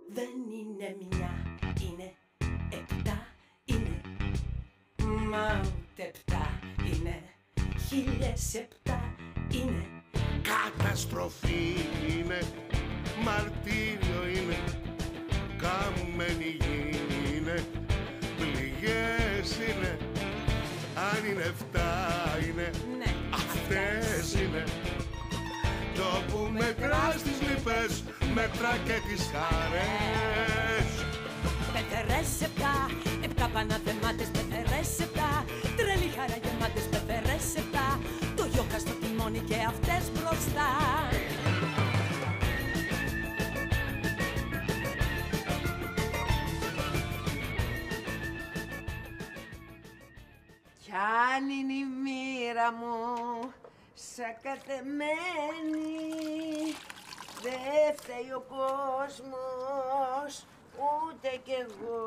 Δεν είναι μια, είναι 7, είναι. Μα ούτε 7 είναι, 1007 είναι. Καταστροφή είναι, μαρτύριο είναι, καμένη γη είναι, πληγές είναι. Αν είναι 7 είναι, Ναι, αυτές είναι. Το που μετράς τις λύπες, μετρά και τις χαρές. Πεθερές 7 παναθεμάτες, πεθερές 7. Τρελή χαρά γεμάτες, πεθερές 7. Το γιόκα στο τιμόνι και αυτές μπροστά. Κι αν είναι η μοίρα μου σαν κατεμένη, δε φταίει ο κόσμος, ούτε κι εγώ.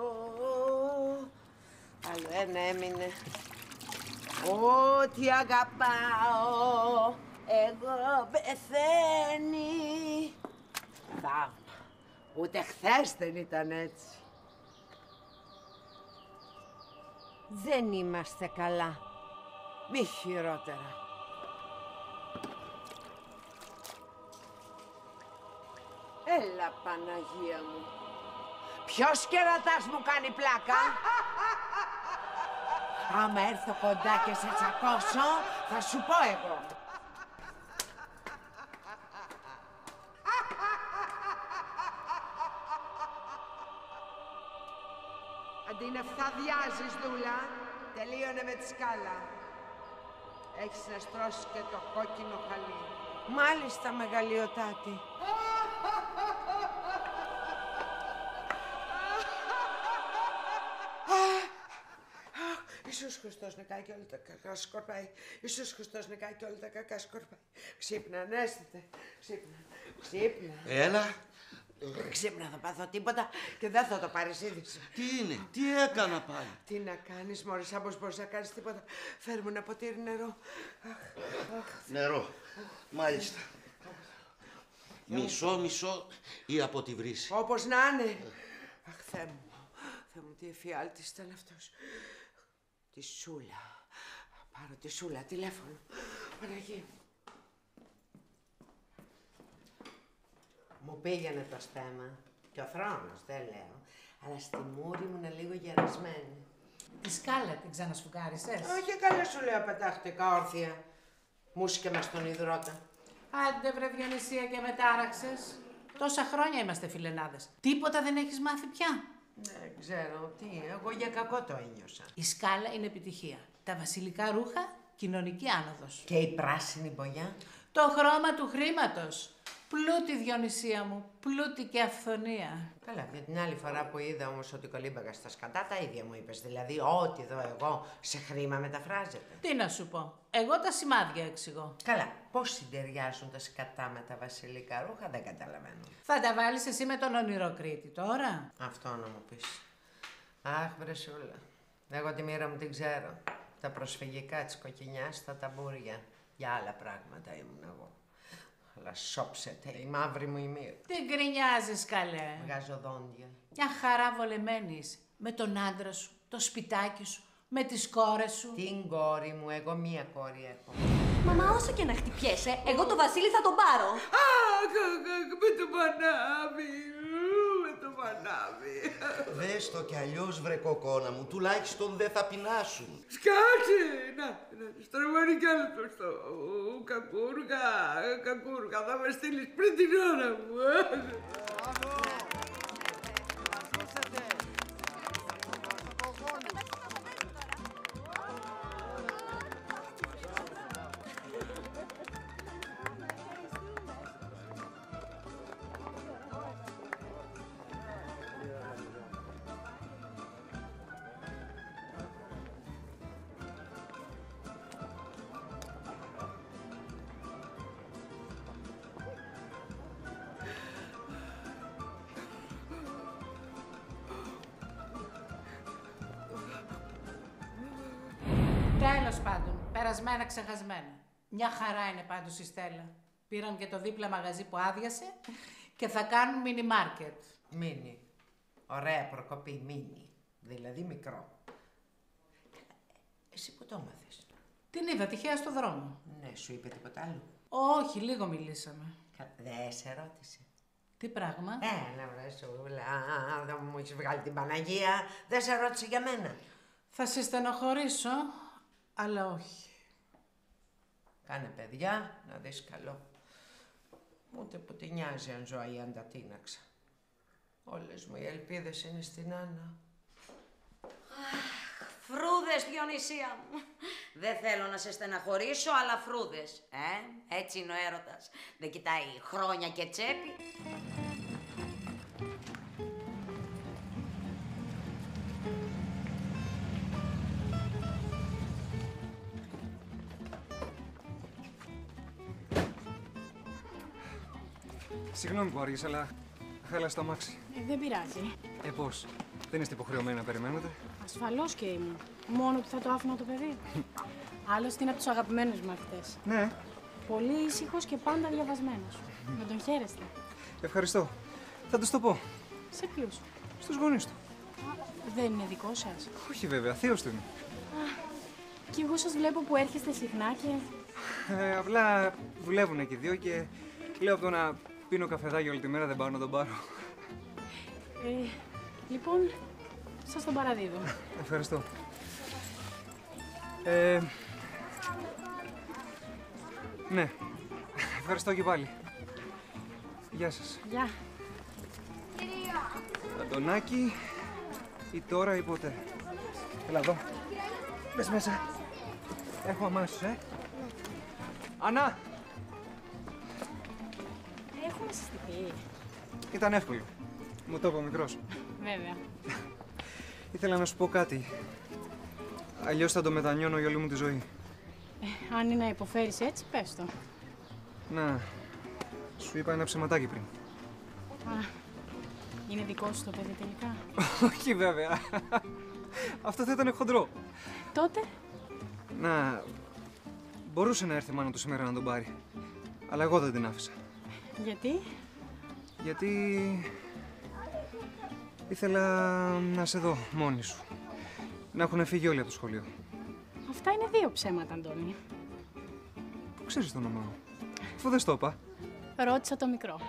Άλλο ένα έμεινε. Ό,τι αγαπάω εγώ πεθαίνει. Θαύμα. Ούτε χθες δεν ήταν έτσι. Δεν είμαστε καλά. Μη χειρότερα. Έλα, Παναγία μου. Ποιος κερατάς μου κάνει πλάκα? Άμα έρθω κοντά και σε τσακώσω, θα σου πω εγώ. Αντί να φθαδιάζεις, δούλα, τελείωνε με τη σκάλα. Έχεις να στρώσεις και το κόκκινο χαλί. Μάλιστα, μεγαλειοτάτη. Ιησούς Χριστός νικάει και όλα τα κακά σκορπάει. Ιησούς Χριστός νικάει και όλα τα κακά σκορπάει. Ξύπνα, ανέστητε. Ξύπνα, ξύπνα. Έλα. Ξύπνα, θα πάθω τίποτα και δεν θα το πάρεις είδηση. Τι είναι, τι έκανα πάλι? Τι να κάνεις, μωρέ, σαν πως μπορείς να κάνεις τίποτα. Φέρ μου ένα ποτήρι νερό. Νερό, μάλιστα. Μισό ή από τη βρύση. Όπως να είναι. Αχ, Θεέ μου, τι εφιάλτης ήταν αυτός. Τη Σούλα. Πάρω τη Σούλα, τηλέφωνο. Παναγία. Μου πήγαινε το στέμα. Και ο θρόνος, δεν λέω. Αλλά στη μούρη μου είναι λίγο γερασμένη. Τη σκάλα την ξανασφουγγάρισες? Όχι, καλά σου λέω, πετάχτηκα όρθια. Μουσικέ μες στον υδρότα. Άντε βρε Διονυσία και μετάραξες. Τόσα χρόνια είμαστε φιλενάδες. Τίποτα δεν έχεις μάθει πια? Δεν ξέρω τι, εγώ για κακό το ένιωσα. Η σκάλα είναι επιτυχία. Τα βασιλικά ρούχα, κοινωνική άνοδος. Και η πράσινη μπογιά. Το χρώμα του χρήματος. Πλούτη, Διονυσία μου, πλούτη και αυθονία. Καλά, για την άλλη φορά που είδα όμως ότι κολύμπαγα στα σκατά, τα ίδια μου είπες. Δηλαδή, ό,τι δω εγώ σε χρήμα μεταφράζεται. Τι να σου πω, εγώ τα σημάδια εξηγώ. Καλά, πώς συντεριάζουν τα σκατά με τα βασιλικά ρούχα, δεν καταλαβαίνω. Θα τα βάλεις εσύ με τον ονειροκρίτη τώρα? Αυτό να μου πεις. Αχ, βρεσούλα. Εγώ τη μοίρα μου την ξέρω. Τα προσφυγικά της κοκκινιάς, τα ταμπούρια. Για άλλα πράγματα ήμουν εγώ. Αλλά σώψετε, η μαύρη μου η μοίρα. Τι γκρινιάζεις, καλέ? Βγάζω δόντια. Μια χαρά βολεμένης. Με τον άντρα σου, το σπιτάκι σου, με τις κόρες σου. Την κόρη μου, εγώ μία κόρη έχω. Μαμά, όσο και να χτυπιέσαι, εγώ το Βασίλη θα τον πάρω. Αχ, με το πανάβι, με το πανάβι. Δες το κι αλλιώς, βρε κοκόνα μου, τουλάχιστον δεν θα πεινάσουν. Σκάτσε! Να, στραβάνει κι άλλο το στο. Κακούργα, θα με στείλεις πριν την ώρα μου. Τέλος πάντων, περασμένα ξεχασμένα. Μια χαρά είναι πάντως η Στέλλα. Πήραν και το δίπλα μαγαζί που άδειασε Και θα κάνουν mini market. Μίνι. Ωραία προκοπή, μίνι. Δηλαδή μικρό. Εσύ που το έμαθες? Την είδα τυχαία στο δρόμο. Ναι, σου είπε τίποτα άλλο? Όχι, λίγο μιλήσαμε. Δεν σε ρώτησε? Τι πράγμα? Έλα βρε σούλα, δεν μου έχεις βγάλει την Παναγία. Δεν σε ρώτησε για μένα. Θα σε στενοχωρήσω, αλλά όχι. Κάνε παιδιά, να δεις καλό. Ούτε που τη νοιάζει αν ζω ή αν τα τίναξα. Όλες μου οι ελπίδες είναι στην Άννα. Φρούδες, Διονυσία μου. Δεν θέλω να σε στεναχωρήσω, αλλά φρούδες. Έτσι είναι ο έρωτας. Δεν κοιτάει χρόνια και τσέπη. Συγγνώμη που άργησα, αλλά χάλασε το αμάξι. Δεν πειράζει. Πώς, δεν είστε υποχρεωμένοι να περιμένετε? Ασφαλώς και ήμουν. Μόνο που θα το άφηνα το παιδί. Άλλωστε είναι από τους αγαπημένους μαθητές. Ναι. Πολύ ήσυχος και πάντα διαβασμένος. Να τον χαίρεστε. Ευχαριστώ. Θα τους το πω. Σε ποιους? Στους γονείς του. Δεν είναι δικό σας? Όχι βέβαια, θείος του είναι. Κι εγώ σας βλέπω που έρχεστε συχνά και... Απλά δουλεύουν και οι δύο και λέω από το να πίνω καφεδάκι όλη τη μέρα δεν πάω να τον πάρω. Λοιπόν, σας τον παραδίδω. Ευχαριστώ. Ναι. Ευχαριστώ και πάλι. Γεια σας. Γεια. Αντωνάκη, ή τώρα ή ποτέ. Έλα εδώ. Μπες μέσα. Έχω αμάσους, Ανά! Έχουμε συστηθεί. Ήταν εύκολο. Μου το είπε ο μικρός. Βέβαια. Ήθελα να σου πω κάτι. Αλλιώς θα το μετανιώνω για όλη μου τη ζωή. Αν είναι να υποφέρεις έτσι, πες το. Να, σου είπα ένα ψεματάκι πριν. Είναι δικό σου το παιδί τελικά? Όχι βέβαια. Αυτό θα ήταν χοντρό. Τότε? Να, μπορούσε να έρθει η μάνα του σήμερα να τον πάρει. Αλλά εγώ δεν την άφησα. Γιατί? Γιατί ήθελα να σε δω μόνη σου. Να έχουν φύγει όλοι από το σχολείο. Αυτά είναι δύο ψέματα, Αντώνη. Πού ξέρεις το όνομά μου? Αφού δεν στο είπα. Ρώτησα το μικρό.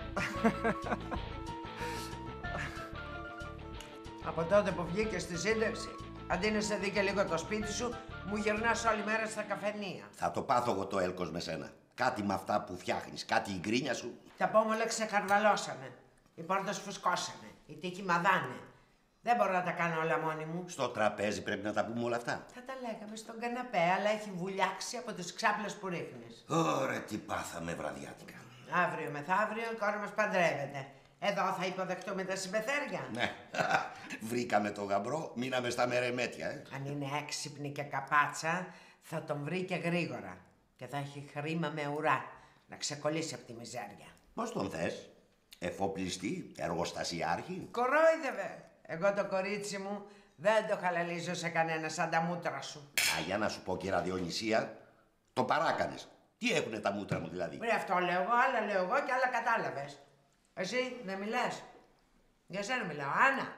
Από τότε που βγήκε στη σύνταξη, αντί να σε δει και λίγο το σπίτι σου, μου γυρνάς όλη μέρα στα καφενεία. Θα το πάθω εγώ το έλκος με σένα. Κάτι με αυτά που φτιάχνεις, κάτι η γκρίνια σου. Τα πόμολα ξεκαρβαλώσανε. Οι πόρτες φουσκώσανε. Οι τοίχοι μαδάνε. Δεν μπορώ να τα κάνω όλα μόνη μου. Στο τραπέζι πρέπει να τα πούμε όλα αυτά. Θα τα λέγαμε στον καναπέ, αλλά έχει βουλιάξει από τις ξάπλες που ρίχνεις. Ωραία, τι πάθαμε βραδιάτικα. Αύριο μεθαύριο η κόρη μας παντρεύεται. Εδώ θα υποδεχτούμε τα συμπεθέρια. Ναι, βρήκαμε το γαμπρό, μείναμε στα μερεμέτια, Αν είναι έξυπνη και καπάτσα, θα τον βρει και γρήγορα. Και θα έχει χρήμα με ουρά να ξεκολλήσει από τη μιζέρια. Πώς τον θες, εφοπλιστή, εργοστασιάρχη? Κορόιδευε. Εγώ το κορίτσι μου δεν το χαλαλίζω σε κανένα σαν τα μούτρα σου. Για να σου πω, κύρα Διονυσία, το παράκανες. Τι έχουνε τα μούτρα μου δηλαδή? Βρε, αυτό λέω εγώ, άλλα λέω εγώ και άλλα κατάλαβες. Εσύ δεν μιλάς? Για σένα μιλάω, Άννα.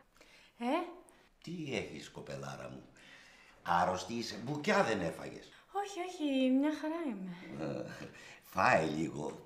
Τι έχεις, κοπελάρα μου? Άρρωστη είσαι, μπουκιά δεν έφαγες? Όχι, όχι, μια χαρά είμαι. Φάε λίγο.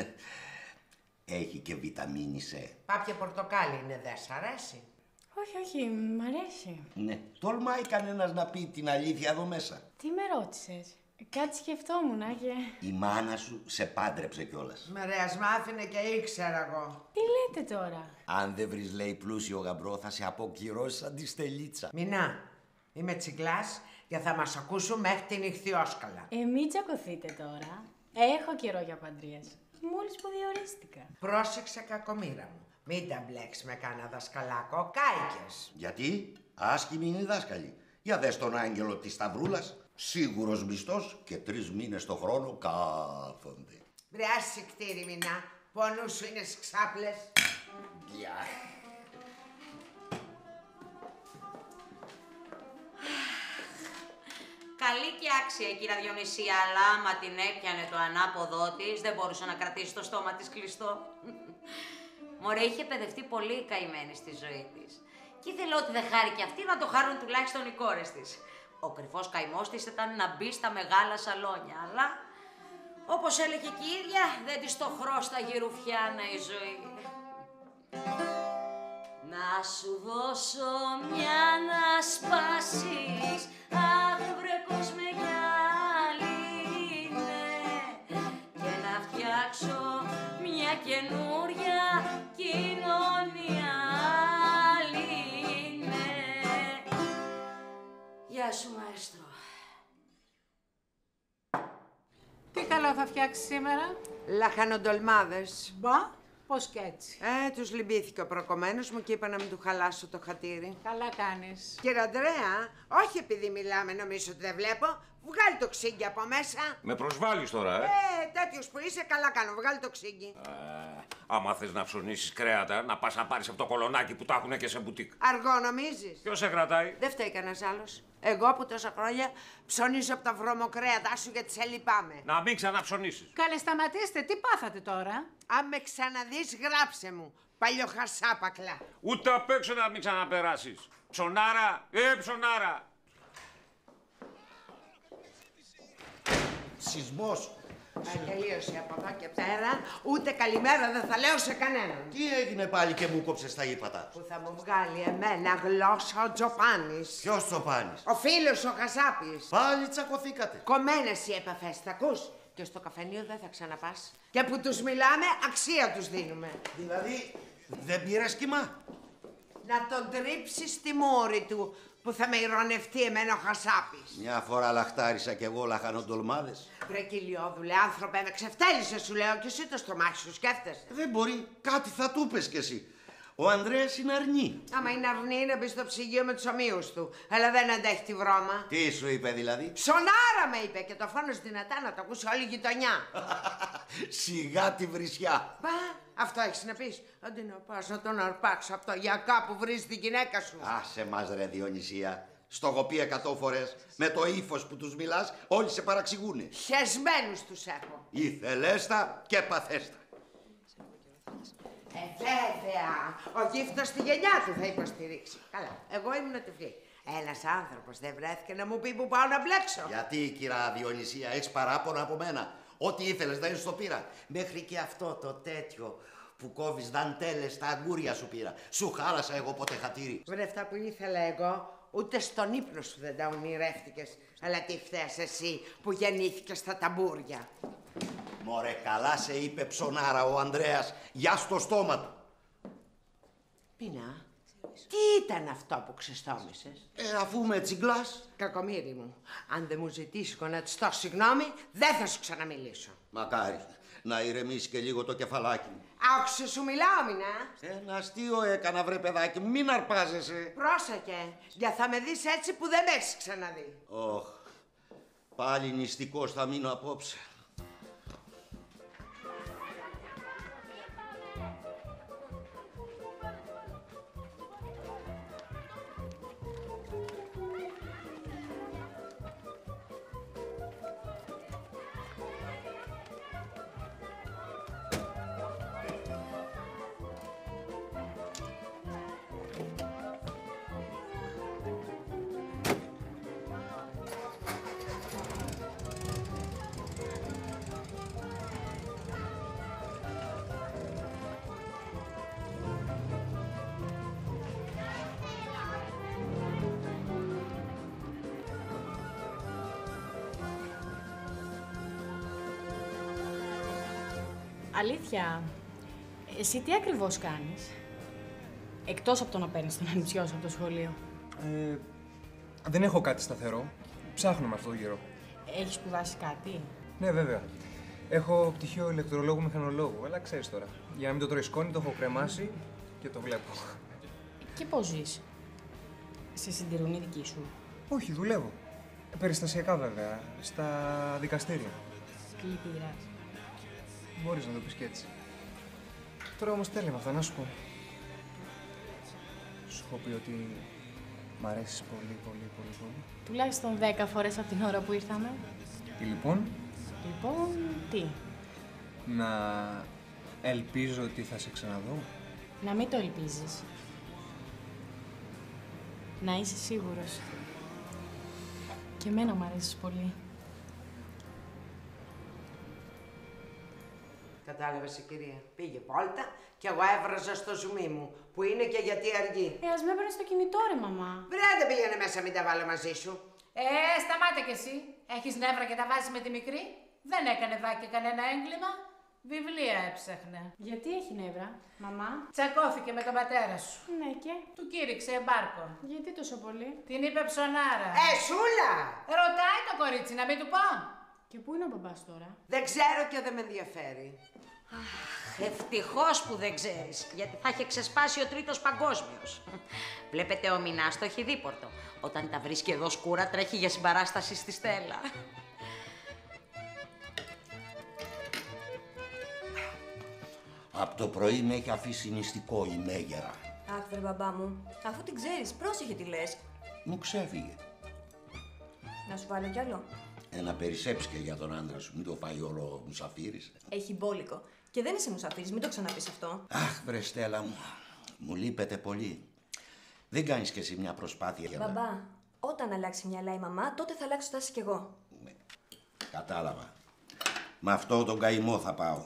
Έχει και βιταμίνη C. Πάπια πορτοκάλι είναι, δεν σ' αρέσει? Όχι, όχι, μ' αρέσει. Ναι, τολμάει κανένας να πει την αλήθεια εδώ μέσα. Τι με ρώτησες? Κάτι σκεφτόμουν και... Η μάνα σου σε πάντρεψε κιόλας. Με ρε, ας μ' άφηνε και ήξερα εγώ. Τι λέτε τώρα? Αν δεν βρεις, λέει, πλούσιο γαμπρό, θα σε αποκυρώσει σαν τη στελίτσα. Μινά, είμαι τσιγκλάς και θα μας ακούσουν μέχρι την ηχθιόσκαλα. Μην τσακωθείτε τώρα. Έχω καιρό για παντρίες. Μόλις που διορίστηκα. Πρόσεξε, κακομοίρα μου. Μην τα μπλέξεις με κάνα δασκαλάκο, κάηκες. Γιατί? Άσχημη είναι η δάσκαλη. Για δες τον άγγελο της Σταυρούλας. Σίγουρος μισθός και 3 μήνες το χρόνο κάθονται. Βρε, άσε κτήρι, Μινά, που ο νους σου είναι στις ξάπλες. Γεια. Καλή και άξια η κυρία Διονυσία, αλλά άμα την έπιανε το ανάποδό της, δεν μπορούσε να κρατήσει το στόμα της κλειστό. Μωρέ, είχε παιδευτεί πολύ καημένη στη ζωή της. Και ήθελε ότι δεν χάρη και αυτή να το χάρουν τουλάχιστον οι κόρες της. Ο κρυφός καημός της ήταν να μπει στα μεγάλα σαλόνια, αλλά όπως έλεγε και η ίδια, δεν της το χρώσταγε ρουφιάνα η ζωή. Να σου δώσω μια να σπάσεις, αχ βρε κόσμε γυάλινε, και να φτιάξω μια καινούρια κοινωνία λύνε. Γεια σου μαέστρο. Τι καλό θα φτιάξει σήμερα? Λαχανοντολμάδες. Μπα, πώς κι έτσι. Τους λυμπήθηκε ο προκομμένος μου και είπα να μην του χαλάσω το χατήρι. Καλά κάνεις. Κύριε Ανδρέα, όχι επειδή μιλάμε νομίζω ότι δεν βλέπω. Βγάλει το ξύγκι από μέσα. Με προσβάλλεις τώρα, Τέτοιος που είσαι, καλά κάνω. Βγάλει το ξύγκι. Άμα θες να ψωνίσεις κρέατα, να πας να πάρεις από το κολονάκι που τα έχουνε και σε μπουτίκ. Αργό νομίζεις? Ποιος σε κρατάει? Δεν φταίει κανένας άλλος. Εγώ που τόσα χρόνια ψωνίζω από τα βρωμοκρέατά σου γιατί σε λυπάμαι. Να μην ξαναψωνίσεις. Καλέ, σταματήστε. Τι πάθατε τώρα? Αν με ξαναδείς, γράψε μου. Παλιοχαρσάπακλα. Ούτε απ' έξω να μην ξαναπεράσεις. Ψωνάρα, ψωνάρα. Σεισμός. Τελείωσε από εδώ και πέρα. Ούτε καλημέρα δεν θα λέω σε κανέναν. Τι έγινε πάλι και μου κόψες τα ύπατα? Που θα μου βγάλει εμένα γλώσσα ο Τζοπάνης. Ποιος Τσοπάνης? Ο φίλος ο Χασάπης. Πάλι τσακωθήκατε. Κομμένες οι επαφές, τα ακούς? Και στο καφενείο δεν θα ξαναπάς. Και που τους μιλάμε, αξία τους δίνουμε. Δηλαδή, δεν πήρες κοιμά? Να τον τρίψεις στη μούρη του, που θα με ηρωνευτεί εμένα ο Χασάπης. Μια φορά λαχτάρισα κι εγώ λαχανοντολμάδες. Βρε κοιλιόδουλε, άνθρωπε, με ξεφτέλησε σου λέω, και εσύ το στομάχι σου σκέφτεσαι. Δεν μπορεί, κάτι θα του πες κι εσύ. Ο Ανδρέας είναι αρνή. Άμα είναι αρνή, να μπει στο ψυγείο με τους ομοίους του. Αλλά δεν αντέχει τη βρώμα. Τι σου είπε δηλαδή? Ψωνάρα με είπε και το φώνος δυνατά να το ακούσει όλη η γειτονιά. Σιγά τη βρισιά. Πα, αυτό έχεις να πεις. Αντί να πας να τον αρπάξω από το γιακά που βρίζει τη γυναίκα σου. Άσε μας ρε Διονυσία. Στο έχω πει 100 φορές. Με το ύφος που τους μιλάς, όλοι σε παραξηγούνε. Χεσμένους τους έχω. Ήθελέστα και παθέστα. Βέβαια, ο γύφτος στη γενιά του θα υποστηρίξει. Καλά, εγώ ήμουν τυφλή. Ένας άνθρωπος δεν βρέθηκε να μου πει που πάω να μπλέξω. Γιατί, κυρά Διονυσία, έχεις παράπονα από μένα? Ό,τι ήθελες δεν στο πήρα. Μέχρι και αυτό το τέτοιο που κόβεις δαντέλες στα αγκούρια σου πήρα. Σου χάλασα εγώ ποτέ χατήρι. Βρε, αυτά που ήθελα εγώ, ούτε στον ύπνο σου δεν τα ονειρεύτηκες. Αλλά τι φταίς εσύ που γεννήθηκες στα ταμπούρια. Μωρέ, καλά σε είπε ψωνάρα ο Ανδρέας. Γεια στο στόμα του. Πίνα, τι ήταν αυτό που ξεστόμησες? Αφού με τσιγκλάς. Κακομοίρη μου, αν δεν μου ζητήσεις να της το συγγνώμη, δεν θα σου ξαναμιλήσω. Μακάρι να ηρεμήσει και λίγο το κεφαλάκι μου. Άκουσε σου μιλάω, Μινά. Ένα αστείο έκανα, βρε παιδάκι μου, μην αρπάζεσαι. Πρόσεχε, για θα με δεις έτσι που δεν με έχεις ξαναδεί. Ωχ, πάλι νηστικός θα μείνω απόψε. Αλήθεια, εσύ τι ακριβώς κάνεις? Εκτός από το να παίρνεις τον ανιψιό σου από το σχολείο. Δεν έχω κάτι σταθερό. Ψάχνω με αυτό το καιρό. Έχεις σπουδάσει κάτι? Ναι, βέβαια. Έχω πτυχίο ηλεκτρολόγου μηχανολόγου, αλλά ξέρεις τώρα. Για να μην το τρώει σκόνη, το έχω κρεμάσει και το βλέπω. Και πώς ζεις? Σε συντηρούν οι δικοί σου? Όχι, δουλεύω. Περιστασιακά βέβαια, στα δικαστήρια. Τι λυπηράς. Μπορείς να το πεις και έτσι. Τώρα όμως τέλει με αυτά, να σου πω. Σου έχω πει ότι Μ' αρέσεις πολύ, πολύ, πολύ, πολύ. Τουλάχιστον 10 φορές από την ώρα που ήρθαμε. Τι λοιπόν? Λοιπόν, τι? Να ελπίζω ότι θα σε ξαναδώ. Να μην το ελπίζεις. Να είσαι σίγουρος. Και εμένα μ' αρέσεις πολύ. Κατάλαβες η κυρία. Πήγε βόλτα και εγώ έβραζα στο ζουμί μου, που είναι και γιατί αργεί. Ας με έπαιρνες στο κινητό ρε μαμά. Βρέντε πήγαινε μέσα, μην τα βάλω μαζί σου. Σταμάτα κι εσύ. Έχεις νεύρα και τα βάζεις με τη μικρή. Δεν έκανε δάκι κανένα έγκλημα. Βιβλία έψαχνε. Γιατί έχει νεύρα, μαμά? Τσακώθηκε με τον πατέρα σου. Ναι και? Του κήρυξε εμπάρκο. Γιατί τόσο πολύ? Την είπε ψωνάρα. Σούλα! Ρωτάει το κορίτσι, να μην του πω. Και πού είναι ο μπαμπάς τώρα? Δεν ξέρω και δεν με ενδιαφέρει. Ευτυχώς που δεν ξέρεις, γιατί θα είχε ξεσπάσει ο τρίτος παγκόσμιος. Βλέπετε, ο Μινάς το έχει δίπορτο. Όταν τα βρίσκει εδώ σκούρα, τρέχει για συμπαράσταση στη Στέλλα. Από το πρωί με έχει αφήσει νηστικό η Μέγερα. Αχ, βρε μπαμπά μου, αφού την ξέρεις, πρόσεχε τι λες. Μου ξέφυγε. Να σου βάλω κι άλλο. Ένα περισσέψεις και για τον άντρα σου, μην το φάει όλο μουσαφίρης. Έχει μπόλικο. Και δεν είσαι μουσαφίρης, μην το ξαναπείς αυτό. Αχ, βρε Στέλλα μου, μου λείπετε πολύ. Δεν κάνεις κι εσύ μια προσπάθεια για Μπαμπά, όταν αλλάξει μυαλά η μαμά, τότε θα αλλάξω στάση κι εγώ. Κατάλαβα. Με αυτό τον καημό θα πάω.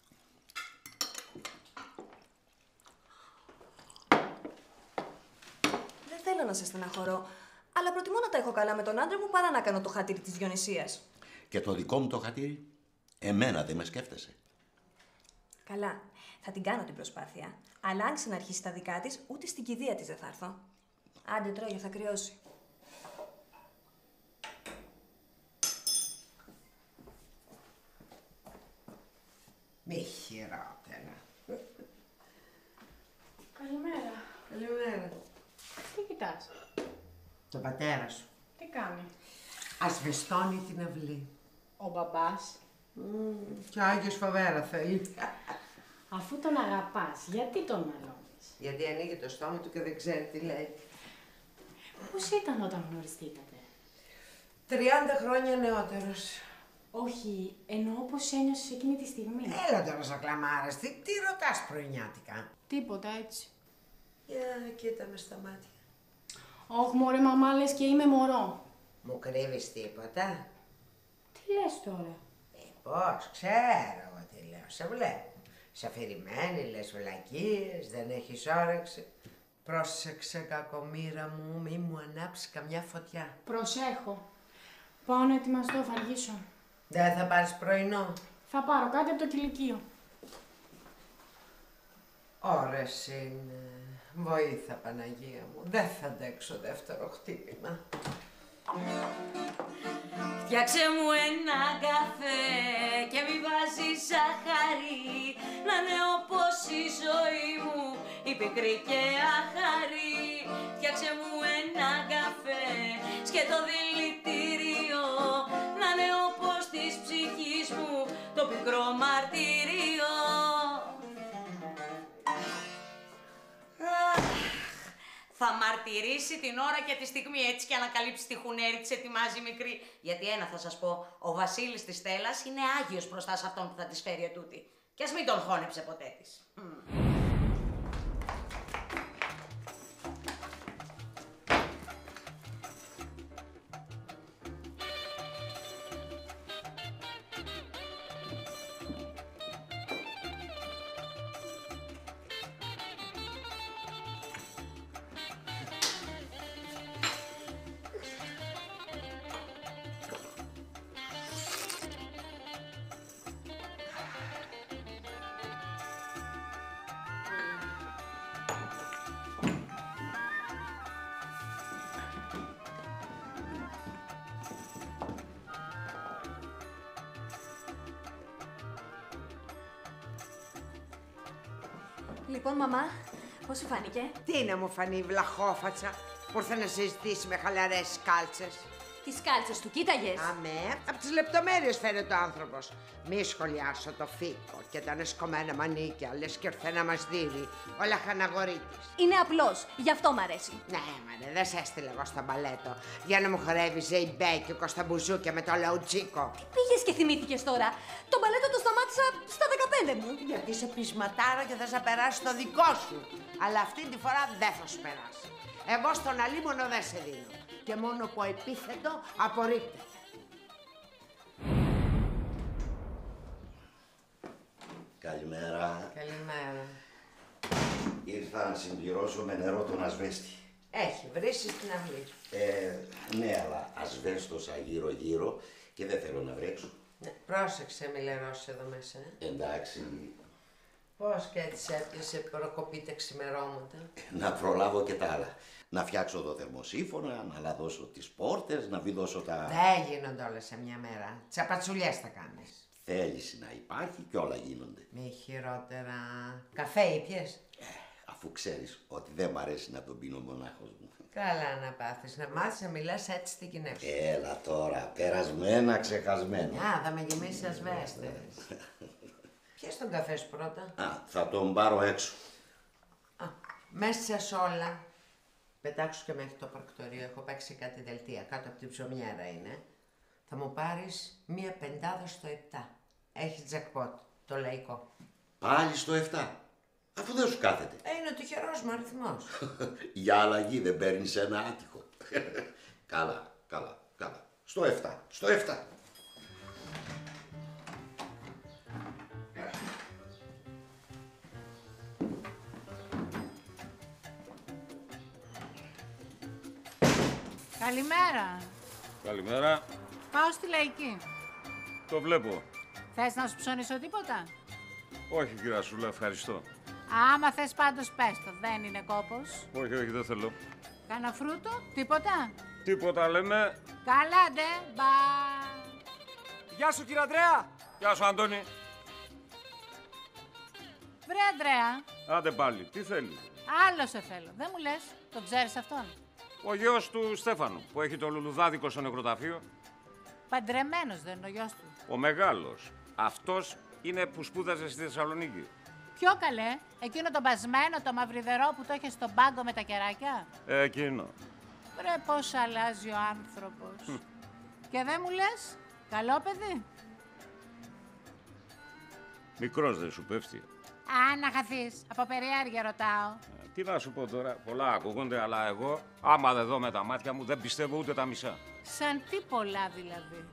Δεν θέλω να σε στεναχωρώ, αλλά προτιμώ να τα έχω καλά με τον άντρα μου παρά να κάνω το χατήρι της Διονυσίας. Και το δικό μου το χατήρι, εμένα δεν με σκέφτεσαι. Καλά, θα την κάνω την προσπάθεια. Αλλά αν ξαναρχίσει τα δικά της, ούτε στην κηδεία της δεν θα έρθω. Άντε τρώγε, θα κρυώσει. Μη χειρότερα. Καλημέρα. Καλημέρα. Τι κοιτάς? Το πατέρα σου. Τι κάνει? Ασβεστώνει την αυλή. Ο μπαμπάς. Και ο Άγιος φοβέρα θέλει. Αφού τον αγαπάς, γιατί τον μαλώνεις? Γιατί ανοίγει το στόμα του και δεν ξέρει τι λέει. Πώς ήταν όταν γνωριστήκατε? 30 χρόνια νεότερος. Όχι, εννοώ πώς ένιωσες εκείνη τη στιγμή. Έλα τώρα σαν κλαμάρας, τι ρωτάς πρωινιάτικα? Τίποτα έτσι. Για κοίτα με στα μάτια. Όχι μωρέ μαμά, λες και είμαι μωρό. Μου κρύβεις τίποτα? Τι λες τώρα? Πώς, ξέρω εγώ τι λέω, σε βλέπω. Σε αφηρημένη, λες βλακίες, δεν έχεις όρεξη. Πρόσεξε κακομοίρα μου, μη μου ανάψει καμιά φωτιά. Προσέχω. Πάω να ετοιμαστώ, θα αργήσω. Δεν θα πάρεις πρωινό? Θα πάρω κάτι από το κηλικείο. Ωρες είναι. Βοήθα Παναγία μου, δεν θα αντέξω δεύτερο χτύπημα. Φτιάξε μου ένα καφέ και μη βάζεις ζάχαρη, να είναι όπως η ζωή μου, η πικρή και άχαρη. Φτιάξε μου ένα καφέ σκέτο δηλητήριο, να είναι όπως της ψυχής μου το πικρό μαρτύριο. Θα μαρτυρήσει την ώρα και τη στιγμή, έτσι και ανακαλύψει τη χουνέρη της ετοιμάζει η μικρή. Γιατί ένα θα σας πω, ο Βασίλης της Στέλλας είναι άγιος μπροστά σε αυτόν που θα της φέρει ετούτη. Κι ας μην τον χώνεψε ποτέ της. Λοιπόν, μαμά, πώς σου φάνηκε? Τι να μου φανεί η βλαχόφατσα που ήρθε να συζητήσει με χαλαρές κάλτσες. Τις κάλτσες του κοίταγες? Αμέ, από τις λεπτομέρειες φαίνεται ο άνθρωπος. Μη σχολιάσω το φίκο και τα νεσκομμένα μανίκια, λες και ήρθε να μας δίνει ο λαχαναγορίτης. Είναι απλός, γι' αυτό μ' αρέσει. Ναι, μανέ, δεν σε έστειλε εγώ στο μπαλέτο για να μου χορεύει Ζεϊμπέ και Κωνσταμπουζούκια με το λαουτσίκο. Τι πήγες και θυμήθηκες τώρα? Το μπαλέτο το σταμάτησα στα 15 μου. Γιατί είσαι πεισματάρα και θες να περάσει το δικό σου. Αλλά αυτή τη φορά δεν θα σου περάσει. Εγώ στον αλίμονο δεν σε δίνω. Και μόνο που επίθετο απορρίπτεται. Καλημέρα. Καλημέρα. Ήρθα να συμπληρώσω με νερό τον ασβέστη. Έχει βρήσει στην αυλή. Ναι, αλλά ασβέστοσα γύρω-γύρω και δεν θέλω να βρέξω. Ναι, πρόσεξε, μη λερώσεις εδώ μέσα. Εντάξει. Πώς και έτσι έπιασε προκοπή τα ξημερώματα. Να προλάβω και τα άλλα. Να φτιάξω το θερμοσύφωνα, να λαδώσω τις πόρτες, να βιδώσω τα... Δεν γίνονται όλα σε μια μέρα. Τσαπατσουλιές θα κάνεις. Θέληση να υπάρχει και όλα γίνονται. Μη χειρότερα. Καφέ ήπιες? Αφού ξέρεις ότι δεν μ' αρέσει να τον πίνω μονάχος μου. Καλά να πάθεις. Να μάθεις να μιλάς έτσι στην κοινή σου. Έλα τώρα, περασμένα, ξεχασμένα. Α, θα με γεμίσει ασβέστες. Πιες τον καφέ σου πρώτα. Α, θα τον πάρω έξω. Α, μέσα σε όλα. Πετάξου και μέχρι το πρακτορείο. Έχω παίξει κάτι δελτία. Κάτω από την ψωμιέρα είναι. Θα μου πάρεις μία πεντάδα στο 7. Έχει τζακπότ. Το λαϊκό. Πάλι στο 7. Αφού δεν σου κάθεται. Είναι ο τυχερός μου αριθμός. Για αλλαγή δεν παίρνεις ένα άτυχο. Καλά. Στο 7. Στο 7. Καλημέρα. Καλημέρα. Πάω στη λαϊκή. Το βλέπω. Θες να σου ψωνίσω τίποτα? Όχι, κυρία Σούλα, ευχαριστώ. Άμα θες πάντως πες το, δεν είναι κόπος. Όχι, δεν θέλω. Κάνα φρούτο, τίποτα? Τίποτα λέμε. Καλά ντε, μπα. Γεια σου, κύριε Ανδρέα! Γεια σου, Αντώνη. Βρε Ανδρέα. Άντε πάλι, τι θέλεις? Άλλο σε θέλω, δεν μου λες, τον ξέρεις αυτόν? Ο γιος του Στέφανου, που έχει το λουλουδάδικο στο νεκροταφείο. Παντρεμένος δεν είναι ο γιος του? Ο μεγάλος. Αυτός είναι που σπούδαζε στη Θεσσαλονίκη. Ποιο καλέ, εκείνο το μπασμένο, το μαυριδερό που το είχε στον πάγκο με τα κεράκια? Εκείνο. Βρε πώς αλλάζει ο άνθρωπος. Και δεν μου λες, καλό παιδί? Μικρός δεν σου πέφτει. Α, να χαθείς, από περιέργεια ρωτάω. Τι να σου πω τώρα, πολλά ακούγονται, αλλά εγώ, άμα δεν δω με τα μάτια μου, δεν πιστεύω ούτε τα μισά. Σαν τι πολλά δηλαδή?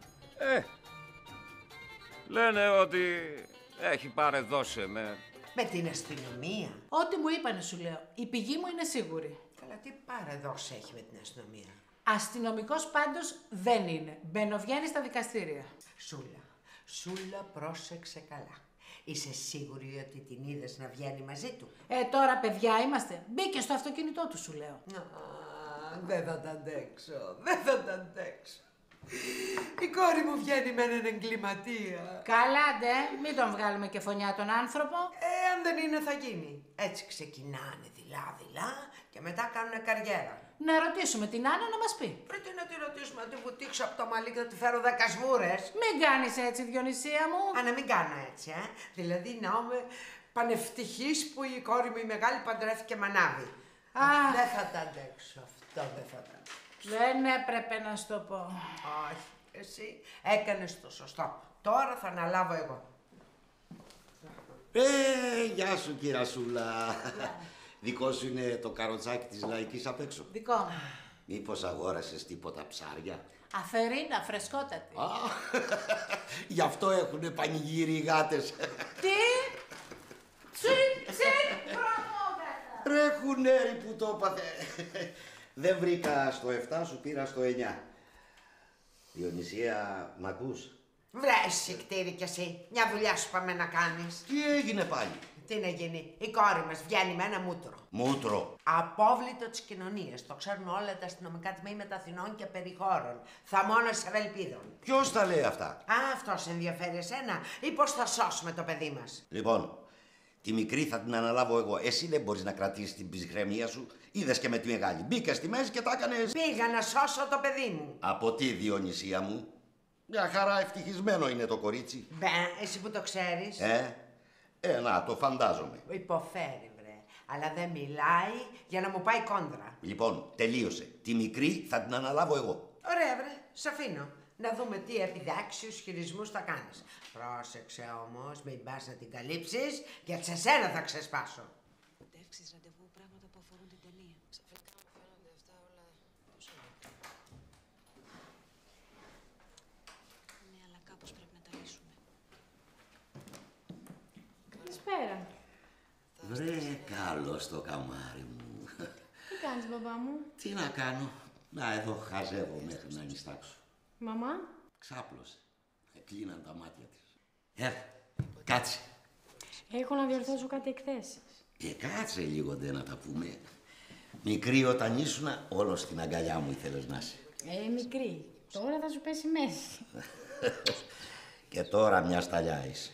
Λένε ότι έχει παρεδώσει Με την αστυνομία. Ό,τι μου είπανε σου λέω, η πηγή μου είναι σίγουρη. Καλά, τι παρεδόση έχει με την αστυνομία. Αστυνομικός πάντως δεν είναι. Μπαινοβγαίνει στα δικαστήρια. Σούλα, πρόσεξε καλά. Είσαι σίγουρη ότι την είδες να βγαίνει μαζί του? Τώρα παιδιά είμαστε. Μπήκε στο αυτοκίνητό του σου λέω. Δεν θα τα αντέξω. Η κόρη μου βγαίνει με έναν εγκληματία. Καλά ντε, μην τον βγάλουμε και φωνιά τον άνθρωπο. Αν δεν είναι θα γίνει. Έτσι ξεκινάνε δειλά και μετά κάνουν καριέρα. Να ρωτήσουμε την Άννα να μας πει. Πρέπει να τη ρωτήσουμε, να τη βουτήξω από το μαλλί και να τη φέρω 10 σβούρες. Μην κάνεις έτσι, Διονυσία μου. Να μην κάνω έτσι, Δηλαδή να είμαι πανευτυχής που η κόρη μου η μεγάλη παντρεύτηκε μανάβη. Δεν θα τα αντέξω, αυτό δεν θα τα αντέξω. Δεν έπρεπε να σου το πω. Όχι, εσύ έκανες το σωστό. Τώρα θα αναλάβω εγώ. Γεια σου, κύρα Σούλα. Δικό σου είναι το καροτσάκι της λαϊκής απ' έξω? Δικό μου. Μήπως αγόρασες τίποτα ψάρια? Αφερίνα, φρεσκότατη. Γι' αυτό έχουνε πανηγύρι οι γάτες. Τι? Τσιρ, πρωτόγατα. Ρε χουνέρι που το έπαθε. Δεν βρήκα στο 7, σου πήρα στο 9. Διονυσία, μ' ακούς? Βρες, κτήρι κι εσύ. Μια δουλειά σου πάμε να κάνεις. Τι έγινε πάλι? Τι να γίνει, η κόρη μας βγαίνει με ένα μούτρο. Μούτρο? Απόβλητο της κοινωνίας. Το ξέρουν όλα τα αστυνομικά τμήματα Αθηνών και περιχώρων. Θαμώνας Ευελπίδων. Ποιος τα λέει αυτά? Αυτό σε ενδιαφέρει εσένα ή πώς θα σώσουμε το παιδί μας? Λοιπόν, Τη μικρή θα την αναλάβω εγώ. Εσύ δεν μπορείς να κρατήσεις την ψυχραιμία σου. Είδες και με τη μεγάλη. Μπήκες στη μέση και τα έκανες. Πήγα να σώσω το παιδί μου. Από τι, Διονυσία μου? Μια χαρά ευτυχισμένο είναι το κορίτσι. Μπε, εσύ που το ξέρεις. Να, το φαντάζομαι. Υποφέρει, βρε. Αλλά δεν μιλάει για να μου πάει κόντρα. Λοιπόν, τελείωσε. Τη μικρή θα την αναλάβω εγώ. Ωραία, βρε. Σ' αφήνω. Να δούμε τι επιδάξιους χειρισμούς θα κάνεις. Πρόσεξε όμως, μην πας να την καλύψεις, γιατί σε σένα θα ξεσπάσω. Τεύξεις ραντεβού, πράγματα που αφορούν την ταινία. Ξαφνικά μου φαίνονται αυτά όλα τόσο μικρά. Ναι, αλλά κάπως πρέπει να τα λύσουμε. Καλησπέρα. Βρε, καλώς το καμάρι μου. Τι κάνεις, μπαμπά μου? Τι να κάνω. Να, εδώ χαζεύω μέχρι να νηστάξω. Μαμά? Ξάπλωσε. Κλείναν τα μάτια της. Κάτσε. Έχω να διορθώσω κάτι εκθέσεις. Κάτσε λίγο ντε να τα πούμε. Μικρή όταν ήσουνα, όλο στην αγκαλιά μου ήθελες να είσαι. Μικρή. Τώρα θα σου πέσει μέση. Και τώρα μια σταλιά είσαι.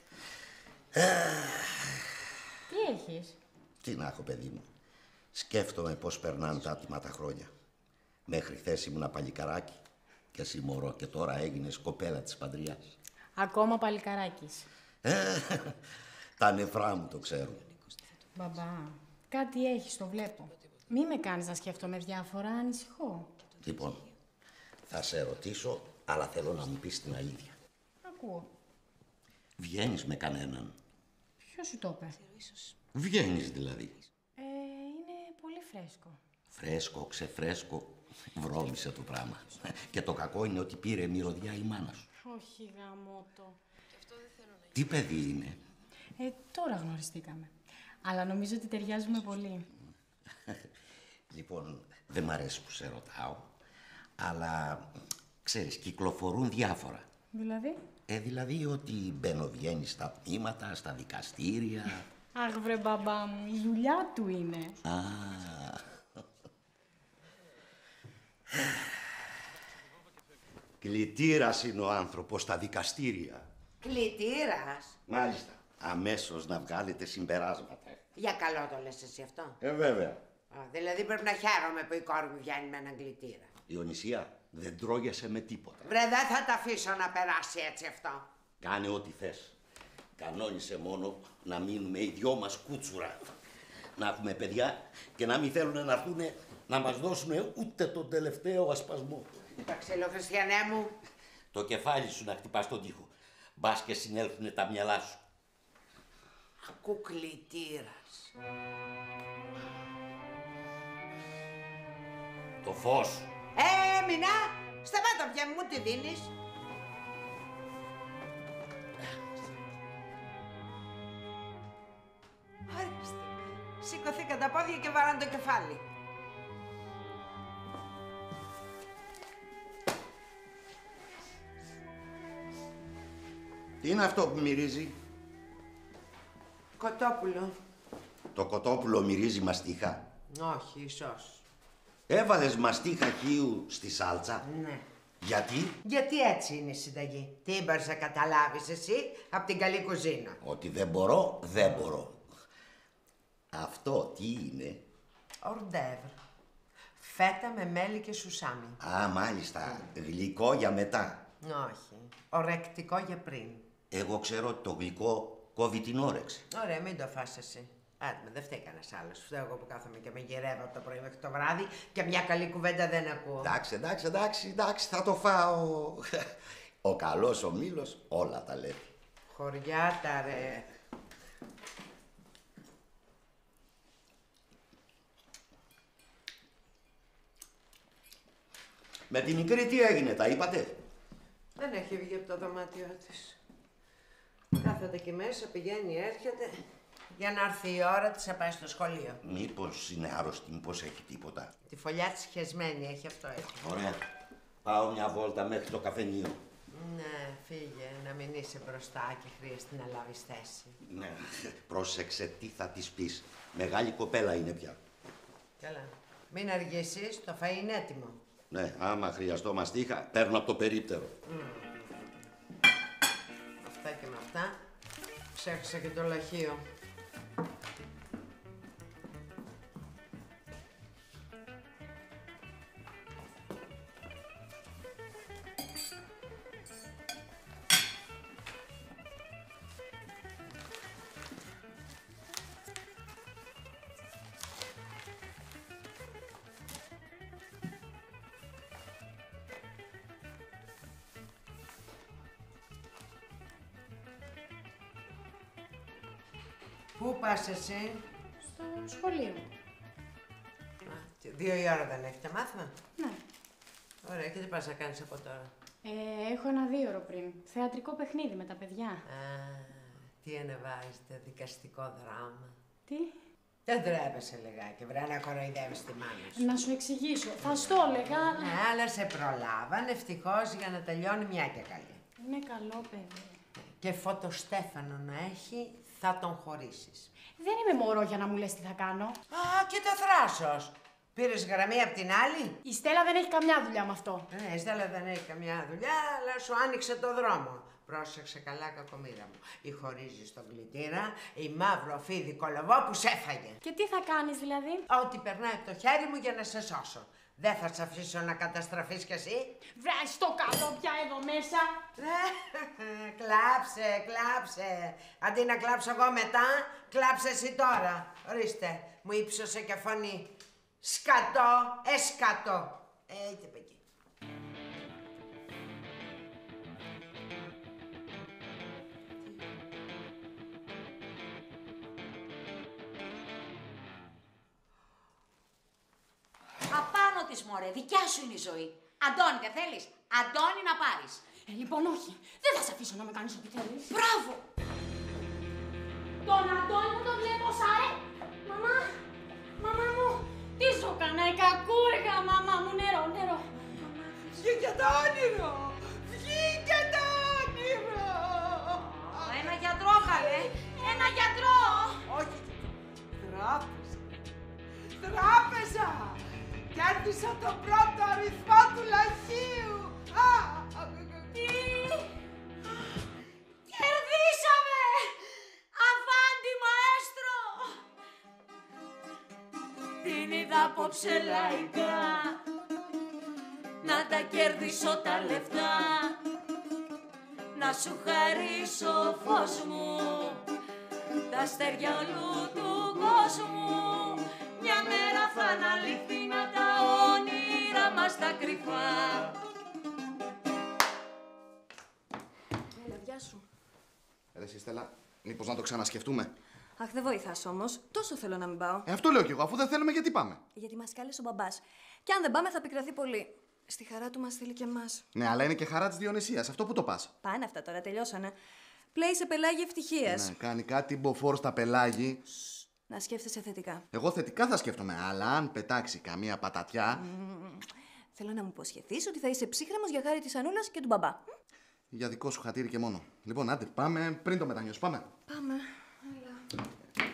Τι έχεις? Τι να έχω, παιδί μου. Σκέφτομαι πώς περνάνε τα άτομα τα χρόνια. Μέχρι χθες ήμουνα παλικαράκι και εσύ μωρό και τώρα έγινες κοπέλα της παντριάς. Ακόμα παλικαράκης. Τα νεφρά μου το ξέρουν. Μπαμπά, κάτι έχεις, το βλέπω. Μη με κάνεις να σκέφτομαι διάφορα, ανησυχώ. Λοιπόν, θα σε ρωτήσω, αλλά θέλω να μου πεις την αλήθεια. Ακούω. Βγαίνεις με κανέναν? Ποιος σου το είπε? Βγαίνεις δηλαδή? Είναι πολύ φρέσκο. Φρέσκο, ξεφρέσκο, βρώμισε το πράγμα. Και το κακό είναι ότι πήρε μυρωδιά η μάνα σου. Όχι, γαμώτο. Τι παιδί είναι? Τώρα γνωριστήκαμε. Αλλά νομίζω ότι ταιριάζουμε πολύ. Λοιπόν, δεν μ' αρέσει που σε ρωτάω, αλλά ξέρεις, κυκλοφορούν διάφορα. Δηλαδή? Δηλαδή ότι μπαινοβγαίνει στα τμήματα, στα δικαστήρια. Αχ, βρε μπαμπά μου, η δουλειά του είναι. Κλητήρας είναι ο άνθρωπος στα δικαστήρια. Κλητήρας? Μάλιστα. Αμέσως να βγάλετε συμπεράσματα. Για καλό το λες εσύ αυτό. Βέβαια. Δηλαδή πρέπει να χαίρομαι που η κόρη μου βγαίνει με έναν κλητήρα. Διονυσία, δεν τρώγεσαι με τίποτα. Βρε, δεν θα τα αφήσω να περάσει έτσι αυτό. Κάνε ό,τι θες. Κανόνισε μόνο να μείνουμε οι δυο μας κούτσουρα. Να έχουμε παιδιά και να μην θέλουν να έρθουν να μας δώσουν ούτε τον τελευταίο ασπασμό. Τα ξυλοχριστιανέ μου. Το κεφάλι σου να χτυπάς τον τοίχο. Μπας και συνέλθουνε τα μυαλά σου. Ακού κλητήρας. Το φως. Μινά, σταμάτα πια μου, τι δίνεις. Ορίστε. Σηκωθήκαν τα πόδια και βάραν το κεφάλι. Τι είναι αυτό που μυρίζει? Κοτόπουλο. Το κοτόπουλο μυρίζει μαστίχα. Όχι, ίσως. Έβαλες μαστίχα χείου στη σάλτσα. Ναι. Γιατί? Γιατί έτσι είναι η συνταγή. Τι μπορείς να καταλάβεις εσύ από την καλή κουζίνα. Ότι δεν μπορώ, δεν μπορώ. Αυτό τι είναι? Ορντεύρ. Φέτα με μέλι και σουσάμι. Μάλιστα. Γλυκό για μετά. Όχι. Ορεκτικό για πριν. Εγώ ξέρω ότι το γλυκό κόβει την όρεξη. Ωραία, μην το φας εσύ. Άντε, δεν φταίει κανένας άλλος. Φταίω εγώ που κάθομαι και με γυρεύω από το πρωί μέχρι το βράδυ και μια καλή κουβέντα δεν ακούω. Εντάξει, θα το φάω. Ο καλός ο μήλος όλα τα λέει. Χωριάτα, ρε. Με τη μικρή τι έγινε, τα είπατε? Δεν έχει βγει από το δωμάτιό της. Κάθεται εκεί μέσα, πηγαίνει, έρχεται, για να έρθει η ώρα της να πάει στο σχολείο. Μήπως είναι άρρωστη, μήπως έχει τίποτα? Τη φωλιά της χεσμένη έχει, αυτό έχει. Ωραία. Πάω μια βόλτα μέχρι το καφενείο. Ναι, φύγε, να μην είσαι μπροστά και χρειάζεται να λάβεις θέση. Ναι, πρόσεξε τι θα της πεις. Μεγάλη κοπέλα είναι πια. Καλά. Μην αργήσεις, το φαΐ είναι έτοιμο. Ναι, άμα χρειαστώ μαστίχα, παίρνω από το περίπτερο. Αυτά και με αυτά, ψάξα και το λαχείο. Πού πας εσύ? Στο σχολείο. Και 2 η ώρα δεν έχετε μάθημα? Ναι. Ωραία, και τι πας να κάνεις από τώρα? Έχω ένα 2ωρο πριν. Θεατρικό παιχνίδι με τα παιδιά. Τι ανεβάζετε, δικαστικό δράμα? Τι? Δεν τρέπεσαι λιγάκι, βρε, να κοροϊδεύεις τη μάνα σου. Να σου εξηγήσω. Θα στο έλεγα, αλλά... Ναι, αλλά σε προλάβαν, ευτυχώς, για να τελειώνει μια και καλή. Είναι καλό παιδί. Και φωτοστέφανο να έχει, θα τον χωρίσεις. Δεν είμαι μωρό για να μου λες τι θα κάνω. Και το θράσος. Πήρες γραμμή απ' την άλλη? Η Στέλλα δεν έχει καμιά δουλειά με αυτό. Ναι, η Στέλλα δεν έχει καμιά δουλειά, αλλά σου άνοιξε το δρόμο. Πρόσεξε καλά, κακομοίρα μου. Ή χωρίζεις τον κλητήρα, ή μαύρο φίδι κολοβό που σ' έφαγε. Και τι θα κάνεις δηλαδή? Ό,τι περνάει από το χέρι μου για να σε σώσω. Δεν θα σε αφήσω να καταστραφείς κι εσύ. Βράζεις το καλό πια εδώ μέσα. Κλάψε, κλάψε. Αντί να κλάψω εγώ μετά, κλάψε εσύ τώρα. Ορίστε, μου ύψωσε και φωνή. Σκατό, εσκατό. Έτσι, παιδί. Απάνω της, μωρέ, δικιά σου είναι η ζωή. Αντώνη, δεν θέλεις? Αντώνη να πάρεις. Λοιπόν, όχι. Δεν θα σε αφήσω να με κάνεις ό,τι θέλεις. Μπράβο! Τον Αντώνη μου τον βλέπω σαρέ. Μαμά, μαμά μου, τι σου έκανα, η κακούργα, μαμά μου, νερό, νερό. Βγήκε το όνειρο! Βγήκε το όνειρο! Ένα γιατρό, καλέ. Ένα γιατρό. Όχι, τράπεζα. Τράπεζα! Κέρδισα τον πρώτο αριθμό του λαχείου! Τι! Κερδίσαμε! Αβάντι, μαέστρο! Την είδα απόψε λαϊκά, να τα κερδίσω τα λεφτά, να σου χαρίσω φως μου, τα αστέρια όλου του κόσμου. Μια μέρα θα αναλυθεί να τα όνειρα μας τα κρυφά. Έλα, γεια σου. Ρε εσύ, Στέλλα, μήπως να το ξανασκεφτούμε? Αχ, δεν βοηθάς όμως. Τόσο θέλω να μην πάω. Αυτό λέω κι εγώ, αφού δεν θέλουμε γιατί πάμε. Γιατί μας κάλεσε ο μπαμπάς. Και αν δεν πάμε θα πικραθεί πολύ. Στη χαρά του μας θέλει και εμάς. Ναι, αλλά είναι και χαρά της Διονυσίας, αυτό που το πας. Πάνε αυτά τώρα, τελειώσανε. Πλέει σε πελάγι ευτυχίας. Ναι, κάνει κάτι μποφόρ στα πελάγι. Να σκέφτεσαι θετικά. Εγώ θετικά θα σκέφτομαι, αλλά αν πετάξει καμία πατατιά. Θέλω να μου υποσχεθείς ότι θα είσαι ψύχρεμος για χάρη της Ανούλας και του μπαμπά. Για δικό σου χατήρι και μόνο. Λοιπόν, άντε, πάμε πριν το μετανιώσει. Πάμε. Πάμε. Έλα.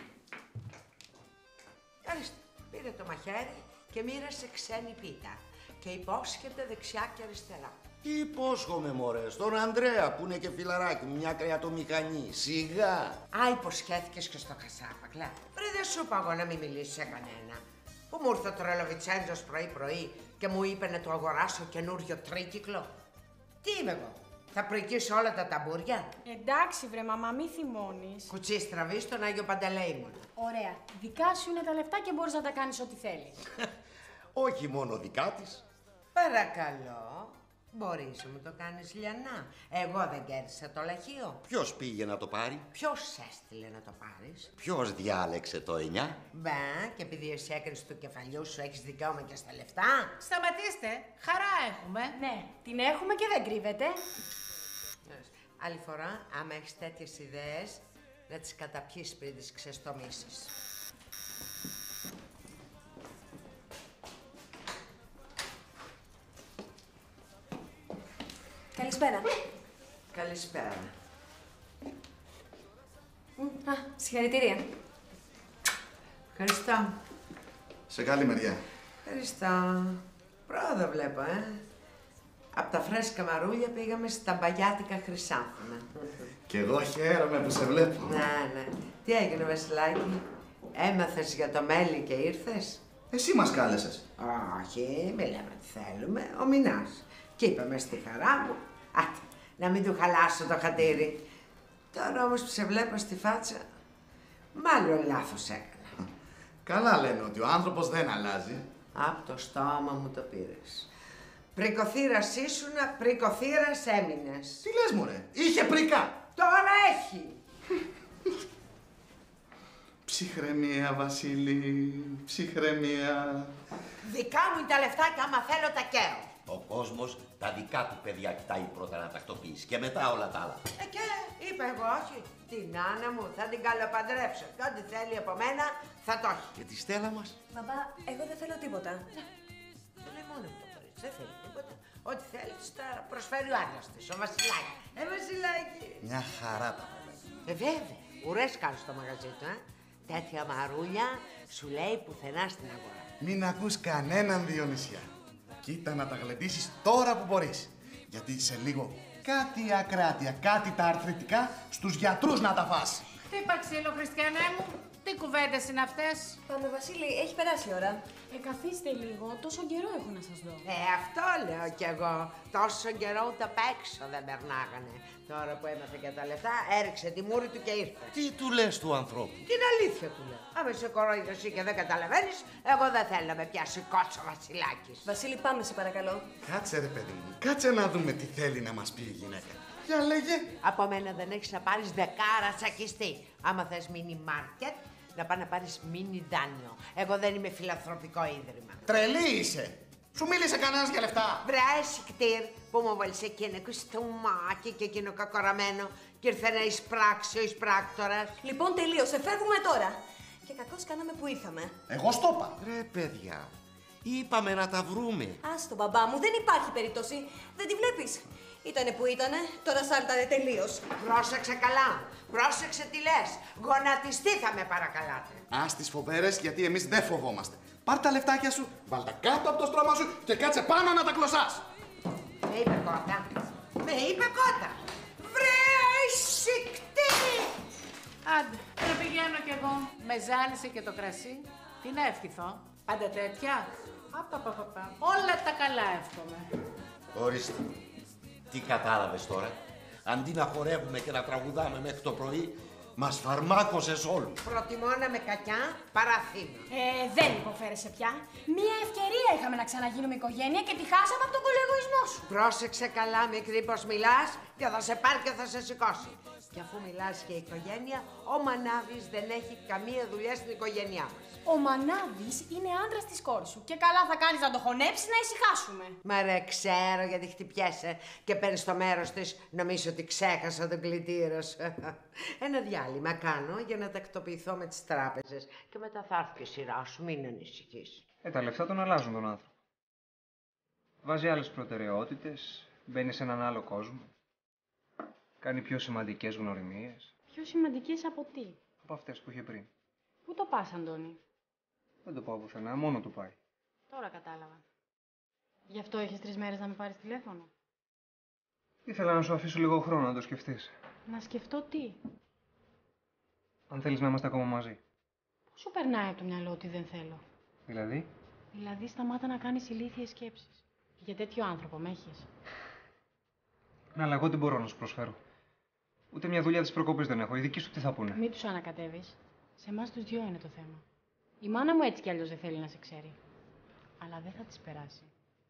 Ορίστε, πήρε το μαχαίρι και μοίρασε ξένη πίτα. Και υπόσχεται δεξιά και αριστερά. Τι υπόσχομαι, μωρέ, στον Ανδρέα που είναι και φιλαράκι μου, μια κρεατομηχανή. Σιγά. Υποσχέθηκες και στο Κασάπακλα. Βρε, δεν σου είπα εγώ να μην μιλήσεις σε κανένα. Που μου ήρθε ο τρελοβιτσέντζος πρωί-πρωί και μου είπε να του αγοράσω καινούριο τρίκυκλο. Τι είμαι εγώ, θα προοικήσω όλα τα ταμπούρια? Εντάξει, βρε μαμά, μη θυμώνεις. Κουτσί στραβή στον Άγιο Παντελεήμονα. Ωραία. Δικά σου είναι τα λεφτά και μπορείς να τα κάνεις ό,τι θέλεις. Όχι μόνο δικά της. Παρακαλώ. Μπορείς να μου το κάνεις λιανά. Εγώ δεν κέρδισα το λαχείο. Ποιος πήγε να το πάρει? Ποιος έστειλε να το πάρεις? Ποιος διάλεξε το 9? Μπα, και επειδή εσύ έκρινες του κεφαλιού σου έχεις δικαίωμα και στα λεφτά. Σταματήστε. Χαρά έχουμε. Ναι, την έχουμε και δεν κρύβεται. Άλλη φορά, άμα έχεις τέτοιες ιδέες, να τις καταπιείς πριν τις ξεστομίσεις. Καλησπέρα. Καλησπέρα. Συγχαρητήρια. Ευχαριστώ. Σε καλή μεριά. Ευχαριστώ. Πρόοδο βλέπω, Απ' τα φρέσκα μαρούλια πήγαμε στα μπαγιάτικα χρυσάνθωνα. Κι εγώ χαίρομαι που σε βλέπω. Ναι. Τι έγινε, Βασιλάκη? Έμαθες για το μέλι και ήρθες? Εσύ μας κάλεσες. Όχι, μη λέμε τι θέλουμε. Ο Μινάς. Και είπαμε στη χαρά μου, άτε, να μην του χαλάσω το χατήρι. Τώρα όμως που σε βλέπω στη φάτσα, μάλλον λάθος έκανα. Καλά λένε ότι ο άνθρωπος δεν αλλάζει. Απ' το στόμα μου το πήρες. Πρικοθύρας ήσουνα, πρικοθύρας έμεινες. Τι λες, μωρέ, είχε πρικά. Τώρα έχει. Ψυχραιμία, Βασίλη, ψυχραιμία. Δικά μου είναι τα λεφτά και άμα θέλω τα καίω. Ο κόσμος τα δικά του παιδιά κοιτάει πρώτα να τακτοποιήσει και μετά όλα τα άλλα. Και είπα εγώ όχι. Την Άννα μου θα την καλοπαντρέψω. Και ό,τι θέλει από μένα θα το έχει. Και τη Στέλλα μας. Μπαμπά, εγώ δεν θέλω τίποτα. Δεν λέει μόνο το κορίτσι, δεν θέλει τίποτα. Ό,τι θέλει θα προσφέρει ο άντρας της, ο Βασιλάκη. Βασιλάκη. Μια χαρά τα λέμε. Βέβαια, ουρές κάνεις στο μαγαζί του, Τέτοια μαρούλια σου λέει πουθενά στην αγορά. Μην ακούς κανέναν, Διονυσιά. Κοίτα να τα γλεντήσεις τώρα που μπορείς. Γιατί σε λίγο κάτι ακράτεια, κάτι τα αρθρητικά στους γιατρούς να τα φας. Χτύπα ξύλο, Χριστιανέ μου. Τι κουβέντες είναι αυτές? Πάμε, Βασίλη, έχει περάσει η ώρα. Καθίστε λίγο, τόσο καιρό έχω να σας δω. Αυτό λέω κι εγώ. Τόσο καιρό ούτε απ' έξω δεν περνάγανε. Τώρα που έμαθε και τα λεφτά, έριξε τη μούρη του και ήρθε. Τι του λες του ανθρώπου? Την αλήθεια του λέω. Άμα είσαι κορόιδος εσύ και δεν καταλαβαίνεις, εγώ δεν θέλω να με πιάσει κότσο Βασιλάκης. Βασίλη, πάμε σε παρακαλώ. Κάτσε ρε παιδί μου, κάτσε να δούμε τι θέλει να μας πει η γυναίκα. Για λέγε. Από μένα δεν έχεις να πάρεις δεκάρα τσακιστή. Άμα θες μίνι μάρκετ, να πας να πάρεις μίνι δάνειο. Εγώ δεν είμαι φιλανθρωπικό ίδρυμα. Τρελή είσαι. Σου μίλησε κανένας για λεφτά. Βρέσει κτήρ που μου βάλεις εκείνο κουστούμάκι και εκείνο κακοραμένο και ήρθε να εισπράξει ο εισπράκτορας. Λοιπόν, τελείωσε. Φεύγουμε τώρα. Και κακώς κάναμε που ήρθαμε. Εγώ στο είπα. Ρε παιδιά, είπαμε να τα βρούμε. Άστο, μπαμπά μου, δεν υπάρχει περίπτωση. Δεν τη βλέπεις. Ήτανε που ήτανε, τώρα σάλταρε τελείως. Πρόσεξε καλά. Πρόσεξε τι λες. Γονατιστή θα με παρακαλάτε. Ας τις φοβέρες, γιατί εμείς δεν φοβόμαστε. Πάρ' τα λεφτάκια σου, βάλ' τα κάτω από το στρώμα σου και κάτσε πάνω να τα κλωσάς. Με είπε κότα. Με είπε κότα. Βρέσει κτήρ. Άντε, να πηγαίνω κι εγώ. Με ζάλισε και το κρασί. Τι να ευχηθώ. Πάντα τέτοια. Απαπαπαπα. Όλα τα καλά εύχομαι. Ορίστε. Τι κατάλαβες τώρα? Αντί να χορεύουμε και να τραγουδάμε μέχρι το πρωί, μας φαρμάκωσες όλους. Προτιμώ να με κακιά παρά θύμα. Δεν υποφέρεσαι πια. Μία ευκαιρία είχαμε να ξαναγίνουμε οικογένεια και τη χάσαμε από τον κολεγοισμό σου. Πρόσεξε καλά, μικρή, πως μιλάς και θα σε πάρει και θα σε σηκώσει. Και αφού μιλάς για οικογένεια, ο Μανάβης δεν έχει καμία δουλειά στην οικογένειά μας. Ο Μανάβης είναι άντρας της κόρης σου και καλά θα κάνεις να το χωνέψεις να ησυχάσουμε. Μα ρε, ξέρω γιατί χτυπιέσαι και παίρνεις το μέρος της. Νομίζω ότι ξέχασα τον κλητήρο σου. Ένα διάλειμμα κάνω για να τακτοποιηθώ με τις τράπεζες και μετά θα έρθει και η σειρά σου, μην ανησυχείς. Τα λεφτά τον αλλάζουν τον άνθρωπο. Βάζει άλλες προτεραιότητες, μπαίνει σε έναν άλλο κόσμο. Κάνει πιο σημαντικές γνωριμίες. Πιο σημαντικές από τι? Από αυτές που είχε πριν. Πού το πας, Αντώνη? Δεν το πάω πουθενά, μόνο του πάει. Τώρα κατάλαβα. Γι' αυτό έχεις 3 μέρες να με πάρεις τηλέφωνο. Ήθελα να σου αφήσω λίγο χρόνο να το σκεφτείς. Να σκεφτώ τι? Αν θέλεις να είμαστε ακόμα μαζί. Πώς σου περνάει από το μυαλό ότι δεν θέλω? Δηλαδή, σταμάτα να κάνεις ηλίθιες σκέψεις. Για τέτοιο άνθρωπο με έχεις. Ναι, αλλά εγώ τι μπορώ να σου προσφέρω. Ούτε μια δουλειά της προκοπής δεν έχω. Οι δικοί σου τι θα πούνε? Μην τους ανακατεύεις. Σε εμάς τους δυο είναι το θέμα. Η μάνα μου έτσι κι αλλιώς δεν θέλει να σε ξέρει. Αλλά δεν θα της περάσει.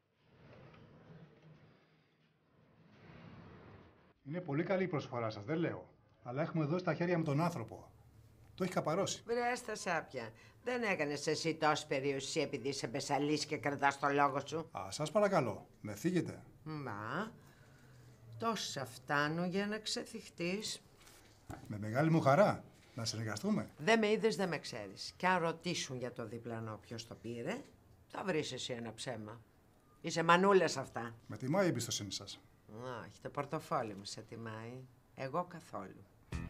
Είναι πολύ καλή η προσφορά σας, δεν λέω. Αλλά έχουμε δώσει τα χέρια με τον άνθρωπο. Το έχει καπαρώσει. Βρες τα σάπια. Δεν έκανες εσύ τόση περιουσία επειδή είσαι μπεσαλής και κρατάς το λόγο σου. Σας παρακαλώ, με φύγετε. Μα, τόσα φτάνουν για να ξεθυχτείς. Με μεγάλη μου χαρά. Να συνεργαστούμε. Δεν με είδες, δεν με ξέρεις. Και αν ρωτήσουν για το διπλανό ποιος το πήρε, θα βρεις εσύ ένα ψέμα. Είσαι μανούλες αυτά. Με τιμάει η εμπιστοσύνη σας. Όχι, το πορτοφόλι μου σε τιμάει. Εγώ καθόλου.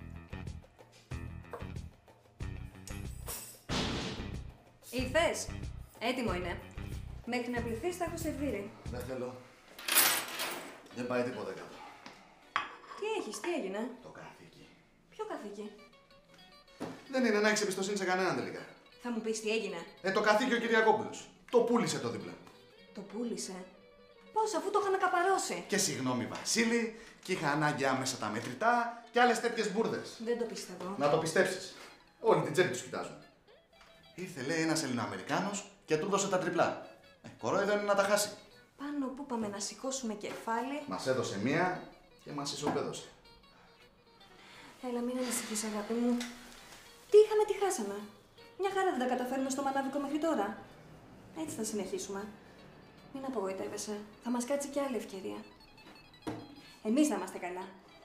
Ήρθες. Έτοιμο είναι. Μέχρι να πληθείς θα έχω σερβίρει. Δεν θέλω. Δεν πάει τίποτα κάτω. Τι έχεις, τι έγινε? Το καθήκη. Ποιο καθήκη? Δεν είναι να έχεις εμπιστοσύνη σε κανέναν τελικά. Θα μου πεις τι έγινε? Το καθήκη ο Κυριακόπουλος. Το πούλησε το δίπλα. Το πούλησε? Πώς, αφού το είχαν καπαρώσει? Και συγγνώμη Βασίλη, και είχα ανάγκη άμεσα τα μετρητά και άλλες τέτοιες μπουρδες. Δεν το πιστεύω. Να το πιστέψεις. Όλη την τσέπη τους κοιτάζουν. Ήρθε λέει ένας Ελληνοαμερικάνος και του έδωσε τα τριπλά. Κορόιδο είναι να τα χάσει. Πάνω που είπαμε να σηκώσουμε κεφάλι. Μας έδωσε μία και μας ισοπαίδωσε. Έλα, μην ανησυχείς, αγάπη μου. Τι είχαμε, τι χάσαμε. Μια χαρά δεν τα καταφέρουμε στο μανάβικο μέχρι τώρα. Έτσι θα συνεχίσουμε. Μην απογοητεύεσαι. Θα μας κάτσει και άλλη ευκαιρία. Εμείς να είμαστε καλά.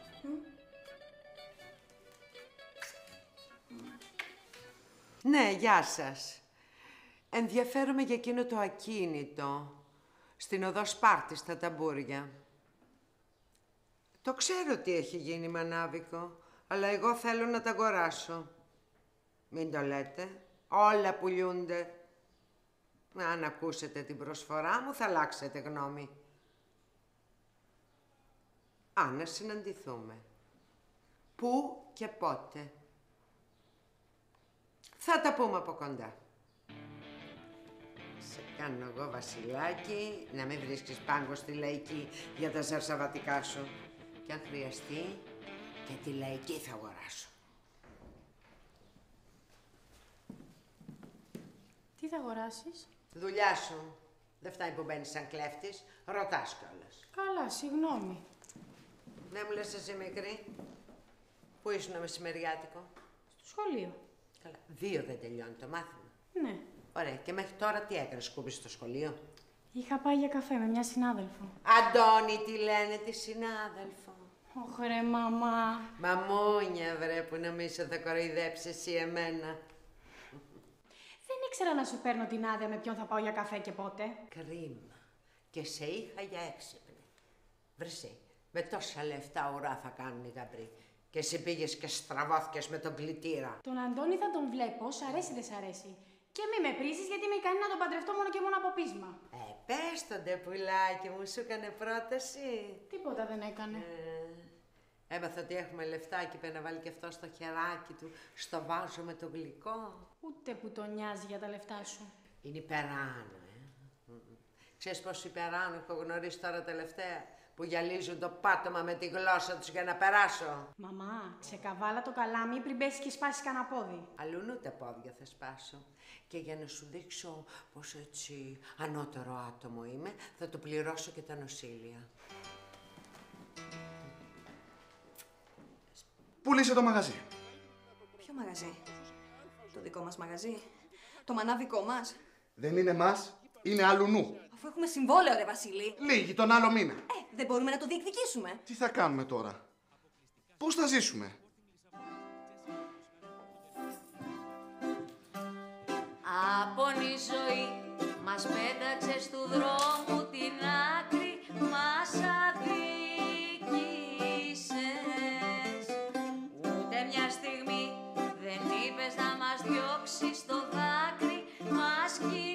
Ναι, γεια σας. Ενδιαφέρομαι για εκείνο το ακίνητο. Στην οδό Σπάρτης, στα Ταμπούρια. Το ξέρω τι έχει γίνει μανάβικο, αλλά εγώ θέλω να τα αγοράσω. Μην το λέτε. Όλα πουλιούνται. Αν ακούσετε την προσφορά μου, θα αλλάξετε γνώμη. Να συναντηθούμε. Πού και πότε. Θα τα πούμε από κοντά. Σε κάνω εγώ βασιλάκι, να μην βρίσκεις πάγκο στη λαϊκή για τα ζαρσαβατικά σου. Και αν χρειαστεί, και τη λαϊκή θα αγοράσω. Τι θα αγοράσεις? Δουλειά σου. Δεν φτάνει που μπαίνεις σαν κλέφτης, ρωτάς κιόλας. Καλά, συγγνώμη. Δεν μου λες εσύ μικρή. Πού ήσουν μεσημεριάτικο? Στο σχολείο. Καλά. 2 δεν τελειώνει το μάθημα. Ναι. Ωραία. Και μέχρι τώρα τι έκανες, σκούπισες στο σχολείο? Είχα πάει για καφέ με μια συνάδελφο. Αντώνη, τι λένε, τη συνάδελφο. Ωχ ρε μαμά. Μαμούνια βρε, που νομίζω θα κοροϊδέψεις εσύ εμένα. Δεν ήξερα να σου παίρνω την άδεια με ποιον θα πάω για καφέ και πότε. Κρίμα. Και σε είχα για έξυπνη. Βρεσί, με τόσα λεφτά ουρά θα κάνουν οι γαμπροί. Και εσύ πήγες και στραβώθηκες με τον κλητήρα. Τον Αντώνη θα τον βλέπω, σ' αρέσει δεν σ' αρέσει. Και μη με πρίζεις γιατί με κάνει να τον παντρευτώ μόνο και μόνο από πείσμα. Πες τον ντε πουλάκι μου, σου έκανε πρόταση. Τίποτα δεν έκανε. Έμαθα ότι έχουμε λεφτά και είπε να βάλει και αυτό στο χεράκι του, στο βάζο με το γλυκό. Ούτε που τον νοιάζει για τα λεφτά σου. Είναι υπεράνω, Ξέρεις πόσο υπεράνω έχω γνωρίσει τώρα τελευταία, που γυαλίζουν το πάτωμα με τη γλώσσα τους για να περάσω. Μαμά, ξεκαβάλα το καλάμι πριν πέσει και σπάσει κανένα πόδι. Αλλού ούτε πόδια θα σπάσω. Και για να σου δείξω πόσο έτσι ανώτερο άτομο είμαι, θα το πληρώσω και τα νοσήλια. Πούλησε το μαγαζί. Ποιο μαγαζί? Το δικό μας μαγαζί? Το μανάβικό μας? Δεν είναι μας, είναι άλλου νου. Αφού έχουμε συμβόλαιο, ρε Βασίλη. Λίγη τον άλλο μήνα. Δεν μπορούμε να το διεκδικήσουμε. Τι θα κάνουμε τώρα? Πώς θα ζήσουμε? Άπονη ζωή μας πέταξε στου δρόμου την άκρη, μας αδίκησες. Ούτε μια στιγμή δεν είπες να μας διώξεις το δάκρυ, μας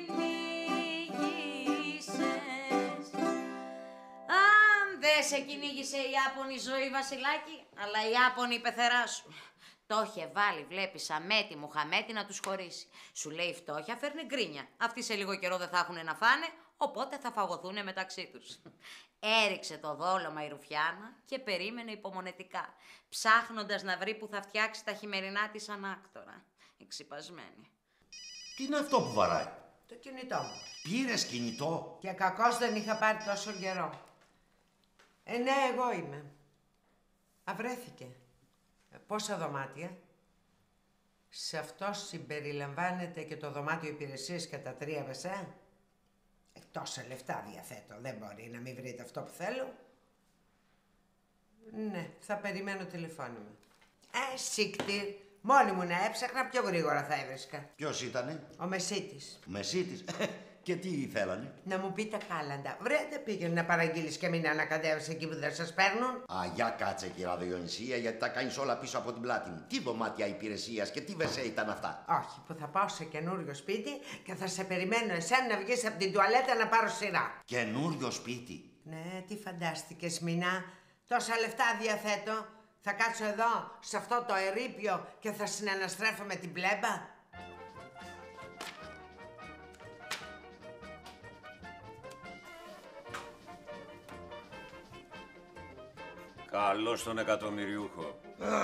κυνήγησες. Αν δεν σε κυνήγησε η άπονη ζωή, Βασιλάκη, αλλά η άπονη πεθερά σου. Το είχε βάλει, βλέπεις, αμέτη μου χαμέτη να τους χωρίσει. Σου λέει φτώχεια φέρνει γκρίνια. Αυτοί σε λίγο καιρό δεν θα έχουν να φάνε, οπότε θα φαγωθούν μεταξύ τους. Έριξε το δόλωμα η Ρουφιάνα και περίμενε υπομονετικά, ψάχνοντας να βρει που θα φτιάξει τα χειμερινά της ανάκτορα. Εξυπασμένη. Τι είναι αυτό που βαράει? Το κινητό μου. Πήρες κινητό? Και κακώς δεν είχα πάρει τόσο καιρό. Ναι, εγώ είμαι. Αβρέθηκε. Πόσα δωμάτια? Σε αυτό συμπεριλαμβάνεται και το δωμάτιο υπηρεσίας και τα 3 βεσέ. Τόσα λεφτά διαθέτω, δεν μπορεί να μην βρείτε αυτό που θέλω. Ναι, θα περιμένω τηλεφώνημα. Σύκτη, μόνη μου να έψαχνα, πιο γρήγορα θα έβρισκα. Ποιος ήτανε? Ο Μεσίτης. Μεσίτης. Και τι θέλανε? Να μου πει τα κάλαντα. Βρέτε πήγαινε να παραγγείλεις και μην ανακατεύεσαι εκεί που δεν σας παίρνουν. Για κάτσε κυρία Διονυσία, γιατί τα κάνεις όλα πίσω από την πλάτη μου. Τι δωμάτια υπηρεσίας και τι βεσέ ήταν αυτά? Όχι, που θα πάω σε καινούριο σπίτι και θα σε περιμένω εσένα να βγεις από την τουαλέτα να πάρω σειρά. Καινούριο σπίτι? Ναι, τι φαντάστηκες, Μινά? Τόσα λεφτά διαθέτω. Θα κάτσω εδώ, σε αυτό το ερείπιο και θα συναναστρέφω με την πλέμπα. Καλώς τον εκατομμυριούχο.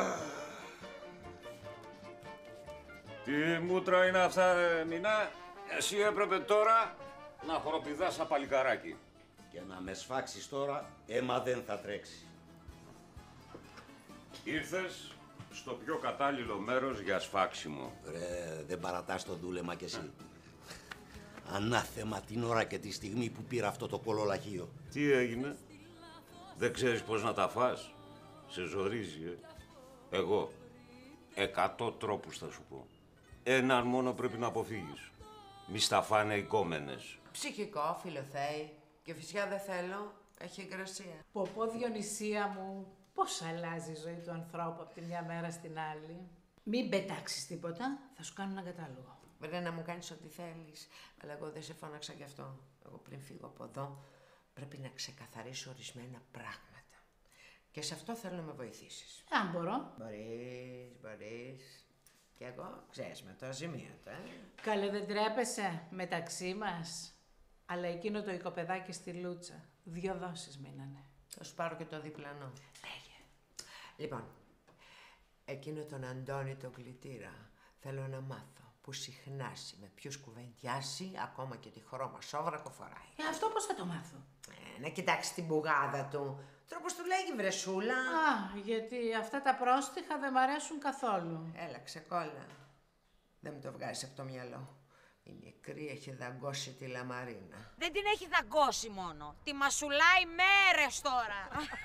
Τι μούτρα είναι αυτά, Μινά? Εσύ έπρεπε τώρα να χοροπηδάς σαν παλικαράκι. Και να με σφάξεις τώρα, αίμα δεν θα τρέξει. Ήρθες, στο πιο κατάλληλο μέρος για σφάξιμο. Ρε, δεν παρατάς το δούλεμα κι εσύ. Ανάθεμα την ώρα και τη στιγμή που πήρα αυτό το κολολαχείο. Τι έγινε, δεν ξέρεις πώς να τα φας, σε ζορίζει, Εγώ, 100 τρόπους θα σου πω. Έναν μόνο πρέπει να αποφύγεις. Μη στα φάνε οι κόμενες. Ψυχικό, φιλοθέη. Και φυσικά δεν θέλω. Έχει εγκρασία. Πω Διονυσία μου, πώς αλλάζει η ζωή του ανθρώπου από τη μια μέρα στην άλλη. Μην πετάξεις τίποτα, θα σου κάνω έναν κατάλογο. Μπορεί να μου κάνεις ό,τι θέλεις, αλλά εγώ δεν σε φώναξα γι' αυτό. Εγώ πριν φύγω από εδώ, πρέπει να ξεκαθαρίσω ορισμένα πράγματα. Και σε αυτό θέλω να με βοηθήσεις. Αν μπορώ. Μπορείς. Κι εγώ, ξέρεις, με το αζημίωτο, Καλέ, δεν τρέπεσαι μεταξύ μας. Αλλά εκείνο το οικοπεδάκι στη Λούτσα, 2 δόσεις μείνανε. Θα σου πάρω και το διπλανό. Λέγε. Λοιπόν, εκείνο τον Αντώνη τον κλητήρα θέλω να μάθω που συχνάσει, με ποιους κουβεντιάσει, ακόμα και τη χρώμα σόβρακο φοράει. Αυτό πώς θα το μάθω. Να κοιτάξει την μπουγάδα του. Τρόπος του λέγει, βρεσούλα. Α, γιατί αυτά τα πρόστιχα δεν μ' αρέσουν καθόλου. Έλα, ξεκόλα. Δεν μου το βγάζεις από το μυαλό. Η μικρή έχει δαγκώσει τη Λαμαρίνα. Δεν την έχει δαγκώσει μόνο. Τη μασουλάει μέρες τώρα.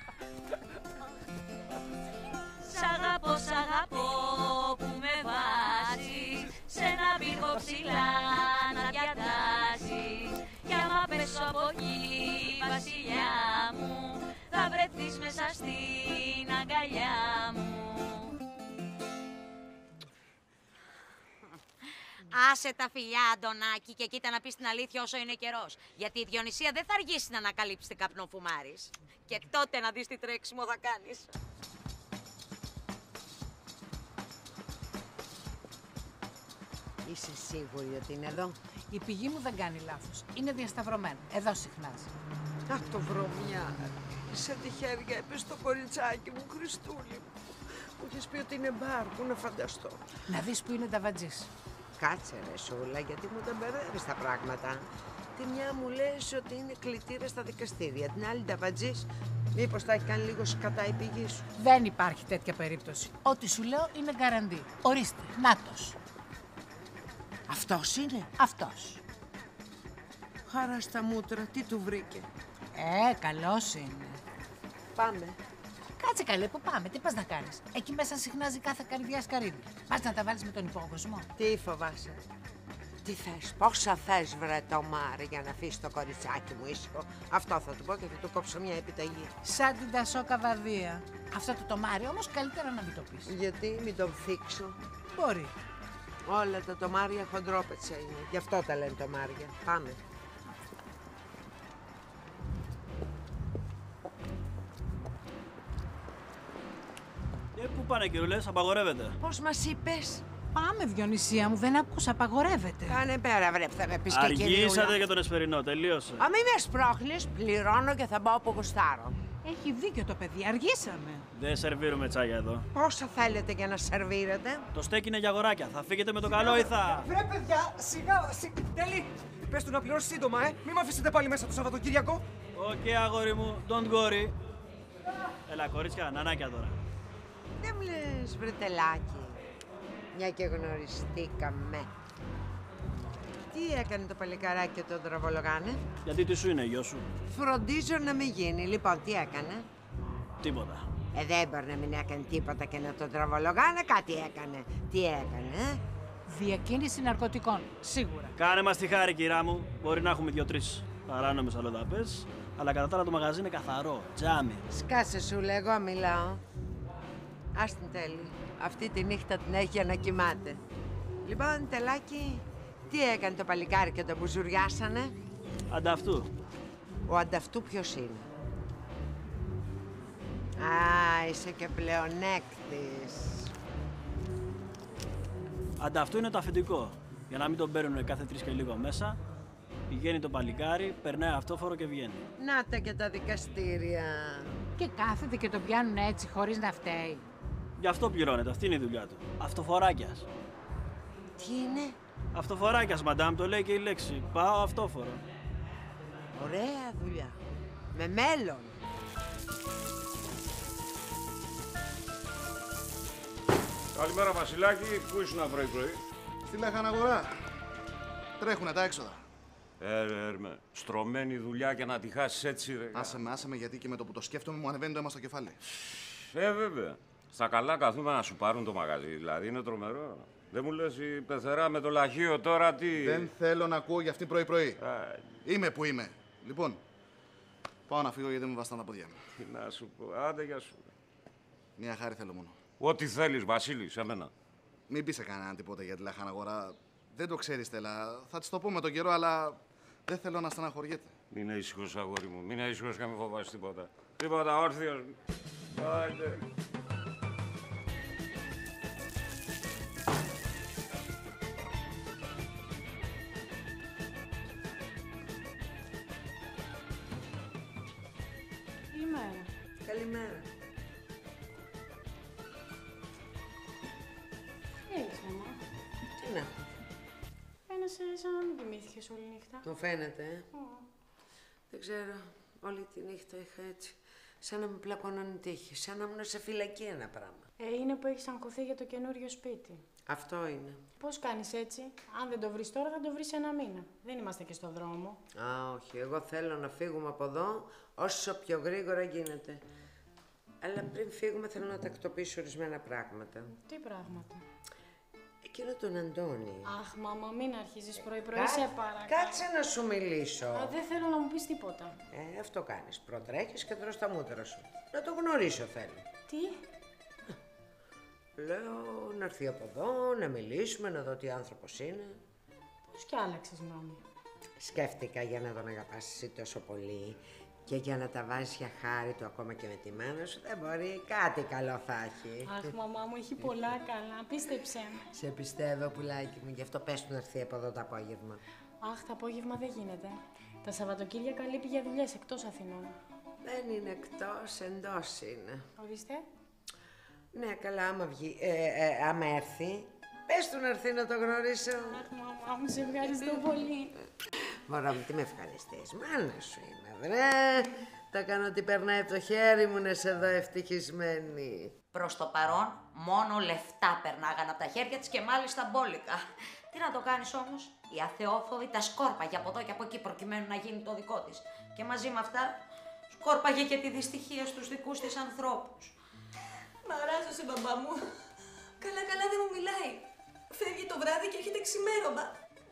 Σ' αγαπώ που με βάζεις σε ένα πύργο ψηλά να διατάζεις. Κι άμα πέσω από εκεί, βασιλιά μου, θα βρεθείς μέσα στην αγκαλιά μου. Άσε τα φιλιά, Αντωνάκη, και κοίτα να πεις την αλήθεια όσο είναι καιρός. Γιατί η Διονυσία δεν θα αργήσει να ανακαλύψει τι καπνοφουμάρεις. Και τότε να δεις τι τρέξιμο θα κάνεις. Είσαι σίγουρη ότι είναι εδώ? Η πηγή μου δεν κάνει λάθος. Είναι διασταυρωμένο. Εδώ συχνάζει. Αχ, το βρωμιά. Σε τη χέρια έπεσε το κοριτσάκι μου, Χριστούλη μου. Μου είχες πει ότι είναι μπαρ, που να φανταστώ. Να δεις που είναι τα βατζής. Κάτσε ρε Σούλα, γιατί μου τα μπερδεύεις τα πράγματα. Τη μια μου λες ότι είναι κλητήρα στα δικαστήρια, την άλλη τα βατζής. Μήπως τα έχει κάνει λίγο σκατά η πηγή σου? Δεν υπάρχει τέτοια περίπτωση. Ό,τι σου λέω είναι γκαραντί. Ορίστε, νάτος. Αυτός είναι? Αυτός. Χαρά στα μούτρα, τι του βρήκε? Καλός είναι. Πάμε. Κάτσε καλέ, πού πάμε, τι πας να κάνεις? Εκεί μέσα συχνάζει κάθε καρδιά σκαρίδι. Πας να τα βάλεις με τον υπόκοσμο? Τι φοβάσαι? Τι θες, πόσα θες βρε το Μάρι για να αφήσει το κοριτσάκι μου ήσυχο? Αυτό θα του πω και θα του κόψω μια επιταγή. Σαν την Τασόκα Βαδία. Αυτό το τομάρι όμως καλύτερα να μην το πεις. Γιατί, μην τον θίξω? Μπορεί. Όλα τα τομάρια χοντρόπετσα είναι. Γι' αυτό τα λένε τομάρια. Πάμε. Πού πάνε κυρούλες, απαγορεύεται. Πώς μας είπες? Πάμε Διονυσία μου, δεν ακούσα, απαγορεύεται. Κάνε πέρα βρε, θα με πεις και Αργήσατε για τον Εσπερινό, τελείωσε. Α, μη με σπρώχνεις, πληρώνω και θα πάω όπου γουστάρω. Έχει δίκιο το παιδί, αργήσαμε. Δεν σερβίρουμε τσάγια εδώ. Πόσα θέλετε για να σερβίρετε? Το στέκι είναι για αγοράκια. Θα φύγετε με το καλό ή θα... Βρε παιδιά, σιγά, Τέλει! Πες του να πληρώσει σύντομα, Μη με αφήσετε πάλι μέσα το Σαββατοκύριακο. Οκ, αγόρι μου, don't worry. Έλα, κορίτσια, νανάκια τώρα. Δεν μου λες, βρετελάκι, μια και γνωριστήκαμε. Τι έκανε το παλικαράκι και τον τραβολογάνε? Γιατί τι σου είναι, γιο σου? Φροντίζω να μην γίνει. Λοιπόν, τι έκανε? Τίποτα. Δεν μπορεί να μην έκανε τίποτα και να τον τραβολογάνε. Κάτι έκανε. Τι έκανε? Διακίνηση ναρκωτικών, σίγουρα. Κάνε μας τη χάρη, κυρά μου. Μπορεί να έχουμε 2-3 παράνομες αλλοδαπές, αλλά κατά τα άλλα το μαγαζί είναι καθαρό. Τζάμι. Σκάσε σου, λέγω, μιλάω. Ας την Τέλη. Αυτή τη νύχτα την έχει για να κοιμάται. Λοιπόν, Τελάκι, τι έκανε το παλικάρι και τον μπουζουριάσανε? Ανταυτού. Ο ανταυτού ποιος είναι? Α, είσαι και πλεονέκτης. Ανταυτού είναι το αφεντικό. Για να μην τον παίρνουν κάθε 3 και λίγο μέσα, πηγαίνει το παλικάρι, περνάει αυτόφορο και βγαίνει. Να τα και τα δικαστήρια. Και κάθεται και τον πιάνουν έτσι χωρίς να φταίει. Γι' αυτό πληρώνεται, αυτή είναι η δουλειά του. Αυτοφοράκιας. Τι είναι? Αυτοφοράκιας, μαντάμ, το λέει και η λέξη. Πάω αυτόφορο. Ωραία δουλειά. Με μέλλον. Καλημέρα, Βασιλάκη. Πού ήσουν πρωί-πρωί? Στη Λαχαναγορά. Τρέχουνε τα έξοδα. Έρμε. Στρωμένη δουλειά και να τη χάσεις έτσι, ρε. Άσε με, γιατί και με το που το σκέφτομαι μου ανεβαίνει το αίμα στο κεφάλι. Βέβαια. Στα καλά καθούμε να σου πάρουν το μαγαζί. Δηλαδή είναι τρομερό. Δεν μου λες η πεθερά με το λαχείο τώρα τι. Δεν θέλω να ακούω για αυτή πρωί-πρωί. Είμαι που είμαι. Λοιπόν, πάω να φύγω γιατί δεν μου βαστάνε τα πόδια μου. Τι να σου πω. Άντε για σου. Μια χάρη θέλω μόνο. Ό,τι θέλεις, Βασίλη, σε μένα. Μην πεις σε κανέναν τίποτα για τη Λαχαναγορά. Δεν το ξέρεις, Στέλλα. Θα της το πω με τον καιρό, αλλά δεν θέλω να στεναχωριέται. Μην είσαι ήσυχος, αγόρι μου. Μην είσαι ήσυχος και μην φοβάσαι τίποτα. Τίποτα, όρθιος. Άντε. Καλημέρα. Καλημέρα. Τι έχεις, μαμά? Τι να έχω. Φαίνεσαι σαν να μην κοιμήθηκες όλη νύχτα. Μου φαίνεται, Δεν ξέρω. Όλη τη νύχτα είχα έτσι. Σαν να με πλακώναν οι τύχοι. Σαν να ήμουν σε φυλακή ένα πράγμα. Είναι που έχεις αγχωθεί για το καινούριο σπίτι. Αυτό είναι. Πώς κάνεις έτσι? Αν δεν το βρεις τώρα, θα το βρεις σε ένα μήνα. Δεν είμαστε και στο δρόμο. Α, όχι. Εγώ θέλω να φύγουμε από εδώ όσο πιο γρήγορα γίνεται. Αλλά πριν φύγουμε θέλω να τακτοποιήσω ορισμένα πράγματα. Τι πράγματα? Εκείνο τον Αντώνη. Αχ, μάμα, μην αρχίζεις πρωί-πρωί, σε παρακαλώ. Κάτσε να σου μιλήσω. Δεν θέλω να μου πεις τίποτα. Αυτό κάνεις. Προτρέχεις και τρως τα μούτρα σου. Να το γνωρίσω θέλω. Τι? Λέω να έρθει από εδώ, να μιλήσουμε, να δω τι άνθρωπος είναι. Πώς κι άλλαξες γνώμη? Σκέφτηκα για να τον αγαπάς εσύ τόσο πολύ και για να τα βάζεις για χάρη του ακόμα και με τη μάνα σου, δεν μπορεί, κάτι καλό θα έχει. Αχ, μαμά μου, έχει πολλά καλά, πίστεψέ με. Σε πιστεύω, πουλάκι μου, γι' αυτό πες του να έρθει από εδώ το απόγευμα. Αχ, το απόγευμα δεν γίνεται. Τα Σαββατοκύριακα λείπει για δουλειές εκτός Αθηνών. Δεν είναι εκτός, εντός είναι. Ορίστε. Ναι, καλά, άμα βγει, άμα έρθει, πες του να έρθει να το γνωρίσω. Αχ, μαμά μου, σε ευχαριστώ πολύ. Μωρό μου, τι με ευχαριστείς, μάνα σου είμαι, βρε. Τα κάνω ότι περνάει από το χέρι μου να σε δω ευτυχισμένη. Προς το παρόν, μόνο λεφτά περνάγαν από τα χέρια της και μάλιστα μπόλικα. Τι να το κάνεις όμως, η αθεόφοβη τα σκόρπαγε από εδώ και από εκεί προκειμένου να γίνει το δικό της. Και μαζί με αυτά, σκόρπαγε και τη δυστυχία στους δικούς της ανθρώπους. Μαράζωσε, μπαμπά μου. Καλά δεν μου μιλάει. Φεύγει το βράδυ και έρχεται ξημέρωμα.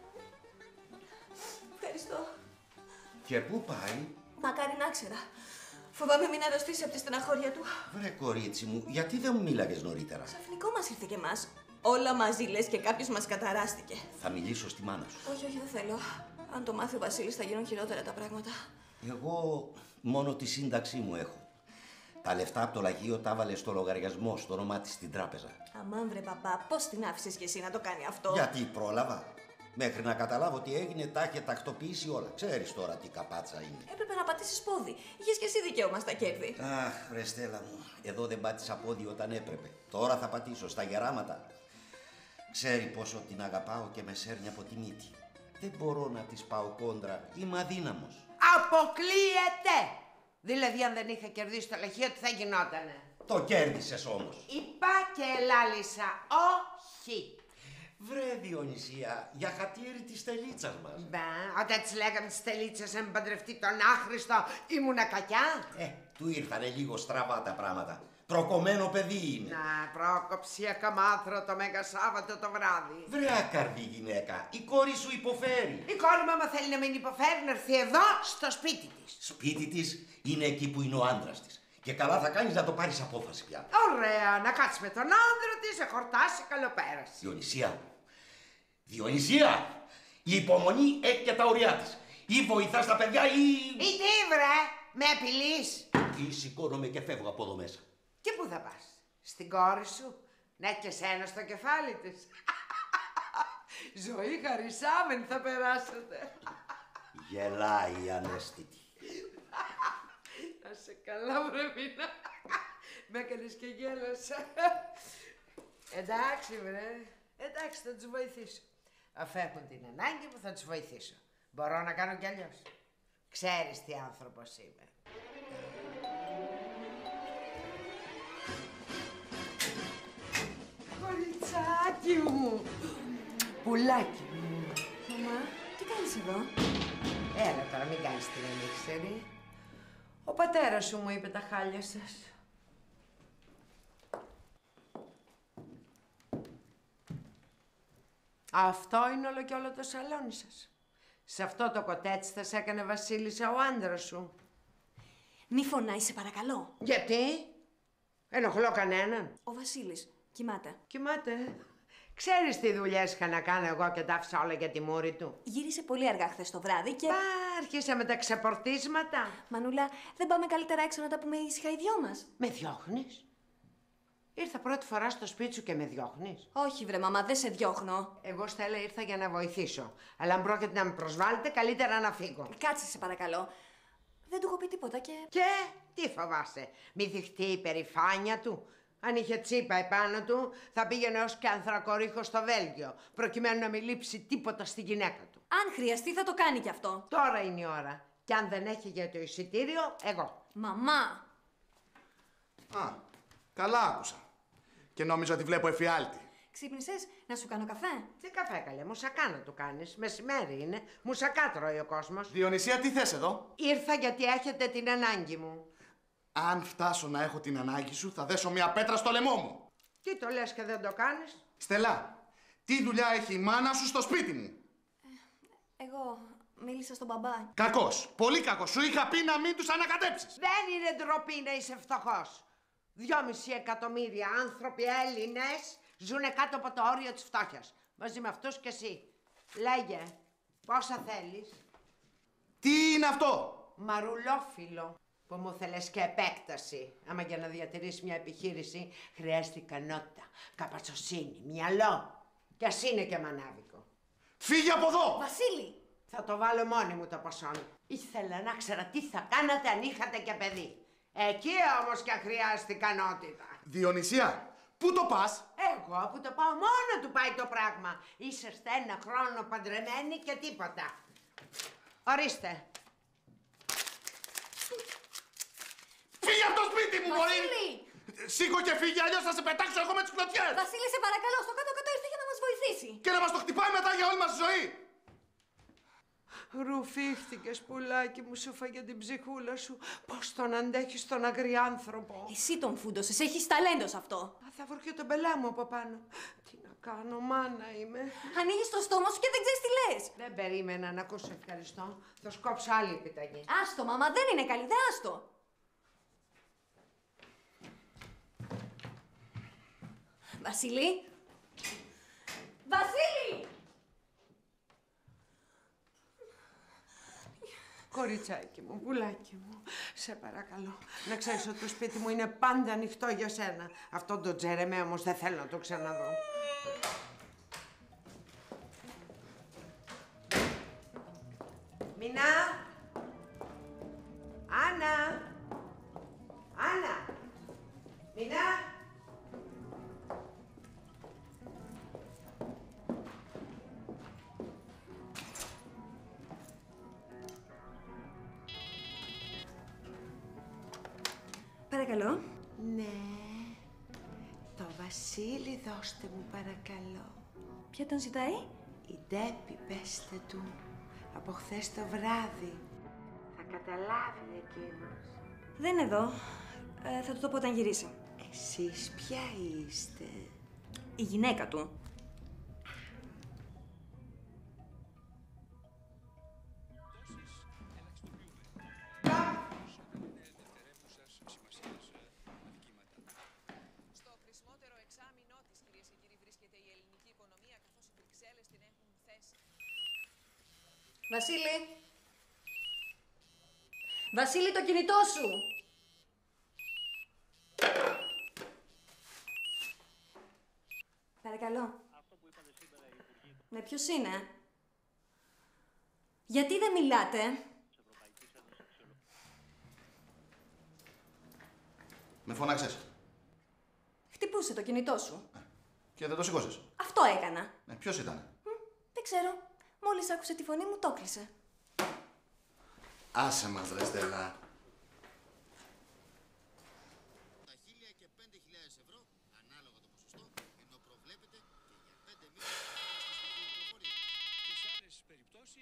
Ευχαριστώ. Και πού πάει? Μακάρι να ξέρα. Φοβάμαι μην αρρωστήσει από τη στεναχώρια του. Βρε κορίτσι μου, γιατί δεν μου μίλαγες νωρίτερα? Ξαφνικό μας ήρθε και εμάς. Όλα μαζί λες και κάποιος μας καταράστηκε. Θα μιλήσω στη μάνα σου. Όχι, δεν θέλω. Αν το μάθει ο Βασίλης θα γίνουν χειρότερα τα πράγματα. Εγώ μόνο τη σύνταξή μου έχω. Τα λεφτά από το λαγείο τα έβαλε στο λογαριασμό, στο όνομά της στην τράπεζα. Αμάν βρε παπά, πώς την άφησες κι εσύ να το κάνει αυτό? Γιατί πρόλαβα. Μέχρι να καταλάβω τι έγινε, τα είχε τακτοποιήσει όλα. Ξέρεις τώρα τι καπάτσα είναι. Έπρεπε να πατήσεις πόδι. Είχες κι εσύ δικαίωμα στα κέρδη. Αχ, βρε Στέλλα μου, εδώ δεν πάτησα πόδι όταν έπρεπε. Τώρα θα πατήσω στα γεράματα. Ξέρει πόσο την αγαπάω και με σέρνει από τη μύτη. Δεν μπορώ να της πάω κόντρα. Είμαι αδύναμος. Αποκλείεται! Δηλαδή, αν δεν είχα κερδίσει το λαχείο, τι θα γινότανε? Το κέρδισες όμως. Είπα και ελάλησα. Όχι. Βρε Διονυσία, για χατήρι της τελίτσας μας. Μπα, όταν της λέγαμε της τελίτσας να μην παντρευτεί τον άχρηστο, ήμουνα κακιά. Του ήρθανε λίγο στραβά τα πράγματα. Προκομμένο παιδί είναι. Να, πρόκοψη ακαμάθρο το Μέγα Σάββατο το βράδυ. Βρε άκαρδη γυναίκα, η κόρη σου υποφέρει. Η κόρη μου, άμα θέλει να μην υποφέρει, να έρθει εδώ, στο σπίτι της. Σπίτι της είναι εκεί που είναι ο άντρας της. Και καλά θα κάνεις να το πάρεις απόφαση πια. Ωραία, να κάτσει με τον άντρα της, να χορτάσει καλοπέραση. Διονυσία, η υπομονή έχει και τα ωριά της. Ή βοηθάς τα παιδιά ή τι βρε, με απειλείς? Ή σηκώνομαι και φεύγω από εδώ μέσα. Και πού θα πας? Στην κόρη σου? Ναι, και σένα στο κεφάλι της. Ζωή χαρισάμενη θα περάσετε. Γελάει η ανέστητη. Να σε καλά βρε Μίνα. Με έκανες και γέλασα. Εντάξει βρε. Εντάξει, θα τους βοηθήσω. Αφού έχουν την ανάγκη μου θα τους βοηθήσω. Μπορώ να κάνω κι αλλιώς. Ξέρεις τι άνθρωπος είμαι. κοριτσάκι μου. Πουλάκι μου. Μαμά, τι κάνεις εδώ? Έλα τώρα, μην κάνεις την ανήξερη. Ο πατέρας σου μου είπε τα χάλια σας. Αυτό είναι όλο και όλο το σαλόνι σας. Σε αυτό το κοτέτσι θα σε έκανε βασίλισσα ο άντρας σου. Μη φωνάει, σε παρακαλώ. Γιατί? Ενοχλώ κανέναν? Ο Βασίλης κοιμάται. Κοιμάται. Ξέρεις τι δουλειές είχα να κάνω εγώ και τα άφησα όλα για τη μούρη του? Γύρισε πολύ αργά χθες το βράδυ και... Άρχισε με τα ξεπορτίσματα. Μανούλα, δεν πάμε καλύτερα έξω να τα πούμε ήσυχα οι δυο μας? Με διώχνεις? Ήρθα πρώτη φορά στο σπίτι σου και με διώχνεις? Όχι βρε μαμά, δεν σε διώχνω. Εγώ Στέλλα ήρθα για να βοηθήσω. Αλλά αν πρόκειται να με προσβάλλετε, καλύτερα να φύγω. Κάτσε σε παρακαλώ. Δεν του έχω πει τίποτα και... Και τι φοβάσαι? Μη δειχτεί η περηφάνεια του? Αν είχε τσίπα επάνω του, θα πήγαινε ως και ανθρακορίχο στο Βέλγιο, προκειμένου να μην λείψει τίποτα στη γυναίκα του. Αν χρειαστεί θα το κάνει κι αυτό. Τώρα είναι η ώρα. Και αν δεν έχει για το εισιτήριο, εγώ. Μαμά! Α, καλά άκουσα. Και νόμιζα ότι βλέπω εφιάλτη. Ξύπνησες, να σου κάνω καφέ? Τι καφέ καλέ, μουσακά να του κάνεις. Μεσημέρι είναι, μουσακά τρώει ο κόσμος. Διονυσία, τι θες εδώ? Ήρθα γιατί έχετε την ανάγκη μου. Αν φτάσω να έχω την ανάγκη σου, θα δέσω μια πέτρα στο λαιμό μου. Τι το λες και δεν το κάνεις? Στελά, τι δουλειά έχει η μάνα σου στο σπίτι μου? Εγώ μίλησα στον μπαμπά. Κακός, πολύ κακός. Σου είχα πει να μην τους ανακατέψεις. Δεν είναι ντροπή να είσαι φτωχός. 2,5 εκατομμύρια άνθρωποι Έλληνες ζουνε κάτω από το όριο της φτώχειας. Μαζί με αυτούς και εσύ. Λέγε, πόσα θέλεις? Τι είναι αυτό? Μαρουλόφυλλο που μου θέλες και επέκταση. Άμα για να διατηρήσεις μια επιχείρηση χρειάζεται ικανότητα, καπατσοσύνη, μυαλό. Κι ας είναι και μανάβικο. Φύγε από εδώ! Βασίλη! Θα το βάλω μόνη μου το ποσό. Ήθελα να ξέρα τι θα κάνατε αν είχατε και παιδί. Εκεί όμως και χρειάζεται ικανότητα. Διονυσία, πού το πας? Εγώ που το πάω μόνο του πάει το πράγμα. Είσαστε ένα χρόνο παντρεμένοι και τίποτα. Ορίστε. Φύγε από το σπίτι μου, μωρή! Βασίλη! Σήκω και φύγε, αλλιώς θα σε πετάξω εγώ με τις κλωτιές! Βασίλη, σε παρακαλώ, στο κάτω-κάτω ήρθε για να μας βοηθήσει. Και να μας το χτυπάει μετά για όλη μας τη ζωή! Ρουφήχτηκες, πουλάκι μου, σου φάγε την ψυχούλα σου. Πώς τον αντέχεις τον αγριάνθρωπο? Εσύ τον φούντωσες, έχεις ταλέντο σε αυτό. Θα βρω και τον πελά μου από πάνω. Τι να κάνω, μάνα είμαι. Ανοίγεις το στόμα σου και δεν ξέρεις τι λες. Δεν περίμενα να ακούσω ευχαριστώ. Θα σκόψω άλλη επιταγή. Άστο, μαμά, δεν είναι καλή, δεν άστο. Βασίλη! Βασίλη! Κοριτσάκι μου, πουλάκι μου, σε παρακαλώ. Να ξέρεις ότι το σπίτι μου είναι πάντα ανοιχτό για σένα. Αυτό το Τζερεμέ όμως δεν θέλω να το ξαναδώ. Μινά! Άννα! Άννα! Μινά! Παρακαλώ. Ναι. Το Βασίλη δώστε μου παρακαλώ. Ποια τον ζητάει? Η Ντέπη, πέστε του. Από χθες το βράδυ. Θα καταλάβει εκείνος. Δεν είναι εδώ. Θα του το πω όταν γυρίσει. Εσείς ποια είστε? Η γυναίκα του. Στο χρησιμότερο εξάμεινό της, κυρίες και κύριοι, βρίσκεται η ελληνική οικονομία, καθώς οι Βρυξέλλες την έχουν θέσει. Βασίλη! Βασίλη, το κινητό σου! Παρακαλώ. Ναι, ποιος είναι? Γιατί δεν μιλάτε? Με φώναξες. Χτυπούσε το κινητό σου. Και δεν το σηκώσες. Αυτό έκανα. Ναι, ποιος ήταν? Δεν ξέρω. Μόλις άκουσε τη φωνή μου, το κλείσε. Άσε μας, ρε Στέλλα. Τα 1.000 και 5.000 ευρώ, ανάλογα το ποσοστό, ενώ προβλέπεται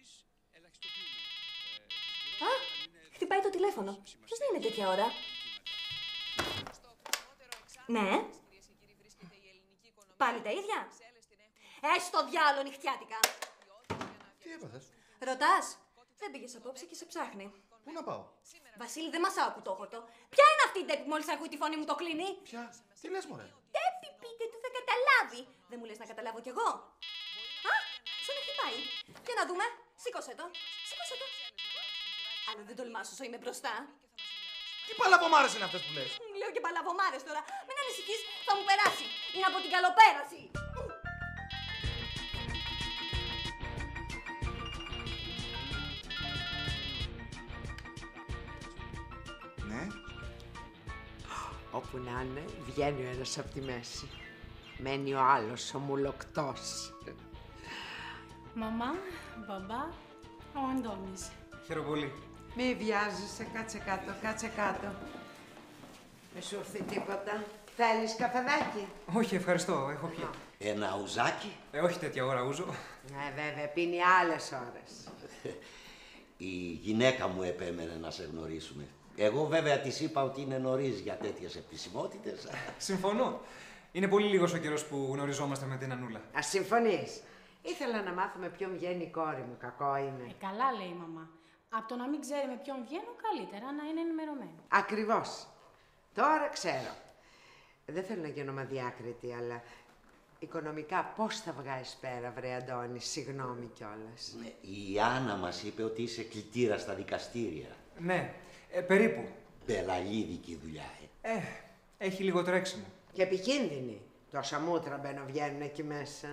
Α, χτυπάει το τηλέφωνο. Ποιος δεν είναι τέτοια ώρα? Ναι. Πάλι τα ίδια. Στο διάλο νυχτιάτικα. Τι έπαθες? Ρωτάς. Δεν πήγες απόψε και σε ψάχνει. Πού να πάω? Βασίλη, δεν μας άκου το χορτό. Ποια είναι αυτή η ντέπη που μόλις ακούει τη φωνή μου το κλείνει? Ποια? Τι λες, μωρέ? Ντέπη πείτε του, θα καταλάβει. Δεν μου λες να καταλάβω κι εγώ? Α, ξαναχτυπάει. Για να δούμε. Σήκωσε το. Σήκωσε το. Αλλά δεν τολμάς όσο είμαι μπροστά. Τι παλαβομάρες είναι αυτές που λες? Λέω και παλαβομάρες τώρα. Μην ανησυχείς, θα μου περάσει. Είναι από την καλοπέραση. Ναι. Όπου να είναι, βγαίνει ο ένας από τη μέση. Μένει ο άλλος, ο μουλοκτός. Μαμά, μπαμπά, ο Αντώνης. Χαίρομαι πολύ. Μη βιάζεσαι, κάτσε κάτω, κάτσε κάτω. Μη σου έρθει τίποτα. Θέλεις καφεδάκι? Όχι, ευχαριστώ, έχω πιει. Ένα ουζάκι. Όχι τέτοια ώρα ούζω. Βέβαια, πίνει άλλες ώρες. Η γυναίκα μου επέμενε να σε γνωρίσουμε. Εγώ βέβαια της είπα ότι είναι νωρίς για τέτοιες επισημότητες. Συμφωνώ. Είναι πολύ λίγος ο καιρός που γνωριζόμαστε με την Ανούλα. Ας συμφωνείς. Ήθελα να μάθουμε ποιον βγαίνει η κόρη μου. Κακό είναι. Καλά λέει η μαμά. Από το να μην ξέρει με ποιον βγαίνω, καλύτερα να είναι ενημερωμένο. Ακριβώς. Τώρα ξέρω. Δεν θέλω να γίνομαι αδιάκριτη, αλλά οικονομικά πώς θα βγάζεις πέρα, βρε Αντώνη, συγγνώμη κιόλας. Ναι, η Άννα μας είπε ότι είσαι κλητήρα στα δικαστήρια. Ναι, περίπου. Μπελαλίδικη δουλειά, Έχει λίγο τρέξιμο. Και επικίνδυνη. Τόσα μούτρα βγαίνουν εκεί μέσα.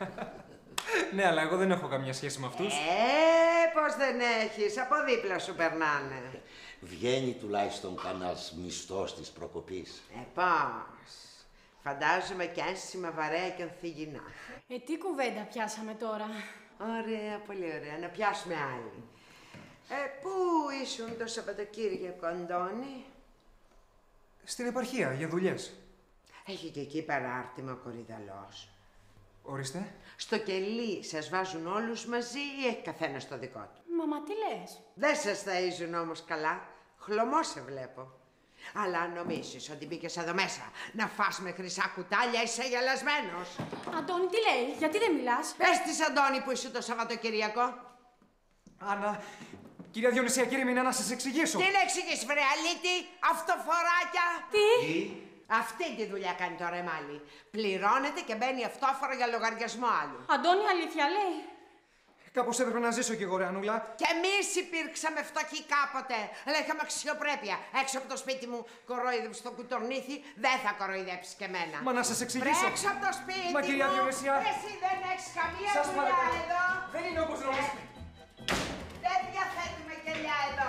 Ναι, αλλά εγώ δεν έχω καμία σχέση με αυτούς. Πώς δεν έχεις, από δίπλα σου περνάνε. Βγαίνει τουλάχιστον κανένας μισθός της προκοπής. Πώς. Φαντάζομαι κι ένσημα βαρέα και ανθυγινά. Τι κουβέντα πιάσαμε τώρα. Ωραία, πολύ ωραία. Να πιάσουμε άλλη. Πού ήσουν το Σαββατοκύριακο, Αντώνη? Στην επαρχία, για δουλειές. Έχει και εκεί παράρτημα ο Κορυδαλός. Ορίστε. Στο κελί σας βάζουν όλους μαζί ή έχει καθένας το δικό του? Μαμά, τι λες? Δεν σας ταΐζουν όμως καλά. Χλωμό σε βλέπω. Αλλά αν νομίζεις ότι μπήκες εδώ μέσα να φας με χρυσά κουτάλια, είσαι γελασμένος. Αντώνη, τι λέει, γιατί δεν μιλάς? Πες της, Αντώνη, που είσαι το Σαββατοκυριακό. Άννα, κυρία Διονυσία, κύριε Μινά, να σας εξηγήσω. Τι να εξηγήσεις, βρε αλήτη, αυτοφοράκια. Τι? Αυτή τη δουλειά κάνει τώρα η Μάλη. Πληρώνεται και μπαίνει αυτόφορο για λογαριασμό άλλου. Αντώνη, αλήθεια λέει. Κάπως έπρεπε να ζήσω κι εγώ, ρε Ανούλα. Κι εμείς υπήρξαμε φτωχοί κάποτε, αλλά είχαμε αξιοπρέπεια. Έξω από το σπίτι μου κορόιδεψε το κουτορνήθι, δεν θα κοροϊδέψεις και εμένα. Μα να σας εξηγήσω. Έξω από το σπίτι Μα, κυρία μου. Διονυσία. Εσύ δεν έχεις καμία Σας δουλειά παρακαλώ. εδώ. Δεν είναι όπως νομίζετε. Δεν διαθέτουμε κελιά εδώ.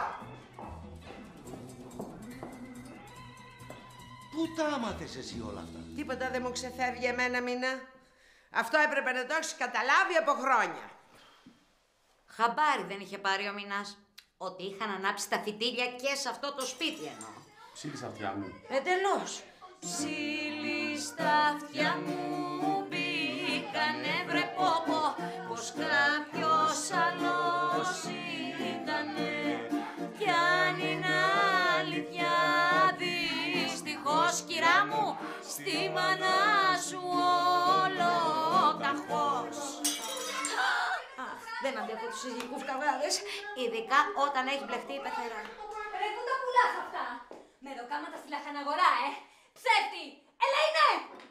Πού τα άμαθες εσύ όλα αυτά? Τίποτα δεν μου ξεφεύγει εμένα, Μίνα. Αυτό έπρεπε να το έχεις καταλάβει από χρόνια. Χαμπάρι δεν είχε πάρει ο Μινάς ότι είχαν ανάψει τα φυτίλια και σε αυτό το σπίτι εννοώ. Ψήλει στα αυτιά μου. Εντελώς. Ψήλει στα αυτιά μου μπήκανε βρε πόπο, πως κάποιος άλλος ήτανε. Κι αν είναι αλήθεια δυστυχώς, κυρά μου, στη μάνα σου όλο ταχώς. Δεν αντέχω τους συζυγικούς καβγάδες, ειδικά όταν έχει μπλεχτεί η πεθερά. Ρε, πού τα πουλάς αυτά? Με ροκάματα στη λαχαναγορά, Ψεύτη! Έλα είναι!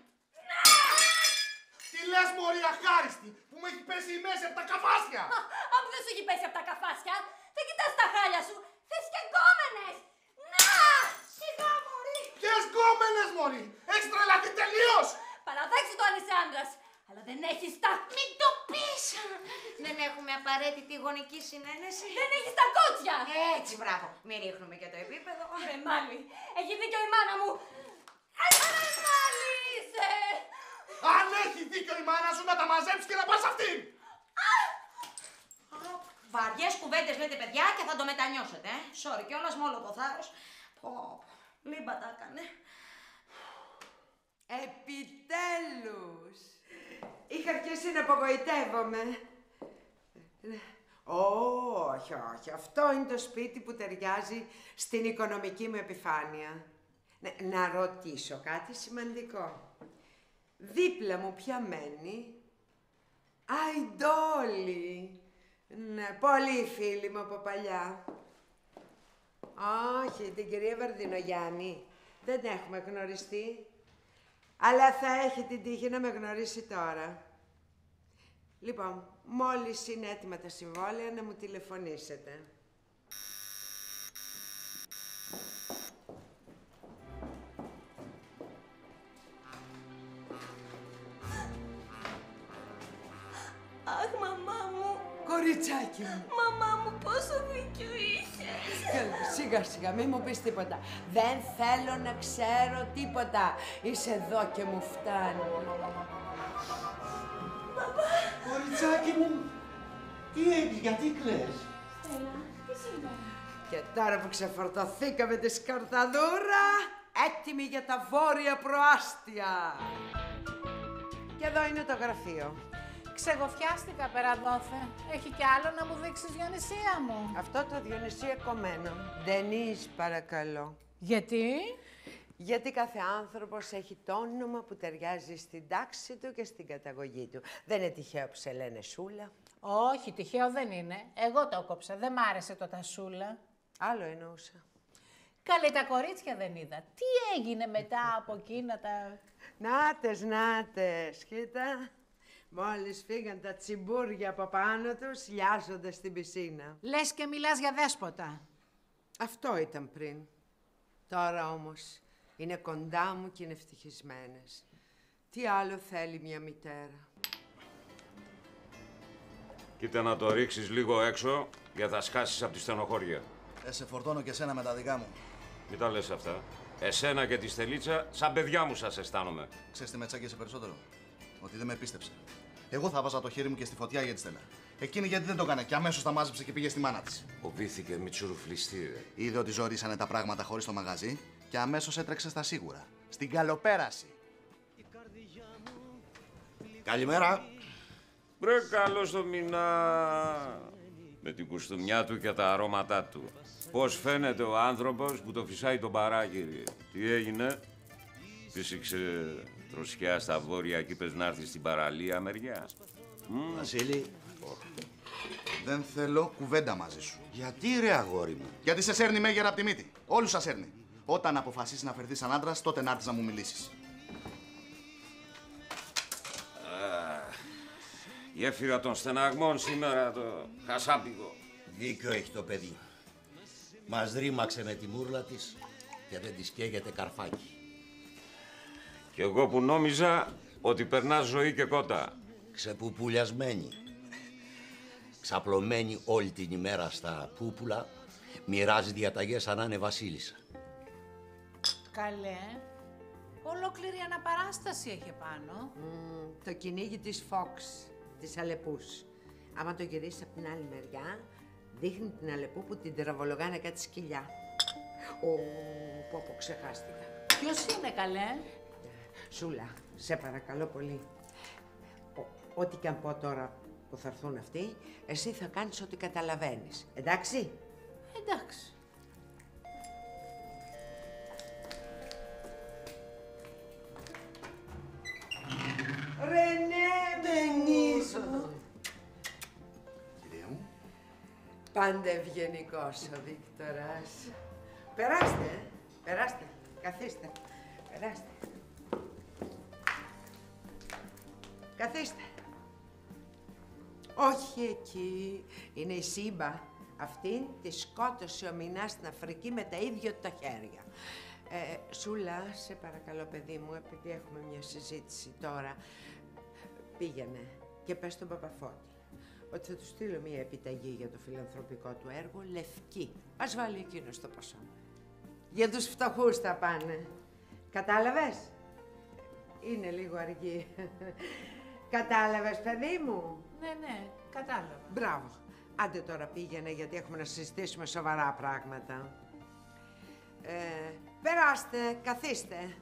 Τι λες, μωρή αχάριστη, που μου έχει πέσει η μέση από τα καφάσια! Αφού δεν σου έχει πέσει από τα καφάσια, δεν κοιτάς τα χάλια σου. Θες και γκόμενες! Να! Σιγά, μωρή! Ποιες γκόμενες, μωρή! Έχεις τρελαθεί τελείως! Παραδέξου το αν είσαι άντρας. Αλλά δεν έχεις τα... Μην το πεις! Δεν έχουμε απαραίτητη γονική συνένεση. Δεν έχεις τα κότσια! Έτσι, μπράβο. Μην ρίχνουμε και το επίπεδο. Ρε Μάλη, έχει δίκιο η μάνα μου. Ρε Μάλη είσαι! Αν έχει δίκιο η μάνα σου, να τα μαζέψεις και να πας αυτήν! Βαριές κουβέντες λέτε, παιδιά, και θα το μετανιώσετε, Sorry κιόλας με όλο το θάρρος. Λίμπα τα έκανε. Επιτέλους! Είχα αρχίσει να απογοητεύομαι. όχι, όχι. Αυτό είναι το σπίτι που ταιριάζει στην οικονομική μου επιφάνεια. Να ρωτήσω κάτι σημαντικό. Δίπλα μου ποια μένει? Η Ντόλη. Ναι, πολύ φίλη μου από παλιά. Όχι, την κυρία Βαρδινογιάννη δεν έχουμε γνωριστεί. Αλλά θα έχει την τύχη να με γνωρίσει τώρα. Λοιπόν, μόλις είναι έτοιμα τα συμβόλαια να μου τηλεφωνήσετε. Αχ, μαμά μου. Κοριτσάκι μου. Μαμά μου, πόσο δίκιο είχες. Σιγά σιγά, μη μου πεις τίποτα. Δεν θέλω να ξέρω τίποτα. Είσαι εδώ και μου φτάνει. Κοριτσάκι μου, τι έχεις, γιατί κλαις? Στέλλα, τι σήμερα? Και τώρα που ξεφορτωθήκαμε τη σκορταδούρα, έτοιμοι για τα βόρεια προάστια. Και εδώ είναι το γραφείο. Ξεγοφιάστηκα πέρα δόθε. Έχει κι άλλο να μου δείξεις, Διονυσία μου? Αυτό το Διονυσία κομμένο. Ντενίς, παρακαλώ. Γιατί? Γιατί κάθε άνθρωπος έχει το όνομα που ταιριάζει στην τάξη του και στην καταγωγή του. Δεν είναι τυχαίο που σε λένε Σούλα. Όχι, τυχαίο δεν είναι. Εγώ το έκοψα. Δεν μ' άρεσε το Τασούλα. Άλλο εννοούσα. Καλέ, τα κορίτσια δεν είδα. Τι έγινε μετά από εκείνα τα... Νάτες, κοίτα. Μόλις φύγαν τα τσιμπούρια από πάνω τους, λιάζονται στην πισίνα. Λες και μιλάς για δέσποτα. Αυτό ήταν πριν. Τώρα όμως είναι κοντά μου και είναι ευτυχισμένες. Τι άλλο θέλει μια μητέρα? Κοίτα να το ρίξεις λίγο έξω για θα σκάσεις από τη στενοχώρια. Σε φορτώνω και εσένα με τα δικά μου. Μην τα λες αυτά. Εσένα και τη Στελίτσα, σαν παιδιά μου σας αισθάνομαι. Ξέρεις τι με τσάκιασε περισσότερο? Ότι δεν με πίστεψε. Εγώ θα βάζα το χέρι μου και στη φωτιά για τη Στέλλα. Εκείνη γιατί δεν το έκανε και αμέσως τα μάζεψε και πήγε στη μάνα της. Φοβήθηκε μη τσουρουφλιστεί. Είδε ότι ζορίσανε τα πράγματα χωρίς το μαγαζί και αμέσως έτρεξε στα σίγουρα. Στην καλοπέραση. Καλημέρα. Βρε καλώς το μηνά. Με την κουστούμιά του και τα αρώματά του. Πώς φαίνεται ο άνθρωπος που το φυσάει τον παράγυρι. Τι έγινε? Φύσηξε τροσιά στα βόρεια και είπες να έρθει στην παραλία μεριά. Βασίλη. Δεν θέλω κουβέντα μαζί σου. Γιατί ρε αγόρι μου? Γιατί σε σέρνει μέγερα από τη μύτη. Όλους σας σέρνει. Όταν αποφασίσεις να φερθείς σαν άντρας, τότε να έρθεις να μου μιλήσεις. Γέφυρα των στεναγμών σήμερα το χασάπικο. Δίκιο έχει το παιδί. Μας ρήμαξε με τη μούρλα της και δεν της καίγεται καρφάκι. Κι εγώ που νόμιζα ότι περνά ζωή και κότα. Ξεπουπουλιασμένη. Ξαπλωμένη όλη την ημέρα στα πούπουλα, μοιράζει διαταγές σαν να είναι βασίλισσα. Καλέ. Ολόκληρη αναπαράσταση έχει πάνω. Το κυνήγι της Fox, της Αλεπούς. Άμα το γυρίσει από την άλλη μεριά, δείχνει την Αλεπού που την τραβολογάνε κάτι σκυλιά. Πω ξεχάστηκα. Ποιος είναι, καλέ? Σούλα, σε παρακαλώ πολύ. Ό,τι και αν πω τώρα που θα έρθουν αυτοί, εσύ θα κάνεις ό,τι καταλαβαίνεις. Εντάξει? Εντάξει. Ρενέ, Ντενίς μου. Κυρία μου. Πάντα ευγενικός ο Βίκτορας. Περάστε, περάστε, καθίστε, περάστε. Καθίστε. Όχι εκεί, είναι η Σύμπα. Αυτήν τη σκότωσε ο Μινάς στην Αφρική με τα ίδια τα χέρια. Σούλα, σε παρακαλώ παιδί μου, επειδή έχουμε μια συζήτηση τώρα, πήγαινε και πες στον Παπαφώτη ότι θα του στείλω μια επιταγή για το φιλανθρωπικό του έργο, λευκή. Ας βάλει εκείνο στο ποσό. Για τους φτωχούς θα πάνε. Κατάλαβες? Είναι λίγο αργή. Κατάλαβες, παιδί μου? Ναι, κατάλαβα. Μπράβο. Άντε τώρα πήγαινε, γιατί έχουμε να συζητήσουμε σοβαρά πράγματα. Περάστε, καθίστε.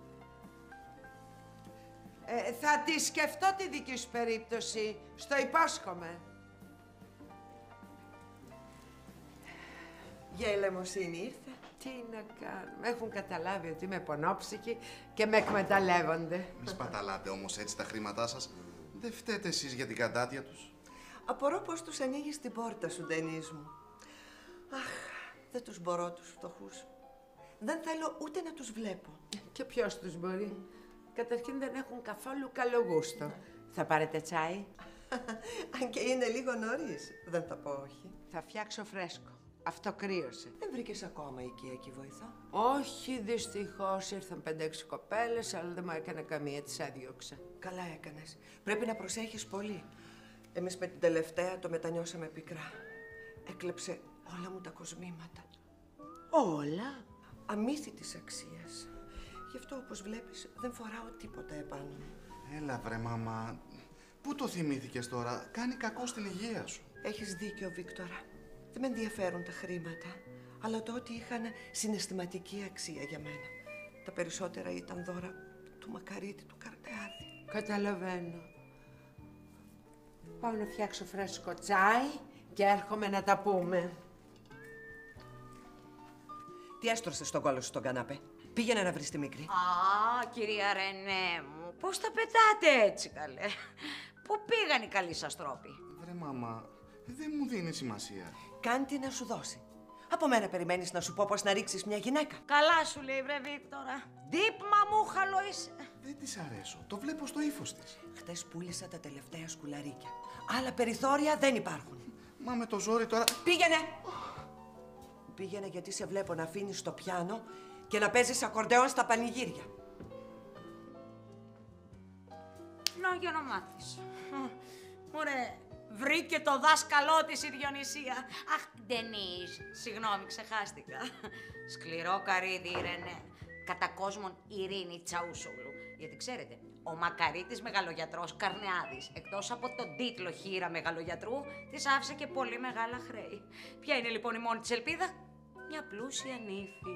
Θα τη σκεφτώ τη δική σου περίπτωση, στο υπόσχομαι. Για ελεημοσύνη ήρθε. Τι να κάνουμε, έχουν καταλάβει ότι είμαι πονόψυχη και με εκμεταλλεύονται. Μη σπαταλάτε όμως έτσι τα χρήματά σας. Δεν φταίτε εσείς για την κατάτια τους. Απορώ πως τους ανοίγεις την πόρτα σου, Ντενίζ μου. Αχ, δεν τους μπορώ τους φτωχούς. Δεν θέλω ούτε να τους βλέπω. Και ποιος τους μπορεί. Καταρχήν δεν έχουν καθόλου καλό γούστο. Θα πάρετε τσάι? Αν και είναι λίγο νωρίς, δεν θα πω όχι. Θα φτιάξω φρέσκο. Αυτό κρύωσε. Δεν βρήκες ακόμα οικιακή βοηθά? Όχι, δυστυχώς. Ήρθαν 5-6 κοπέλες, αλλά δεν μου έκανε καμία, τις έδιωξα. Καλά έκανες. Πρέπει να προσέχεις πολύ. Εμείς με την τελευταία το μετανιώσαμε πικρά. Έκλεψε όλα μου τα κοσμήματα. Όλα? Αμύθιτης αξίας. Γι' αυτό, όπως βλέπεις, δεν φοράω τίποτα επάνω μου. Έλα βρε μάμα. Πού το θυμήθηκες τώρα? Κάνει κακό στην υγεία σου. Έχεις δίκιο, Βίκτορα. Δεν με ενδιαφέρουν τα χρήματα, αλλά το ότι είχαν συναισθηματική αξία για μένα. Τα περισσότερα ήταν δώρα του Μακαρίτη του Καρνεάδη. Καταλαβαίνω. Πάω να φτιάξω φρέσκο τσάι και έρχομαι να τα πούμε. Τι έστρωσες στον κόλο σου στον καναπέ? Πήγαινε να βρεις τη μικρή. Α, κυρία Ρενέ μου, πώς τα πετάτε έτσι, καλέ. Πού πήγαν οι καλοί σας τρόποι? Βρε μάμα, δεν μου δίνει σημασία. Κάντε να σου δώσει. Από μένα περιμένεις να σου πω πώς να ρίξεις μια γυναίκα? Καλά σου λέει, βρε Βίκτορα. Δίπμα μου χαλό είσαι. Δεν της αρέσω. Το βλέπω στο ύφος της. Χτες πούλησα τα τελευταία σκουλαρίκια. Άλλα περιθώρια δεν υπάρχουν. Μα με το ζόρι τώρα... Πήγαινε! Πήγαινε γιατί σε βλέπω να αφήνεις το πιάνο και να παίζεις ακορντεόν στα πανηγύρια. Να, για να μάθεις. Μωρέ, βρήκε το δάσκαλό της η Διονυσία. Αχ, Ντενίζ, συγγνώμη, ξεχάστηκα. Σκληρό καρύδι η Ρενέ. Κατά κόσμον Ειρήνη Τσαούσογλου. Γιατί ξέρετε, ο Μακαρίτης μεγαλογιατρός Καρνεάδης, εκτός από τον τίτλο χείρα μεγαλογιατρού, της άφησε και πολύ μεγάλα χρέη. Ποια είναι λοιπόν η μόνη της ελπίδα? Μια πλούσια νύφη.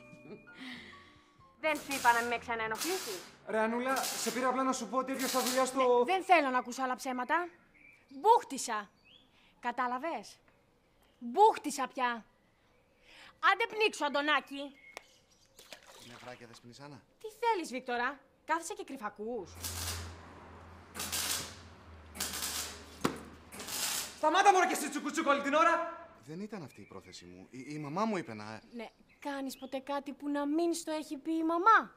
Δεν σου είπα να μην με ξαναενοχλήσεις? Ρε Ανούλα, σε πήρα απλά να σου πω ότι έπιασα δουλειά στο... Δεν θέλω να ακούσω άλλα ψέματα. Μπούχτισα. Κατάλαβες? Μπούχτισα πια. Άντε πνίξου, Αντωνάκη. Νευράκια Δεσποινής Άννα. Τι θέλεις, Βίκτορα? Κάθεσαι και κρυφακούς. Σταμάτα μωρέ και εσύ τσουκουτσούκ όλη την ώρα! Δεν ήταν αυτή η πρόθεσή μου. Η μαμά μου είπε να... Ναι, κάνεις ποτέ κάτι που να μην στο έχει πει η μαμά?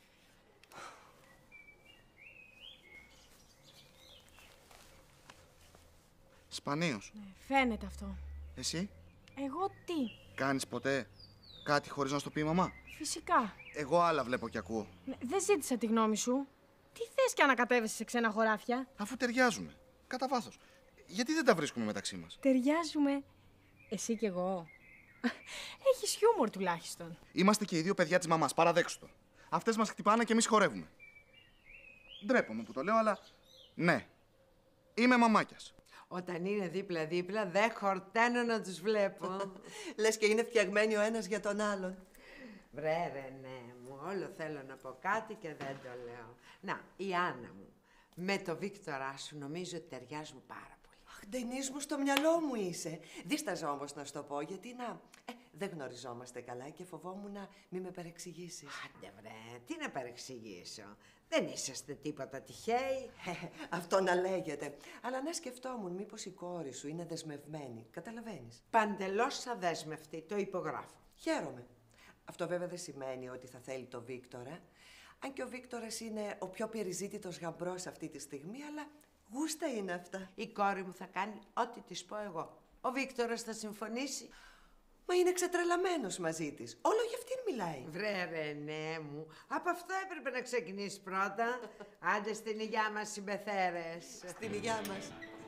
Σπανίως. Ναι, φαίνεται αυτό. Εσύ? Εγώ τι? Κάνεις ποτέ κάτι χωρίς να στο πει η μαμά? Φυσικά. Εγώ άλλα βλέπω και ακούω. Ναι, δεν ζήτησα τη γνώμη σου. Τι θες και ανακατεύεσαι σε ξένα χωράφια? Αφού ταιριάζουμε. Κατά βάθος. Γιατί δεν τα βρίσκουμε μεταξύ μας? Ταιριάζουμε. Εσύ κι εγώ. Έχεις χιούμορ τουλάχιστον. Είμαστε και οι δύο παιδιά της μαμάς. Παραδέξου το. Αυτές μας χτυπάνε και εμείς χορεύουμε. Ντρέπομαι που το λέω, αλλά ναι. Είμαι μαμάκιας. Όταν είναι δίπλα-δίπλα, δεν χορταίνω να τους βλέπω. Λες και είναι φτιαγμένοι ο ένας για τον άλλον. Βρε Ρενέ μου, όλο θέλω να πω κάτι και δεν το λέω. Να, η Άννα μου, με το Βίκτορά σου νομίζω ότι ταιριάζουν πάρα πολύ. Αχ, Ντενίζ μου, στο μυαλό μου είσαι. Δίσταζα όμως να σου το πω, γιατί δεν γνωριζόμαστε καλά και φοβόμουν να μην με παρεξηγήσεις. Άντε βρε, τι να παρεξηγήσω. Δεν είσαστε τίποτα τυχαίοι. Αυτό να λέγεται. Αλλά να σκεφτόμουν μήπως η κόρη σου είναι δεσμευμένη. Καταλαβαίνεις? Παντελώς αδέσμευτη, το υπογράφω. Χαίρομαι. Αυτό βέβαια δεν σημαίνει ότι θα θέλει το Βίκτορα. Αν και ο Βίκτορας είναι ο πιο περιζήτητος γαμπρός αυτή τη στιγμή, αλλά γούστα είναι αυτά. Η κόρη μου θα κάνει ό,τι της πω εγώ. Ο Βίκτορας θα συμφωνήσει. Μα είναι ξετρελαμένος μαζί της. Όλο για αυτήν μιλάει. Βρε Ρενέ μου, από αυτό έπρεπε να ξεκινήσεις πρώτα. Άντε στην υγειά μας, συμπεθέρες. Στην υγειά μας.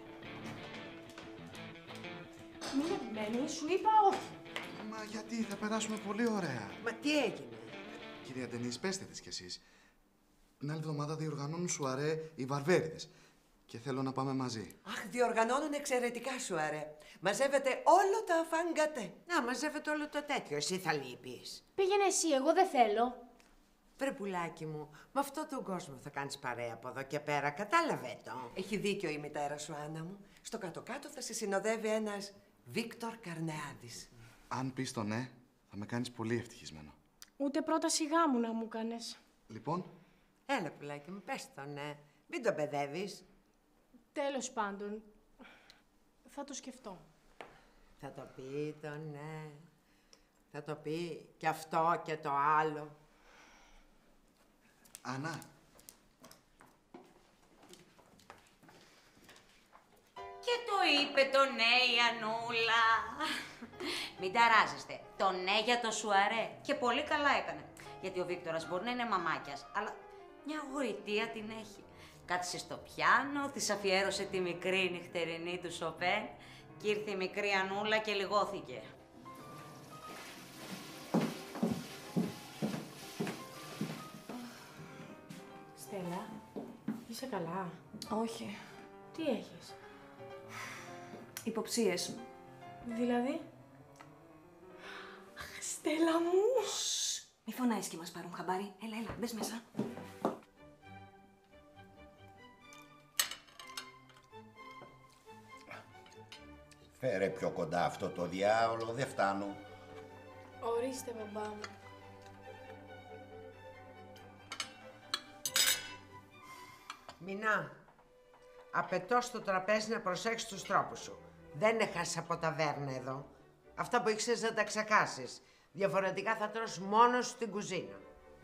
Μην επιμένεις, σου είπα όχι. Μα γιατί, θα περάσουμε πολύ ωραία. Μα τι έγινε? Κυρία Ντενίζ, πέστε της κι εσείς. Την άλλη εβδομάδα διοργανώνουν σουαρέ οι Βαρβέριδες. Και θέλω να πάμε μαζί. Αχ, διοργανώνουν εξαιρετικά σουαρέ. Μαζεύετε όλο το αφάνγκατε. Να, μαζεύετε όλο το τέτοιο. Εσύ θα λείπεις. Πήγαινε εσύ, εγώ δεν θέλω. Βρε πουλάκι μου, με αυτόν τον κόσμο θα κάνεις παρέα από εδώ και πέρα. Κατάλαβε το. Έχει δίκιο η μητέρα σου, Άννα μου. Στο κάτω-κάτω θα σε συνοδεύει ένας Βίκτορ Καρνεάδης. Αν πεις το ναι, θα με κάνεις πολύ ευτυχισμένο. Ούτε πρόταση γάμου να μου κάνες. Λοιπόν. Έλα, πουλάκι μου, πες το ναι. Μην το παιδεύεις. Τέλος πάντων, θα το σκεφτώ. Θα το πει το ναι. Θα το πει και αυτό και το άλλο. Άννα. Και το είπε το ναι η Ανούλα. Μην ταράζεστε. Το ναι για το σουαρέ. Και πολύ καλά έκανε. Γιατί ο Βίκτορας μπορεί να είναι μαμάκιας, αλλά μια γοητεία την έχει. Κάθισε στο πιάνο, της αφιέρωσε τη μικρή νυχτερινή του Σοπέν και ήρθε η μικρή Ανούλα και λιγώθηκε. Στέλλα, είσαι καλά? Όχι. Τι έχεις? Υποψίες. Δηλαδή? Αχ, Στέλλα μου! Μη φωνάζεις και μας πάρουν χαμπάρι. Έλα, μπες μέσα. Φέρε πιο κοντά αυτό το διάολο, δεν φτάνω. Ορίστε, μπαμπά μου. Μινά, απαιτώ στο τραπέζι να προσέξεις τους τρόπους σου. Δεν έχασες από ταβέρνα εδώ. Αυτά που ήξερες να τα ξεχάσεις. Διαφορετικά θα τρως μόνος στην κουζίνα.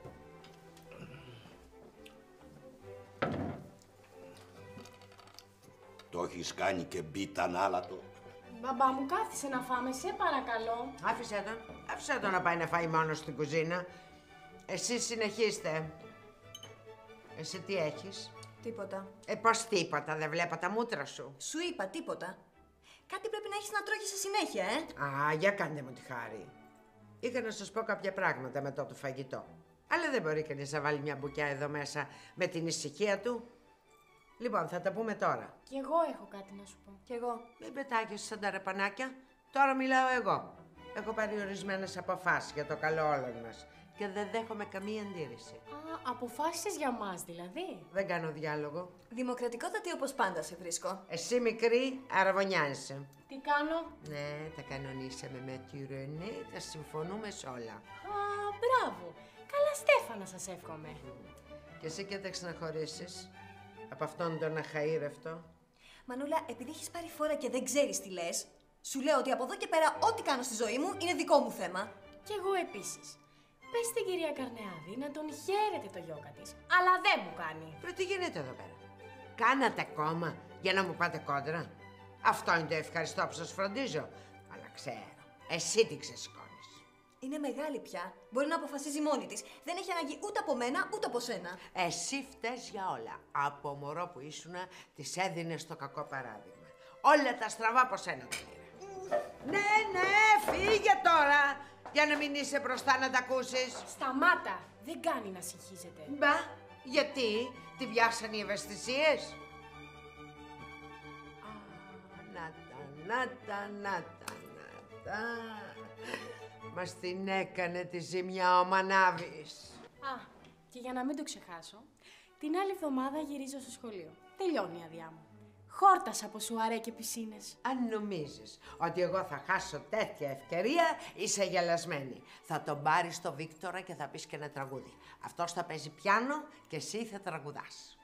Το έχεις κάνει και μπίταν άλατο. Μπαμπά μου, κάθισε να φάμε, σε παρακαλώ. Άφησε τον να πάει να φάει μόνος στην κουζίνα. Εσείς συνεχίστε. Εσύ τι έχεις? Τίποτα. Πώς τίποτα, δεν βλέπω τα μούτρα σου. Σου είπα τίποτα. Κάτι πρέπει να έχεις να τρώγεις σε συνέχεια, Α, για κάντε μου τη χάρη. Είχα να σας πω κάποια πράγματα μετά το φαγητό. Αλλά δεν μπορεί κανείς να βάλει μια μπουκιά εδώ μέσα με την ησυχία του. Λοιπόν, θα τα πούμε τώρα. Κι εγώ έχω κάτι να σου πω. Κι εγώ. Μην πετάγεσαι σαν τα ρεπανάκια. Τώρα μιλάω εγώ. Έχω πάρει ορισμένες αποφάσεις για το καλό όλων μας. Και δεν δέχομαι καμία αντίρρηση. Α, αποφάσισες για μας δηλαδή? Δεν κάνω διάλογο. Δημοκρατικότατη όπως πάντα σε βρίσκω. Εσύ μικρή, αραβωνιάζεσαι. Τι κάνω? Ναι, τα κανονίσαμε με τη Ρενέ, θα συμφωνούμε σε όλα. Α, μπράβο. Καλά Στέφανα σας εύχομαι. Και εσύ και θα ξαναχωρήσεις από αυτόν τον αχαήρευτο. Μανούλα, επειδή έχεις πάρει φόρα και δεν ξέρεις τι λες, σου λέω ότι από εδώ και πέρα ό,τι κάνω στη ζωή μου είναι δικό μου θέμα. Κι εγώ επίσης. Πες στην κυρία Καρνεάδη να τον χαίρεται το γιώκα της, αλλά δεν μου κάνει. Βρε, τι γίνεται εδώ πέρα? Κάνατε κόμμα για να μου πάτε κόντρα? Αυτό είναι το ευχαριστώ που σας φροντίζω. Αλλά ξέρω, εσύ τι ξεσηκώνεις. Είναι μεγάλη πια. Μπορεί να αποφασίζει μόνη της. Δεν έχει ανάγκη ούτε από μένα, ούτε από σένα. Εσύ φταίς για όλα. Από μωρό που ήσουνα, της έδινες το κακό παράδειγμα. Όλα τα στραβά από σένα τα πήρα. Ναι, φύγε τώρα! Για να μην είσαι μπροστά να τα ακούσεις. Σταμάτα! Δεν κάνει να συγχύζεται. Μπα, γιατί? Τη πιάσαν οι ευαισθησίες? Να τα. Μας την έκανε τη ζημιά ο Μανάβης. Α, και για να μην το ξεχάσω, την άλλη εβδομάδα γυρίζω στο σχολείο. Τελειώνει η αδειά μου. Χόρτασα από σουαρέ και πισίνες. Αν νομίζεις ότι εγώ θα χάσω τέτοια ευκαιρία, είσαι γελασμένη. Θα τον πάρεις στο Βίκτορα και θα πεις και ένα τραγούδι. Αυτός θα παίζει πιάνο και εσύ θα τραγουδάς.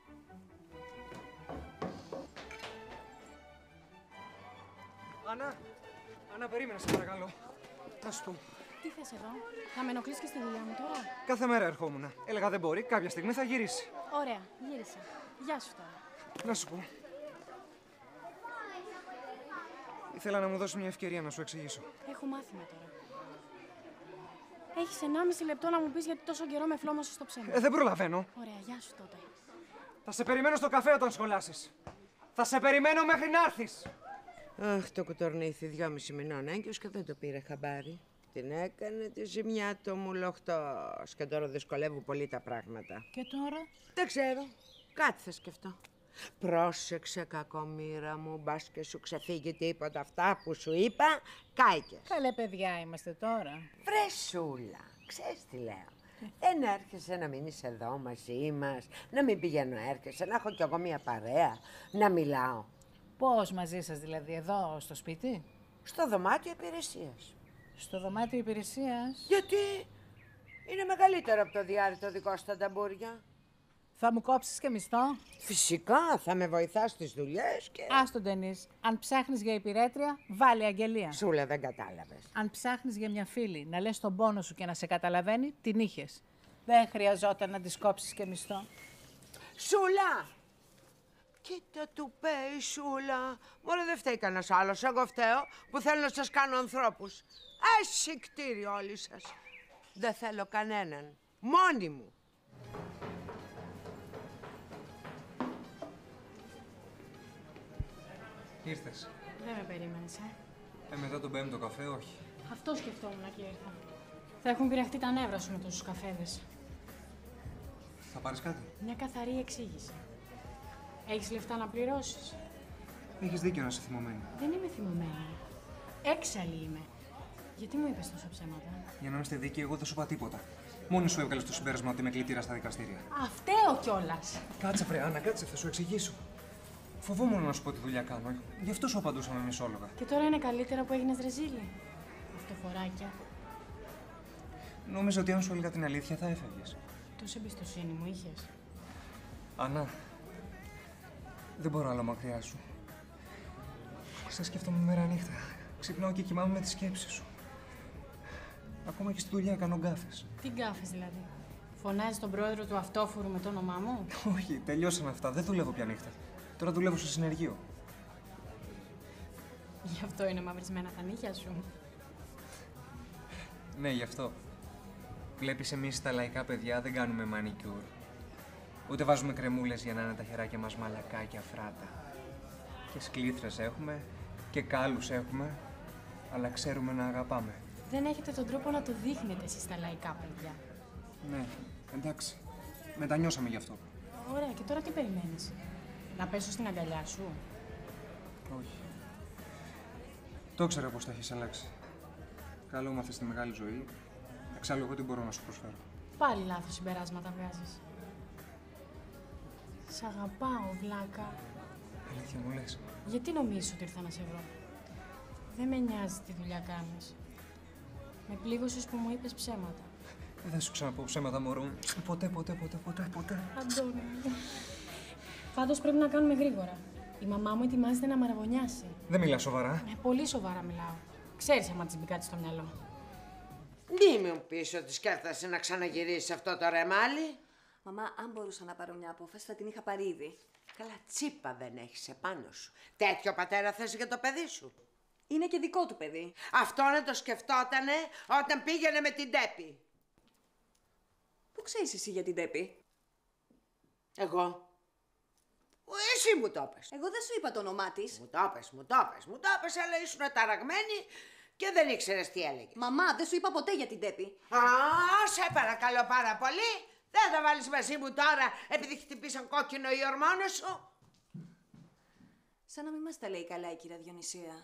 Άννα, περίμενε, σε παρακαλώ. Να σου πω. Τι θες εδώ? Θα με ενοχλείς και στη δουλειά μου τώρα? Κάθε μέρα ερχόμουν. Έλεγα δεν μπορεί, κάποια στιγμή θα γυρίσει. Ωραία, γύρισα. Γεια σου τώρα. Να σου πω. Ήθελα να μου δώσει μια ευκαιρία να σου εξηγήσω. Έχω μάθημα τώρα. Έχεις 1,5 λεπτό να μου πεις γιατί τόσο καιρό με φλόμωσες στο ψέμα. Δεν προλαβαίνω. Ωραία, γεια σου τότε. Θα σε περιμένω στο καφέ όταν σχολάσεις. Θα σε περιμένω μέχρι να έρθεις. Αχ, το κουτορνήθη 2,5 μηνών έγκυος και δεν το πήρε χαμπάρι. Την έκανε τη ζημιά το μουλοχτός και τώρα δυσκολεύουν πολύ τα πράγματα. Και τώρα? Δεν ξέρω. Κάτι θα σκεφτώ. Πρόσεξε, κακομοίρα μου, μπας και σου ξεφύγει τίποτα. Αυτά που σου είπα, κάηκες. Καλέ παιδιά είμαστε τώρα. Βρεσούλα, ξέρεις τι λέω. Δεν έρχεσαι να μείνεις εδώ μαζί μας, να μην πηγαίνω έρχεσαι, να έχω κι εγώ μια παρέα, να μιλάω. Πώς μαζί σας δηλαδή, εδώ στο σπίτι? Στο δωμάτιο υπηρεσίας. Στο δωμάτιο υπηρεσίας. Γιατί είναι μεγαλύτερο από το διάρρη το δικό στα ταμπούρια. Θα μου κόψεις και μισθό. Φυσικά, θα με βοηθάς στις δουλειές και... Ας τον Ντενίς. Αν ψάχνεις για υπηρέτρια, βάλε αγγελία. Σούλα, δεν κατάλαβες. Αν ψάχνεις για μια φίλη να λες τον πόνο σου και να σε καταλαβαίνει, την είχες. Δεν χρειαζόταν να της κόψεις και μισθό. Σούλα! Κοίτα του πέει, Σούλα. Μωρέ, δεν φταίει κανένας άλλος. Εγώ φταίω που θέλω να σας κάνω ανθρώπους. Ασυκτήριο όλοι σας. Δεν θέλω κανέναν. Μόνη μου. Ήρθες. Δεν με περίμενες, Μετά τον πέμπτο καφέ, όχι. Αυτό σκεφτόμουν και ήρθα. Θα έχουν πειραχτεί τα νεύρα σου με τόσους καφέδες. Θα πάρεις κάτι? Μια καθαρή εξήγηση. Έχεις λεφτά να πληρώσεις? Έχεις δίκιο να είσαι θυμωμένη. Δεν είμαι θυμωμένη. Έξαλλη είμαι. Γιατί μου είπες τόσα ψέματα? Για να είμαστε δίκαιοι, εγώ δεν σου είπα τίποτα. Μόνη σου έβγαλες το συμπέρασμα ότι είμαι κλητήρα στα δικαστήρια. Φταίω κιόλας. Κάτσε, βρε, Άννα, κάτσε, θα σου εξηγήσω. Φοβόμουν να σου πω τι δουλειά κάνω. Γι' αυτό σου απαντούσα με μισόλογα. Και τώρα είναι καλύτερα που έγινες ρεζίλη. Αυτοφοράκια. Νόμιζα ότι αν σου έλεγα την αλήθεια θα έφευγες. Τόση εμπιστοσύνη μου είχες. Άννα, δεν μπορώ άλλο μακριά σου. Σε σκέφτομαι μέρα νύχτα. Ξυπνάω και κοιμάμαι με τις σκέψεις σου. Ακόμα και στη δουλειά κάνω γκάφες. Τι γκάφες δηλαδή? Φωνάζεις τον πρόεδρο του αυτόφορου με το όνομά μου? Όχι, τελειώσαμε αυτά. Δεν δουλεύω πια νύχτα. Τώρα δουλεύω στο συνεργείο. Γι' αυτό είναι μαυρισμένα τα νύχια σου. Ναι, γι' αυτό. Βλέπεις, εμείς τα λαϊκά παιδιά δεν κάνουμε μανικιούρ. Ούτε βάζουμε κρεμούλες για να είναι τα χεράκια μας μαλακά και αφράτα. Και σκλήθρες έχουμε και κάλους έχουμε, αλλά ξέρουμε να αγαπάμε. Δεν έχετε τον τρόπο να το δείχνετε εσείς τα λαϊκά παιδιά. Ναι, εντάξει. Μετανιώσαμε γι' αυτό. Ωραία, και τώρα τι περιμένεις? Να πέσω στην αγκαλιά σου? Όχι. Το ήξερα πως τα έχεις αλλάξει. Καλό μάθες στη μεγάλη ζωή. Εξάλλου, εγώ τι μπορώ να σου προσφέρω. Πάλι λάθος συμπεράσματα βγάζεις. Σ' αγαπάω, βλάκα. Αλήθεια μου λες? Γιατί νομίζεις ότι ήρθα να σε βρω? Δεν με νοιάζει τι δουλειά κάνεις. Με πλήγωσες που μου είπες ψέματα. Δεν θα σου ξαναπώ ψέματα, μωρό. Ποτέ. Αντώνη. Πάντως πρέπει να κάνουμε γρήγορα. Η μαμά μου ετοιμάζεται να μαραβωνιάσει. Δεν μιλάς σοβαρά? Πολύ σοβαρά μιλάω. Ξέρεις άμα της μπει κάτι στο μυαλό. Μη μου πεις ότι σκέφτεσαι να ξαναγυρίσεις αυτό το ρεμάλι. Μαμά, αν μπορούσα να πάρω μια απόφαση, θα την είχα πάρει ήδη. Καλά, τσίπα δεν έχεις επάνω σου. Τέτοιο πατέρα θες για το παιδί σου? Είναι και δικό του παιδί. Αυτό να το σκεφτότανε όταν πήγαινε με την Τέπη. Πού ξέρεις εσύ για την Τέπη? Εγώ. Εσύ μου το πες. Εγώ δεν σου είπα το όνομά της. Μου το πες, αλλά ήσουν ταραγμένη και δεν ήξερες τι έλεγε. Μαμά, δεν σου είπα ποτέ για την Τέπη. Σε παρακαλώ πάρα πολύ. Δεν θα βάλεις μαζί μου τώρα επειδή χτυπήσαν κόκκινο οι ορμόνες σου. Σαν να μην μας τα λέει καλά η κυρία Διονυσία.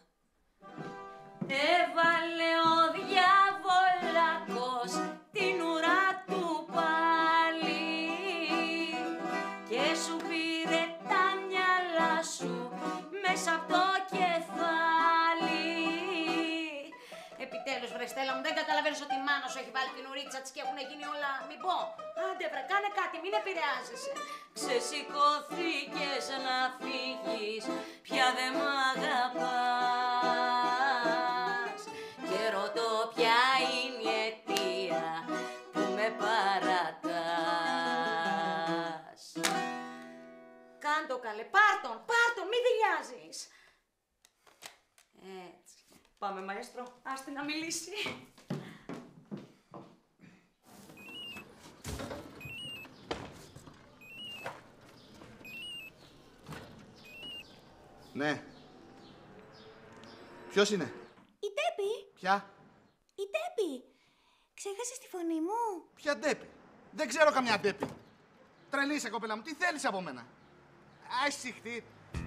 Έβαλε ο διάβολακος την ουρά του πάλι και σου πήρε τα μυαλά σου μέσα από το κεφάλι. Επιτέλους βρε Στέλλα μου, δεν καταλαβαίνεις ότι η μάνα σου έχει βάλει την ουρίτσα της και έχουν γίνει όλα μη πω? Άντε βρε, κάνε κάτι, μην επηρεάζεσαι. Ξεσηκώθηκες να φύγεις, πια δεν μ' αγαπάς και ρωτώ ποια είναι η αιτία που με παρατάς. Κάντο καλέ, πάρ' τον, μη δηλιάζεις. Έτσι. Πάμε μαέστρο, άστε να μιλήσει. Ναι. Ποιος είναι? Η Τέπη! Ποια? Η Τέπη! Ξέχασες τη φωνή μου? Ποια Τέπη? Δεν ξέρω καμιά Τέπη. Τρελή είσαι, κοπέλα μου. Τι θέλεις από μένα? Άσυχτη.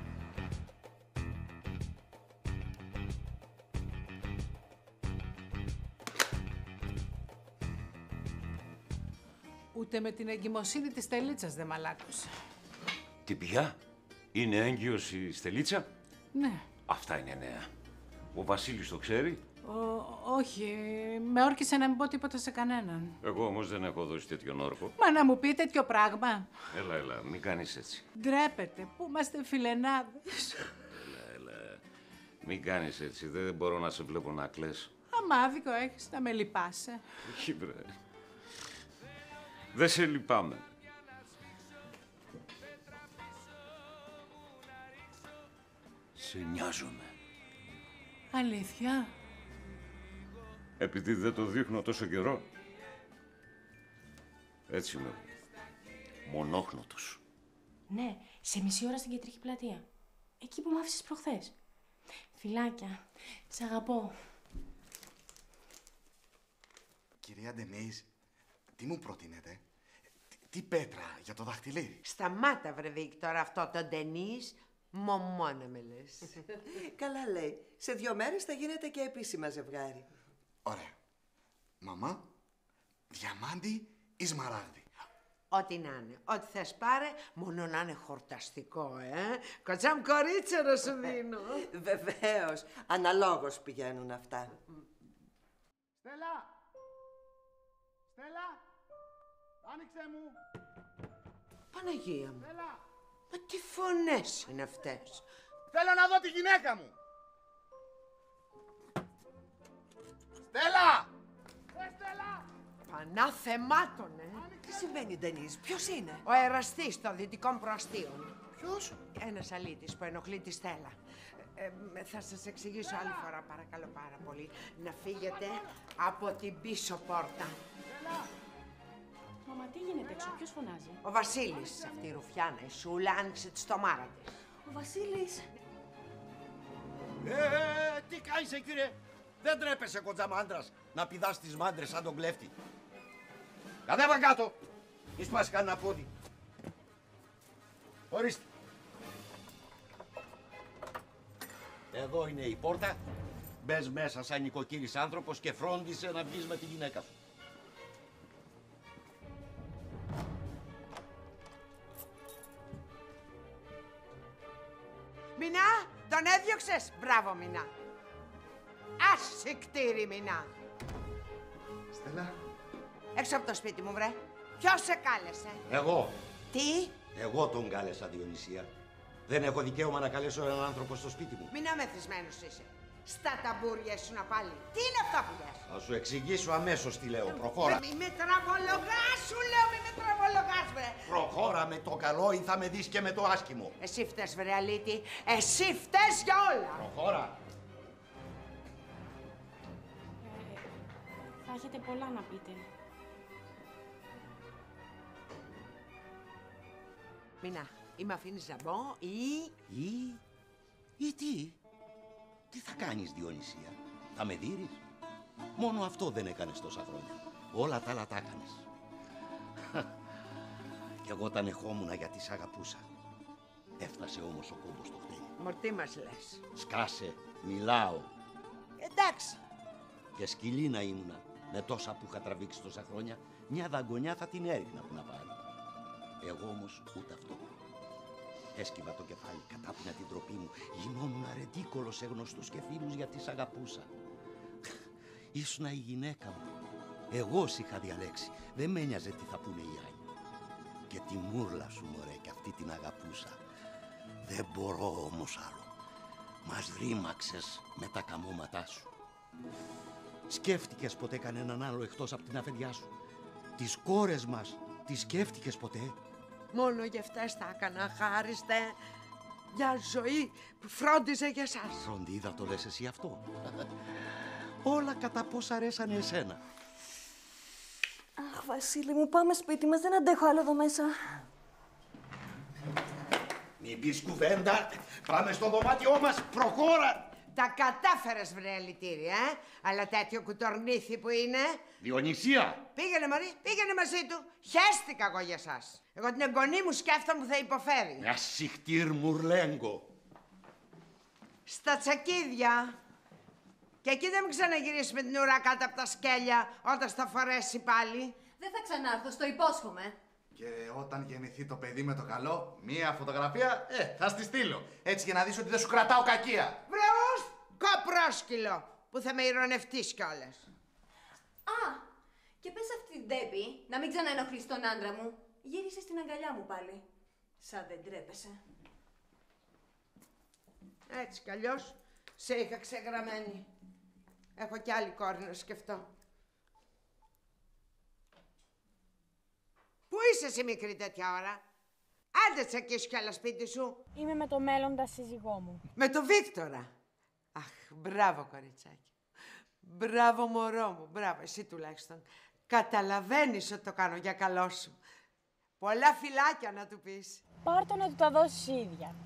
Ούτε με την εγκυμοσύνη της Τελίτσας δεν μαλάκωσε. Τι πια? Είναι έγκυος η Στελίτσα? Ναι. Αυτά είναι νέα. Ο Βασίλης το ξέρει? Όχι, με όρκισε να μην πω τίποτα σε κανέναν. Εγώ όμως δεν έχω δώσει τέτοιον όρκο. Μα να μου πει τέτοιο πράγμα. Έλα, μην κάνεις έτσι. Ντρέπετε, που είμαστε φιλενάδες. Έλα, μην κάνεις έτσι. Δεν μπορώ να σε βλέπω να κλαις. Αμάδικο έχεις, να με λυπάσαι. Όχι, βρε. Δεν σε λυπάμαι. Σε νοιάζομαι. Αλήθεια. Επειδή δεν το δείχνω τόσο καιρό. Έτσι είμαι. Μονόχνοτος. Ναι, σε μισή ώρα στην κεντρική πλατεία. Εκεί που μ' άφησες προχθές. Φιλάκια. Σ' αγαπώ. Κυρία Ντενίζ, τι μου προτείνετε? Τι πέτρα για το δαχτυλίδι? Σταμάτα, βρε Βίκτορα, αυτό το Ντενίζ. Μωμό να με λες. Καλά λέει. Σε 2 μέρες θα γίνετε και επίσημα ζευγάρι. Ωραία. Μαμά, διαμάντι ή σμαράγδι? Ό,τι να είναι. Ό,τι θες πάρε, μόνο να είναι χορταστικό, Κοτσάμ κορίτσια να σου δίνω. Βεβαίως. Αναλόγως πηγαίνουν αυτά. Στέλλα! Στέλλα! Άνοιξε μου! Παναγία μου. Στέλλα! Μα τι φωνές είναι αυτές? Θέλω να δω τη γυναίκα μου! Στέλλα! Στέλλα! Πανάθεμάτωνε. Τι συμβαίνει, Ντενίζ, ποιος είναι? Ο εραστής των δυτικών προαστίων. Ποιος? Ένας αλήτης που ενοχλεί τη Στέλλα. Θα σας εξηγήσω άλλη φορά, παρακαλώ πάρα πολύ. Να φύγετε από την πίσω πόρτα. Μαμά, τι γίνεται έξω, ποιος φωνάζει? Ο Βασίλης, αυτή η ρουφιάνα, η Σούλα, άνοιξε τη στομάρα της. Ο Βασίλης. Τι κάνεις, κύριε? Δεν τρέπεσαι, κοντζαμάντρας, να πηδάς τις μάντρες σαν τον κλέφτη. Κατέβα κάτω! Μη σπάσει κανένα πόδι. Ορίστε. Εδώ είναι η πόρτα. Μπες μέσα σαν νοικοκύρης άνθρωπος και φρόντισε να βγεις με τη γυναίκα σου. Μινά, τον έδιωξες. Μπράβο, Μινά. Ασυκτήρι, Μινά. Στέλλα. Έξω από το σπίτι μου, βρε. Ποιος σε κάλεσε? Εγώ. Τι? Εγώ τον κάλεσα, Διονυσία. Δεν έχω δικαίωμα να καλέσω έναν άνθρωπο στο σπίτι μου. Μην αμεθυσμένος είσαι. Στα ταμπούρια σου να πάλι. Τι είναι αυτά που λες? Θα σου εξηγήσω αμέσως τι λέω. Προχώρα. Μη με τραβολογάς, σου λέω, μη με τραβολογάς, βρε. Προχώρα με το καλό ή θα με δεις και με το άσχημο. Εσύ φταίς, βρε αλήτη. Εσύ φταίς για όλα. Προχώρα. Θα έχετε πολλά να πείτε. Μινά, ή με αφήνεις να μπω Ή τι? Τι θα κάνεις, Διονυσία? Θα με δείρεις? Μόνο αυτό δεν έκανες τόσα χρόνια. Όλα τα άλλα τα έκανες. Κι εγώ τα ανεχόμουν γιατί σ' αγαπούσα. Έφτασε όμως ο κόμπος στο χτένι. Μορτί μας λες. Σκάσε, μιλάω. Εντάξει. Και σκυλή να ήμουνα. Με τόσα που είχα τραβήξει τόσα χρόνια, μια δαγκονιά θα την έριχνα που να πάρει. Εγώ όμως ούτε αυτό. Έσκυβα το κεφάλι, κατάπινα την τροπή μου. Γινόμουν αρετίκολο σε γνωστούς και φίλους γιατί σ' αγαπούσα. Ήσουνα η γυναίκα μου. Εγώ σ' είχα διαλέξει. Δεν με ένοιαζε τι θα πούνε οι άλλοι. Και τη μούρλα σου, μωρέ, και αυτή την αγαπούσα. Δεν μπορώ όμως άλλο. Μας ρήμαξες με τα καμώματά σου. Σκέφτηκες ποτέ κανέναν άλλο εκτός από την αφεντιά σου? Τις κόρες μας, τις σκέφτηκες ποτέ? Μόνο για αυτές τα έκανα, χάριστε. Μια ζωή που φρόντιζε για εσάς. Φροντίδα το λες εσύ αυτό? Όλα κατά πώς αρέσανε εσένα. Αχ, Βασίλη μου, πάμε σπίτι μας. Δεν αντέχω άλλο εδώ μέσα. Μην πεις κουβέντα. Πάμε στο δωμάτιό μας. Προχώρα. Τα κατάφερες, βρε αλητήρι, αλλά τέτοιο κουτορνήθι που είναι. Διονυσία. Πήγαινε, μωρή, πήγαινε μαζί του. Χαίστηκα εγώ για σας. Εγώ την εγγονή μου σκέφτομαι που θα υποφέρει. Μια συχτήρ μουρλέγκο. Στα τσακίδια. Και εκεί δεν μην ξαναγυρίσει με την ουρά κάτω από τα σκέλια όταν στα φορέσει πάλι. Δεν θα ξανάρθω, στο υπόσχομαι. Και όταν γεννηθεί το παιδί με το καλό, μία φωτογραφία, θα στη στείλω. Έτσι για να δεις ότι δεν σου κρατάω κακία. Βρεούς, κοπρόσκυλο. που θα με ειρωνευτείς κιόλας. Α, και πες αυτή την Ντέμπη να μην ξαναενοχλείς τον άντρα μου. Γύρισε στην αγκαλιά μου πάλι. Σαν δεν τρέπεσαι. Έτσι κι αλλιώς σε είχα ξεγραμμένη. Έχω κι άλλη κόρη να σκεφτώ. Πού είσαι εσύ μικρή τέτοια ώρα? Άντε τσακίσου κι άλλα σπίτι σου. Είμαι με το μέλλοντα σύζυγό μου. Με το Βίκτορα. Αχ, μπράβο κοριτσάκι. Μπράβο μωρό μου, μπράβο, εσύ τουλάχιστον. Καταλαβαίνεις ότι το κάνω για καλό σου. Πολλά φιλάκια να του πεις. Πάρ' το να του τα δώσεις ίδια.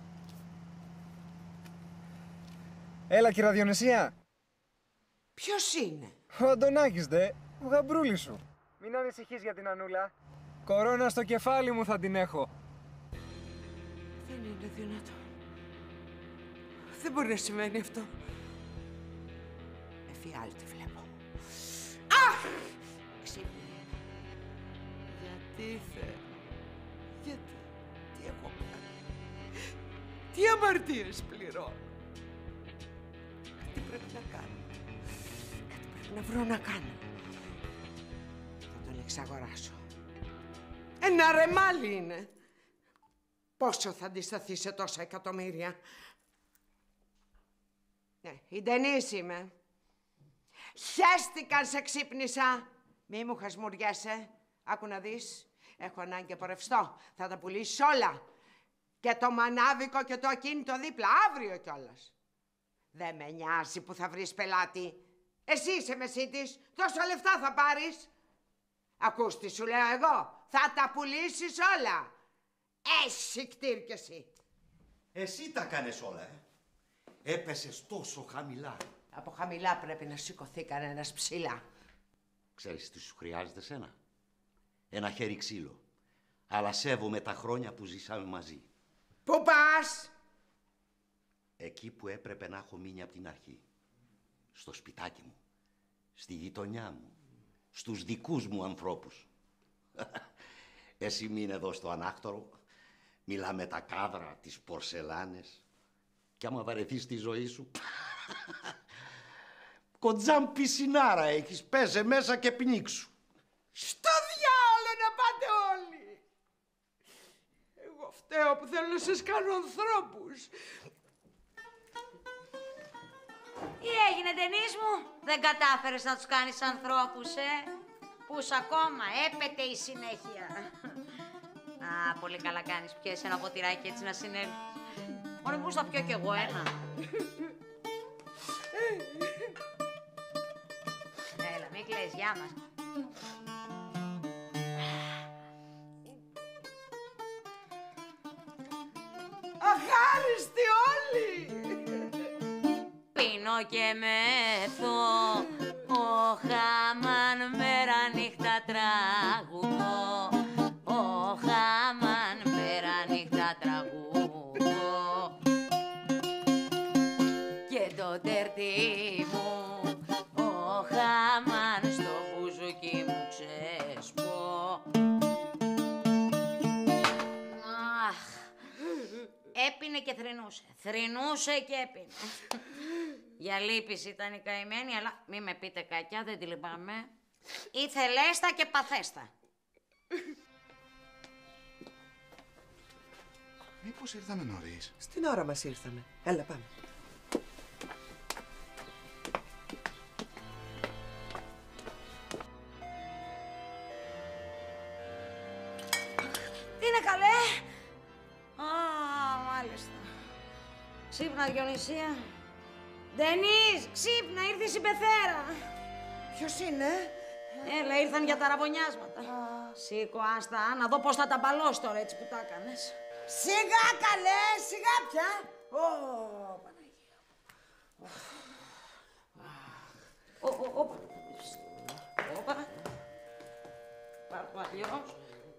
Έλα, κυρία Διονυσία. Ποιος είναι? Ο Αντωνάκης, δε. Ο γαμπρούλης σου. Μην ανησυχείς για την Ανούλα. Κορώνα στο κεφάλι μου θα την έχω. Δεν είναι δυνατόν. Δεν μπορεί να σημαίνει αυτό. Εφιάλτη βλέπω. Αχ! Ξύπνη. Γιατί γιατί, τι έχω κάνει. Τι αμαρτίες πληρώνω. Κάτι πρέπει να κάνω. Κάτι πρέπει να βρω να κάνω. Θα τον εξαγοράσω. Ένα ρεμάλι είναι. Πόσο θα αντισταθεί σε τόσα εκατομμύρια. Ναι, η Ντενής είμαι. Χαίστηκαν σε ξύπνησα. Μη μου χασμουριέσαι. Άκου να δεις. Έχω ανάγκη από ρευστό. Θα τα πουλήσεις όλα. Και το μανάβικο και το ακίνητο δίπλα. Αύριο κιόλας. Δεν με νοιάζει που θα βρεις πελάτη. Εσύ είσαι μεσίτης. Τόσα λεφτά θα πάρεις. Ακούς τι σου λέω εγώ. Θα τα πουλήσεις όλα. Εσύ κτήρ κι εσύ. Εσύ τα κάνες όλα, Έπεσες τόσο χαμηλά. Από χαμηλά πρέπει να σηκωθεί κανένας ψηλά. Ξέρεις τι σου χρειάζεται σένα? Ένα χέρι ξύλο. Αλλά σέβομαι τα χρόνια που ζήσαμε μαζί. Πού πας? Εκεί που έπρεπε να έχω μείνει από την αρχή. Στο σπιτάκι μου. Στη γειτονιά μου. Στους δικούς μου ανθρώπους. Εσύ μείνε εδώ στο ανάκτορο. Μιλά με τα κάδρα, τις πορσελάνες. Κι άμα βαρεθείς τη ζωή σου... Κοντζάμ πισινάρα έχεις. Πέσε μέσα και πνίξου. Στο διάολο να πάτε όλοι. Εγώ φταίω που θέλω να σας κάνω ανθρώπους. Τι έγινε, Ντενής μου? Δεν κατάφερες να τους κάνεις ανθρώπους, Πούς ακόμα, έπεται η συνέχεια. Α, πολύ καλά κάνεις. Πιέσαι ένα ποτηράκι έτσι να συνέλθεις. Μόνο μπορούσα να πιω κι εγώ ένα. Έλα, μην κλαις, γεια μας. Αχάριστοι όλοι! Πίνω και μεθώ, ο χάμαν μέρα νύχτα τραγουδώ, ο χάμαν μέρα νύχτα τραγουδώ. Και το τερτί μου, ο χάμαν στο μπουζούκι μου ξεσπώ. Έπινε και θρηνούσε. Θρηνούσε και έπινε. Για λύπηση ήταν η καημένη, αλλά μη με πείτε κακιά, δεν τη λυπάμαι. Ήθελέστα και παθέστα. Μήπως ήρθαμε νωρίς? Στην ώρα μας ήρθαμε. Έλα, πάμε. Τι είναι καλέ? Α, μάλιστα. Ξύπνα, Διονυσία. Ντενής, ξύπνα, ήρθε η συμπεθέρα. Ποιος είναι? Έλα, ήρθαν για τα ραβωνιάσματα. Σήκω, άστα, να δω πώς θα τα μπαλώσω τώρα έτσι που τα έκανες. Σιγά καλέ, σιγά πια. Ω, Παναγία. Όπα. Πάρ' το αλλιώς.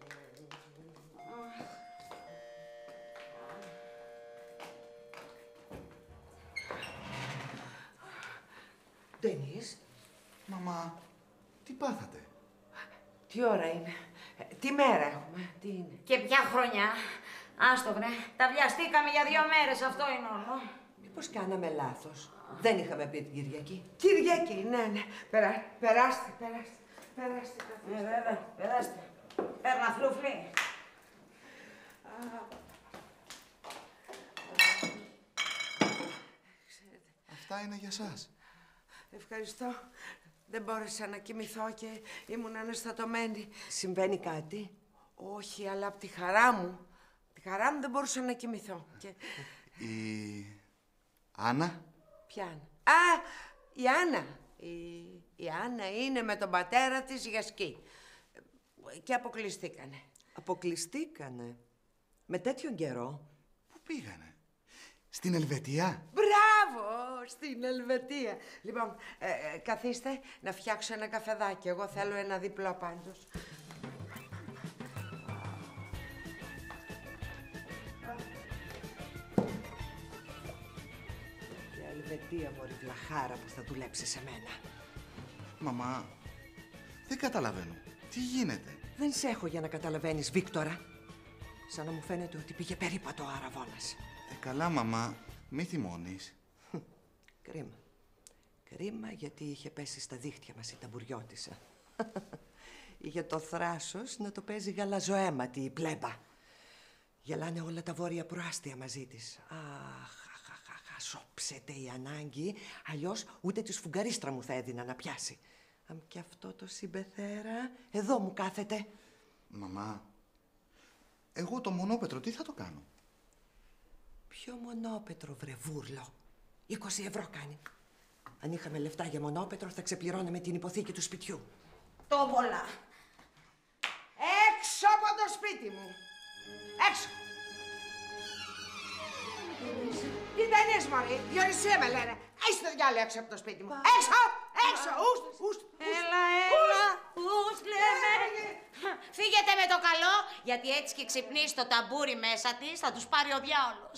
Ντενής. Μαμά, τι πάθατε? Τι ώρα είναι? Τι μέρα έχουμε? Τι είναι? Και ποια χρονιά? Άστο βρε, τα βιαστήκαμε για 2 μέρες, αυτό είναι όλο. Μήπως κάναμε λάθος? Δεν είχαμε πει την Κυριακή. Κυριακή, ναι. Περάστε. Βέβαια, περάστε. Παίρνα φλούφλι. Αυτά είναι για σας. Ευχαριστώ. Δεν μπόρεσα να κοιμηθώ και ήμουν αναστατωμένη. Συμβαίνει κάτι? Όχι, αλλά από τη χαρά μου. Τη χαρά μου δεν μπορούσα να κοιμηθώ. Και... Η Άννα. Ποια Άννα? Α, η Άννα. Η Άννα είναι με τον πατέρα της για σκι. Και αποκλειστήκανε. Αποκλειστήκανε. Με τέτοιον καιρό. Πού πήγανε? Στην Ελβετία. Μπράβο, στην Ελβετία. Λοιπόν, καθίστε να φτιάξω ένα καφεδάκι. Εγώ θέλω ένα διπλό πάντως. Η Ελβετία, μωρή βλαχάρα που θα δουλέψει σε μένα. Μαμά, δεν καταλαβαίνω. Τι γίνεται? Δεν σε έχω για να καταλαβαίνεις, Βίκτορα. Σαν να μου φαίνεται ότι πήγε περίπατο ο Αραβώνας. Καλά, μαμά. Μη θυμώνεις. Κρίμα. Κρίμα γιατί είχε πέσει στα δίχτυα μας η ταμπουριώτισσα. Είχε το θράσος να το παίζει γαλαζοαίματη η πλέμπα. Γελάνε όλα τα βόρεια προάστια μαζί της. Αχ, σώψεται η ανάγκη, αλλιώς ούτε τη σφουγγαρίστρα μου θα έδινα να πιάσει. Αν και αυτό το συμπεθέρα, εδώ μου κάθεται. Μαμά, εγώ το μονόπετρο τι θα το κάνω? Ποιο μονόπετρο, βρε βούρλο? 20 ευρώ κάνει. Αν είχαμε λεφτά για μονόπετρο θα ξεπληρώναμε την υποθήκη του σπιτιού. Τόβολα. Έξω από το σπίτι μου. Έξω. Τι δεν είσαι, μωρή? Διονυσία με λένε. Έχεις το διάλογο έξω από το σπίτι μου. Έξω! Έξω! Ουστ! Έλα, ουστ λέμε. Φύγετε με το καλό, γιατί έτσι και ξυπνήσει το ταμπούρι μέσα της, θα τους πάρει ο διάολος.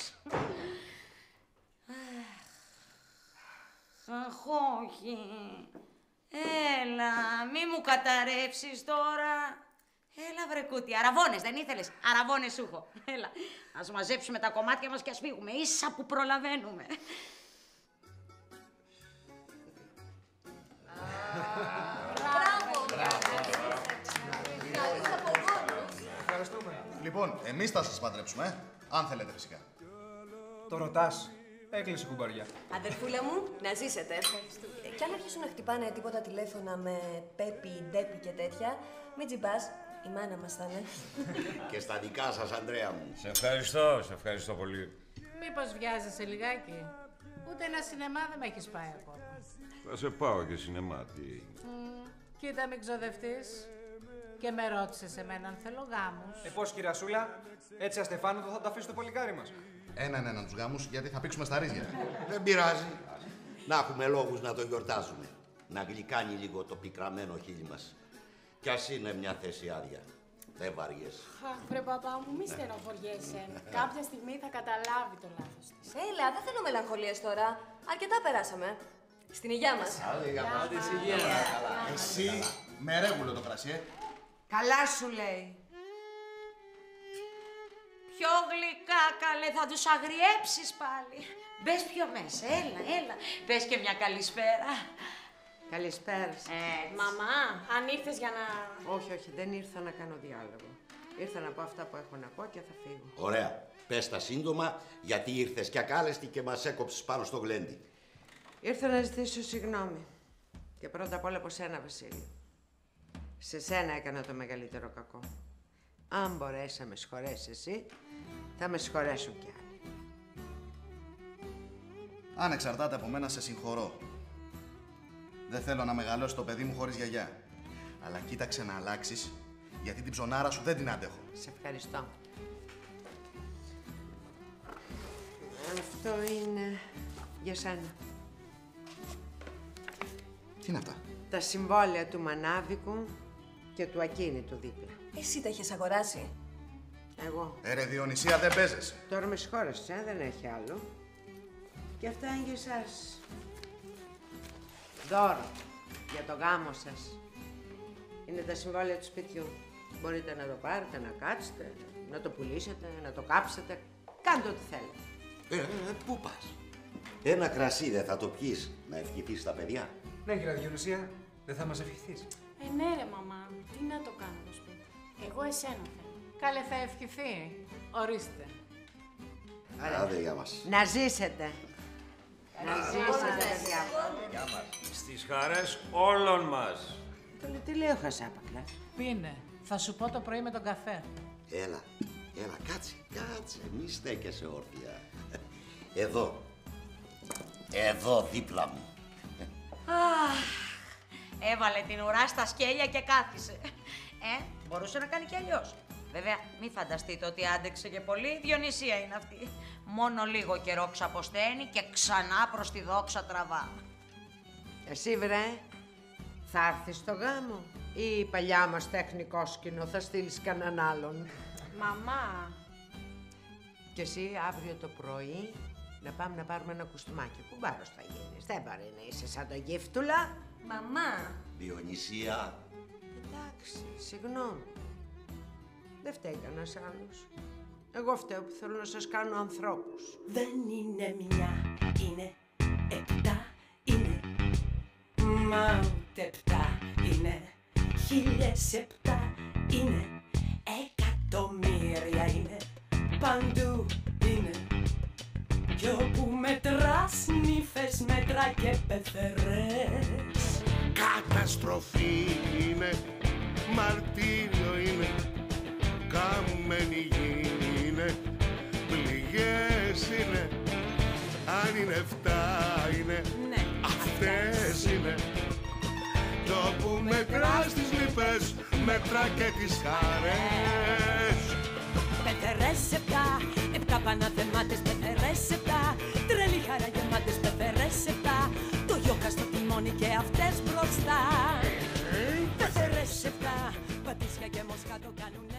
Αχ, όχι. Έλα, μη μου καταρρεύσεις τώρα. Έλα, βρε κούτι, αραβώνες δεν ήθελες? Αραβώνες σου έχω. Έλα, ας μαζέψουμε τα κομμάτια μας και ας φύγουμε, ίσα που προλαβαίνουμε. Ευχαριστούμε. Λοιπόν, εμείς θα σας παντρέψουμε, αν θέλετε φυσικά. Το ρωτάς. Έκλεισε κουμπαριά. Αδερφούλα μου, να ζήσετε. Κι αν αρχίσουν να χτυπάνε τίποτα τηλέφωνα με Πέπι, Ντέπι και τέτοια, μην τζιμπάς. Η μάνα μας θα είναι. Και στα δικά σας, Ανδρέα μου. Σε ευχαριστώ πολύ. Μήπως βιάζεσαι λιγάκι? Ούτε ένα σινεμά δεν με έχεις πάει ακόμα. Θα σε πάω και σινεμά, τι. Κοίτα, μην ξοδευτείς. Και με ρώτησες εμένα αν θέλω γάμους. Πώς, κυρασούλα, έτσι αστεφάνωτο θα το αφήσει το πολυκάρι μας? Έναν τους γάμους, γιατί θα πήξουμε στα ρίζια. Δεν πειράζει. Να έχουμε λόγους να το γιορτάζουμε. Να γλυκάνει λίγο το πικραμένο χείλη μας. Κι ας είναι μια θέση άδεια. Δεν βαριέσαι. Αχ, βρε παπά μου, μη στενοχωριέσαι. Κάποια στιγμή θα καταλάβει το λάθος της. Έλα, δεν θέλω μελαγχολίες τώρα. Αρκετά περάσαμε. Στην υγειά μας. Άντε, εσύ με ρέγουλο το κρασί, Καλά σου λέει. Πιο γλυκά, καλέ, θα τους αγριέψεις πάλι. Μπες πιο μέσα, έλα. Πες και μια καλησπέρα. Καλησπέρα. Μαμά, αν ήρθες για να... Όχι, δεν ήρθα να κάνω διάλογο. Ήρθα να πω αυτά που έχω να πω και θα φύγω. Ωραία. Πες τα σύντομα, γιατί ήρθες κι ακάλεστη και μας έκοψες πάνω στο γλέντι. Ήρθα να ζητήσω συγγνώμη. Και πρώτα απ' όλα από σένα, Βασίλη. Σε σένα έκανα το μεγαλύτερο κακό. Αν μπορέσεις να με συγχωρέσεις εσύ, θα με συγχωρέσουν κι άλλοι. Αν εξαρτάται από μένα, σε συγχωρώ. Δεν θέλω να μεγαλώσει το παιδί μου χωρίς γιαγιά. Αλλά κοίταξε να αλλάξεις, γιατί την ψωνάρα σου δεν την αντέχω. Σε ευχαριστώ. Αυτό είναι για σένα. Τι είναι αυτά? Τα συμβόλαια του Μανάβικου και του ακίνητου δίπλα. Εσύ τα έχεις αγοράσει? Εγώ. Ρε Διονυσία, δεν παίζεσαι. Τώρα με συγχώρεσες, δεν έχει άλλο. Και αυτά είναι για εσάς. Δώρο για το γάμο σας. Είναι τα συμβόλαια του σπιτιού. Μπορείτε να το πάρετε, να κάτσετε, να το πουλήσετε, να το κάψετε. Κάντε ό,τι θέλετε. Πού πας? Ένα κρασί δεν θα το πιείς να ευχηθείς στα παιδιά? Ναι, κυρία Διονυσία, δεν θα μας ευχηθείς? Ναι ρε μαμά, τι να το κάνω το σπίτι. Εγώ εσένα θέλω. Καλέ, θα ευχηθεί. Ορίστε. Άντε, γεια μας. Να ζήσετε. Να ζήσετε, παιδιά. Γεια μας. Στις χαρές όλων μας. Τι λέει ο Χασάπακλας? Πίνε. Θα σου πω το πρωί με τον καφέ. Έλα, κάτσε, μη στέκεσαι όρθια. Εδώ δίπλα μου. Έβαλε την ουρά στα σκέλια και κάθισε. Μπορούσε να κάνει κι αλλιώς. Βέβαια, μην φανταστείτε ότι άντεξε και πολύ, η Διονυσία είναι αυτή. Μόνο λίγο καιρό ξαποσταίνει και ξανά προς τη δόξα τραβά. Εσύ βρε, θα έρθεις στο γάμο ή η παλιά μας τεχνικόσκηνο θα στείλεις κανέναν άλλον? Μαμά. Και εσύ αύριο το πρωί να πάμε να πάρουμε ένα κουστούμάκι. Κουμπάρος θα γίνεις, δεν μπορεί να είσαι σαν το Γύφτουλα. Μαμά. Διονυσία. Εντάξει, συγγνώμη. Δεν φταίει κανένας άλλος. Εγώ φταίω που θέλω να σας κάνω ανθρώπους. Δεν είναι μια, είναι 7, είναι. Μα ούτε 7 είναι. 1007 είναι. Εκατομμύρια είναι. Παντού είναι. Κι όπου μετράς νύφες, μέτρα και πεθερές. Καταστροφή είναι, μαρτύριο είναι, καμένη γη είναι, πληγές είναι, αν είναι 7 είναι, αυτές είναι. Το που μετράς τις λύπες, μέτρα και τις χαρές. Πεθερές 7 παναθεμάτες, πεθερές 7, τρελή χαρά γεμάτες, πεθερές 7, το γιόκα στο τιμόνι και αυτές μπροστά. Πεθερές 7, πατήσια και μοσχάτο κάνουνε.